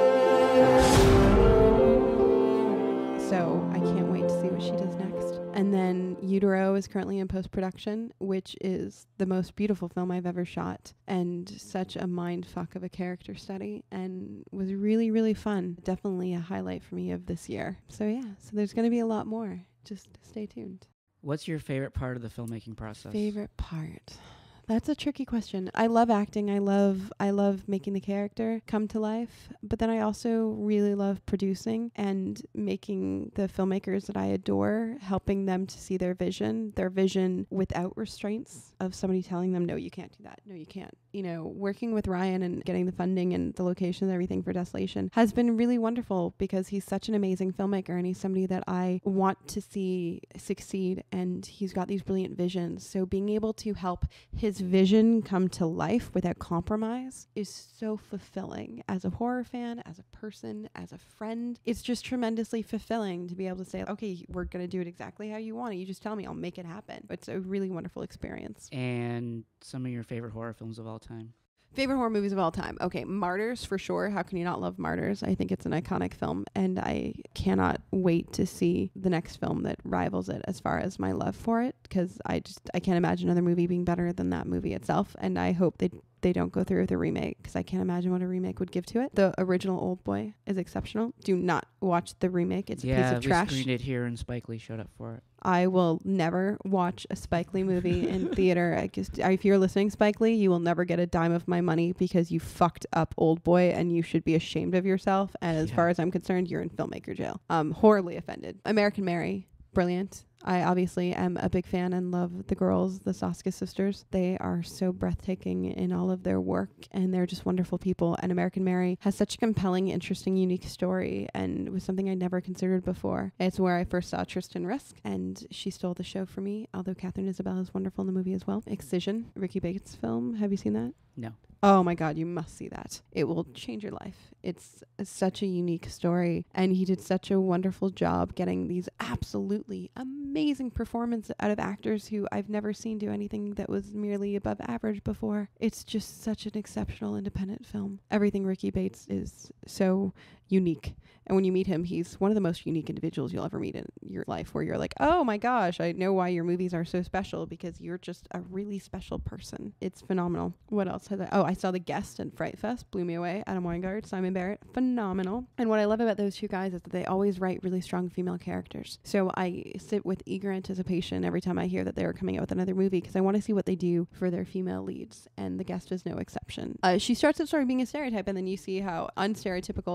So I can't wait to see what she does next. And then Utero is currently in post-production, which is the most beautiful film I've ever shot, and such a mind fuck of a character study, and was really, really fun. Definitely a highlight for me of this year. So yeah, so there's going to be a lot more. Just stay tuned. What's your favorite part of the filmmaking process? Favorite part? That's a tricky question. I love acting. I love I love making the character come to life. But then I also really love producing and making the filmmakers that I adore, helping them to see their vision, their vision without restraints of somebody telling them, no, you can't do that. No, you can't. You know, working with Ryan and getting the funding and the locations and everything for Desolation has been really wonderful because he's such an amazing filmmaker and he's somebody that I want to see succeed, and he's got these brilliant visions. So being able to help his vision come to life without compromise is so fulfilling as a horror fan, as a person, as a friend. It's just tremendously fulfilling to be able to say, okay, we're going to do it exactly how you want it. You just tell me, I'll make it happen. It's a really wonderful experience. And some of your favorite horror films of all time? Favorite horror movies of all time. Okay, Martyrs for sure. How can you not love Martyrs? I think it's an iconic film, and I cannot wait to see the next film that rivals it as far as my love for it, because I just I can't imagine another movie being better than that movie itself, and I hope they they don't go through with a remake, because I can't imagine what a remake would give to it. The original Old Boy is exceptional. Do not watch the remake. It's yeah, a piece of trash. Yeah, we screened it here and Spike Lee showed up for it. I will never watch a Spike Lee movie in theater. I just, if you're listening, Spike Lee, you will never get a dime of my money because you fucked up Old Boy, and you should be ashamed of yourself. And as yeah. far as I'm concerned, you're in filmmaker jail. Um, horribly offended. American Mary, brilliant. I obviously am a big fan and love the girls, the Soska sisters. They are so breathtaking in all of their work, and they're just wonderful people. And American Mary has such a compelling, interesting, unique story, and was something I never considered before. It's where I first saw Tristan Risk, and she stole the show for me, although Catherine Isabelle is wonderful in the movie as well. Excision, Ricky Bates' film. Have you seen that? No. Oh my God, you must see that. It will change your life. It's a, such a unique story, and he did such a wonderful job getting these absolutely amazing performances out of actors who I've never seen do anything that was merely above average before. It's just such an exceptional independent film. Everything Ricky Bates is so unique. And when you meet him, he's one of the most unique individuals you'll ever meet in your life, where you're like, oh my gosh, I know why your movies are so special, because you're just a really special person. It's phenomenal. What else has I? Oh, I saw The Guest and Fright Fest. Blew me away. Adam Wingard, Simon Barrett. Phenomenal. And what I love about those two guys is that they always write really strong female characters. So I sit with eager anticipation every time I hear that they're coming out with another movie, because I want to see what they do for their female leads. And The Guest is no exception. Uh, she starts the story being a stereotype, and then you see how unstereotypical they wrote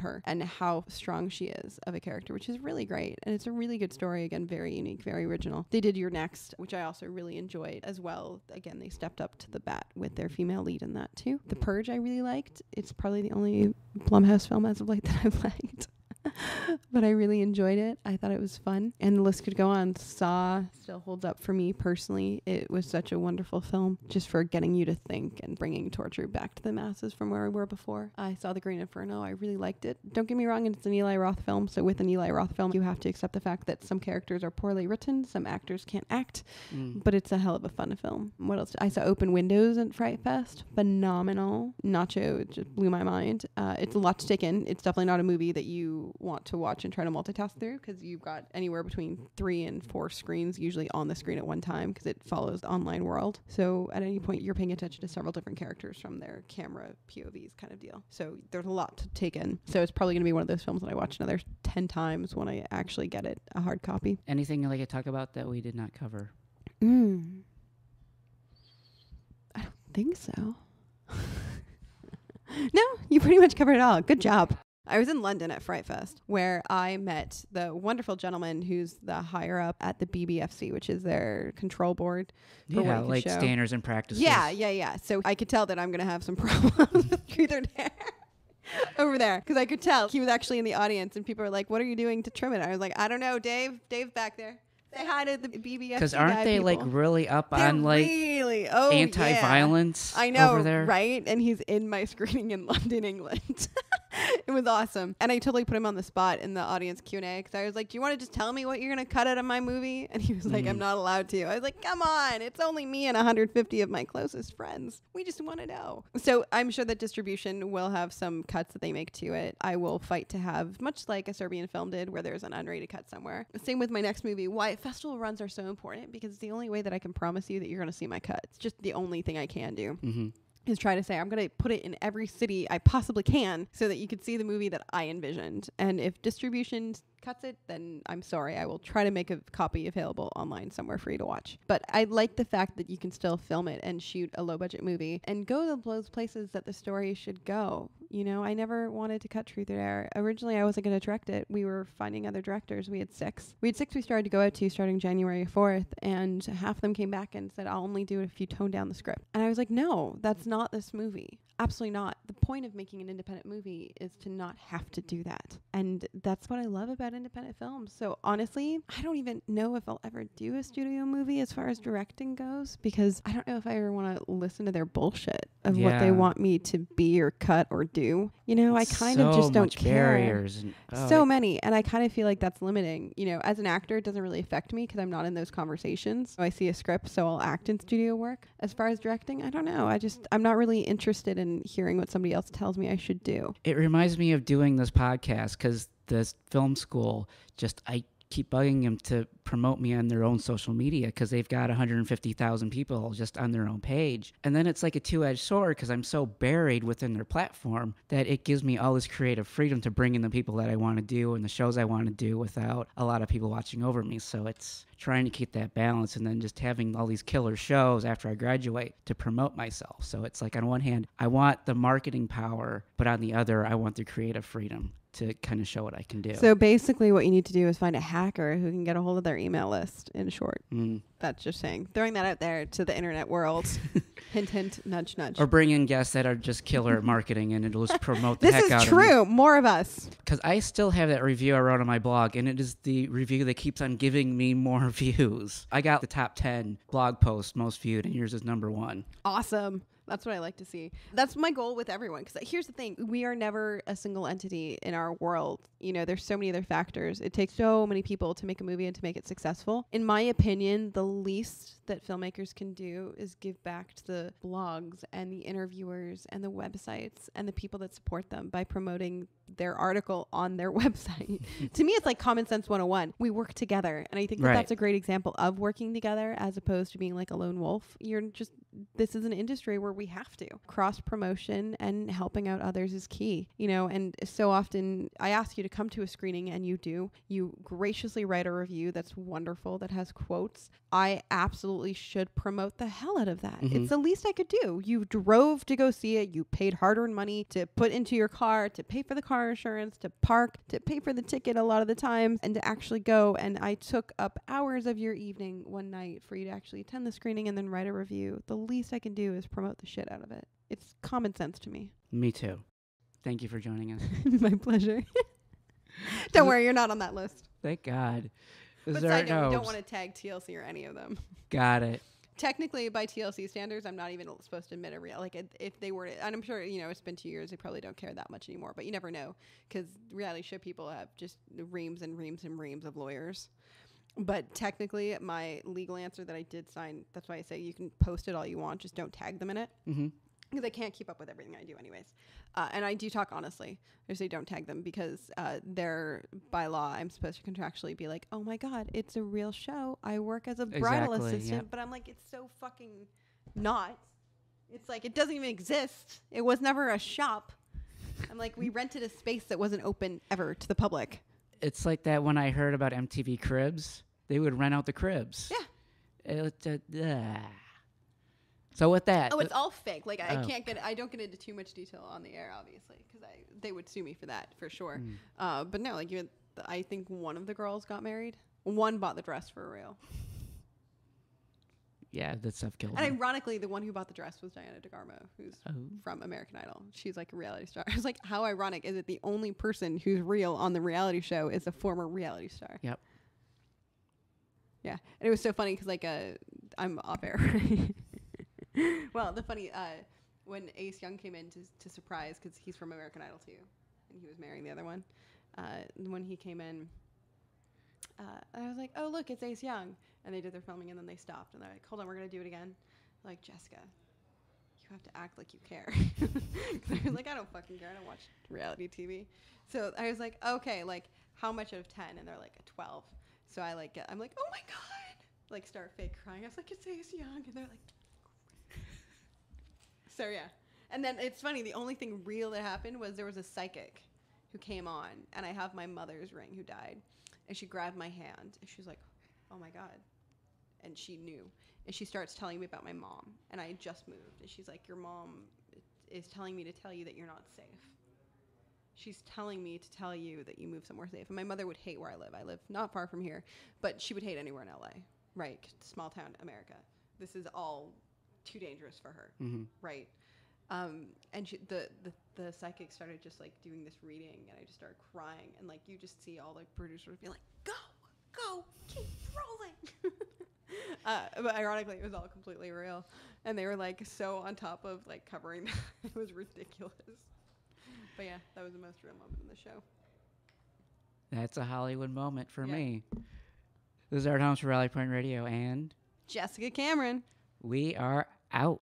her and how strong she is of a character, which is really great. And it's a really good story. Again, very unique, very original. They did You're Next, which I also really enjoyed as well. Again, they stepped up to the bat with their female lead in that too. The Purge I really liked. It's probably the only Blumhouse film as of late that I've liked. But I really enjoyed it. I thought it was fun. And the list could go on. Saw still holds up for me personally. It was such a wonderful film just for getting you to think and bringing torture back to the masses from where we were before. I saw The Green Inferno. I really liked it. Don't get me wrong, it's an Eli Roth film. So with an Eli Roth film, you have to accept the fact that some characters are poorly written. Some actors can't act. Mm. But it's a hell of a fun film. What else? I saw Open Windows at Fright Fest. Phenomenal. Nacho just blew my mind. Uh, it's a lot to take in. It's definitely not a movie that you want to watch and try to multitask through, because you've got anywhere between three and four screens usually on the screen at one time, because it follows the online world. So at any point you're paying attention to several different characters from their camera P O Vs kind of deal. So there's a lot to take in. So it's probably going to be one of those films that I watch another ten times when I actually get it a hard copy. Anything you'd like to talk about that we did not cover? Mm. I don't think so. No, you pretty much covered it all. Good job. I was in London at Fright Fest, where I met the wonderful gentleman who's the higher up at the B B F C, which is their control board. For Yeah, like show. standards and practices. Yeah, yeah, yeah. So I could tell that I'm going to have some problems with Truth or Dare over there, because I could tell he was actually in the audience, and people were like, "What are you doing to trim it?" I was like, "I don't know, Dave. Dave's back there. Say hi to the B B F C Because aren't they people. like really up They're on like really, oh, anti-violence? Yeah. I know, over there? right? And he's in my screening in London, England. It was awesome. And I totally put him on the spot in the audience Q and A, because I was like, do you want to just tell me what you're going to cut out of my movie? And he was like, Mm. I'm not allowed to. I was like, come on. It's only me and one hundred fifty of my closest friends. We just want to know. So I'm sure that distribution will have some cuts that they make to it. I will fight to have, much like a Serbian film did, where there's an unrated cut somewhere. Same with my next movie. Why festival runs are so important, because it's the only way that I can promise you that you're going to see my cut. It's just the only thing I can do. Mm-hmm. Is try to say, I'm going to put it in every city I possibly can so that you could see the movie that I envisioned. And if distribution cuts it, then I'm sorry. I will try to make a copy available online somewhere for you to watch. But I like the fact that you can still film it and shoot a low budget movie and go to those places that the story should go. You know, I never wanted to cut Truth or Dare. Originally, I wasn't going to direct it. We were finding other directors. We had six. We had six we started to go out to starting January fourth, and half of them came back and said, I'll only do it if you tone down the script. And I was like, no, that's not this movie. Absolutely not. The point of making an independent movie is to not have to do that. And that's what I love about independent films. So honestly, I don't even know if I'll ever do a studio movie as far as directing goes, because I don't know if I ever want to listen to their bullshit of yeah. what they want me to be or cut or do. You know, I kind so of just don't much care. Barriers and, oh, so it, many. And I kind of feel like that's limiting. You know, as an actor, it doesn't really affect me because I'm not in those conversations. So I see a script, so I'll act in studio work. As far as directing, I don't know. I just, I'm not really interested in hearing what somebody else tells me I should do. It reminds me of doing this podcast, because this film school, just I keep bugging them to promote me on their own social media, because they've got one hundred fifty thousand people just on their own page. And then it's like a two-edged sword, because I'm so buried within their platform that it gives me all this creative freedom to bring in the people that I want to do and the shows I want to do without a lot of people watching over me. So it's trying to keep that balance, and then just having all these killer shows after I graduate to promote myself. So it's like, on one hand, I want the marketing power, but on the other, I want the creative freedom to kind of show what I can do. So basically what you need to do is find a hacker who can get a hold of their email list, in short. Mm. That's just saying. Throwing that out there to the internet world. Hint, hint, nudge, nudge. Or bring in guests that are just killer at marketing, and it'll just promote the this heck is out true. of me. More of us. Because I still have that review I wrote on my blog, and it is the review that keeps on giving me more views. I got the top ten blog posts most viewed, and yours is number one. Awesome. That's what I like to see. That's my goal with everyone. Because here's the thing. We are never a single entity in our world. You know, there's so many other factors. It takes so many people to make a movie and to make it successful. In my opinion, the least that filmmakers can do is give back to the blogs and the interviewers and the websites and the people that support them by promoting their article on their website. To me, it's like common sense one oh one. We work together. And I think that right. that's a great example of working together, as opposed to being like a lone wolf. You're just this is an industry where we have to. Cross promotion and helping out others is key, you know, and so often I ask you to come to a screening and you do. You graciously write a review that's wonderful, that has quotes. I absolutely should promote the hell out of that. Mhm. It's the least I could do. You drove to go see it. You paid hard-earned money to put into your car, to pay for the car insurance, to park, to pay for the ticket a lot of the times, and to actually go. And I took up hours of your evening one night for you to actually attend the screening and then write a review. The least I can do is promote the shit out of it. It's common sense to me. Me too. Thank you for joining us. My pleasure. Don't worry, you're not on that list. Thank God. Is But there side note, we no- don't want to tag T L C or any of them. Got it. Technically, by T L C standards, I'm not even supposed to admit a real. Like, if- if they were to, and I'm sure, you know, it's been two years, they probably don't care that much anymore, but you never know, because reality show people have just reams and reams and reams of lawyers. But technically, my legal answer that I did sign, that's why I say you can post it all you want, just don't tag them in it. Mm-hmm. Because I can't keep up with everything I do anyways. Uh, and I do talk honestly. I say don't tag them because uh, they're, by law, I'm supposed to contractually be like, oh my God, it's a real show. I work as a bridal Exactly, assistant. yep. But I'm like, it's so fucking not. It's like, it doesn't even exist. It was never a shop. I'm like, we rented a space that wasn't open ever to the public. It's like that when I heard about M T V Cribs. They would rent out the cribs. Yeah. It, uh, uh. So with that. Oh, it's all fake. Like I Oh. can't get. I don't get into too much detail on the air, obviously, because I they would sue me for that for sure. Mm. Uh, but no, like you, had th- I think one of the girls got married. One bought the dress for real. Yeah, that stuff killed And me. ironically, the one who bought the dress was Diana DeGarmo, who's Oh. from American Idol. She's like a reality star. I was like, how ironic is it? The only person who's real on the reality show is a former reality star. Yep. Yeah, and it was so funny because like uh, I'm off air. Well, the funny uh, when Ace Young came in to to surprise because he's from American Idol too, and he was marrying the other one. Uh, when he came in, uh, I was like, "Oh, look, it's Ace Young," and they did their filming, and then they stopped, and they're like, "Hold on, we're gonna do it again." Like, Jessica, you have to act like you care. I was like, "I don't fucking care. I don't watch reality T V." So I was like, "Okay, like how much out of ten?" And they're like a twelve. So I like, get, I'm like, "Oh my God!" Like start fake crying. I was like, "It's Ace Young," and they're like. So yeah, and then it's funny. The only thing real that happened was there was a psychic who came on, and I have my mother's ring who died, and she grabbed my hand, and she was like, "Oh my God," and she knew, and she starts telling me about my mom, and I had just moved, and she's like, "Your mom is telling me to tell you that you're not safe. She's telling me to tell you that you move somewhere safe." And my mother would hate where I live. I live not far from here, but she would hate anywhere in L A, right? Small town America. This is all too dangerous for her, Mhm. right? Um, and she, the, the the psychic started just like doing this reading, and I just started crying, and like you just see all the producers be like, "Go, go, keep rolling." uh, but ironically, it was all completely real, and they were like so on top of like covering that. It was ridiculous. But yeah, that was the most real moment in the show. That's a Hollywood moment for Yeah. me. This is our Homes for Rally Point Radio, and Jessica Cameron. we are out.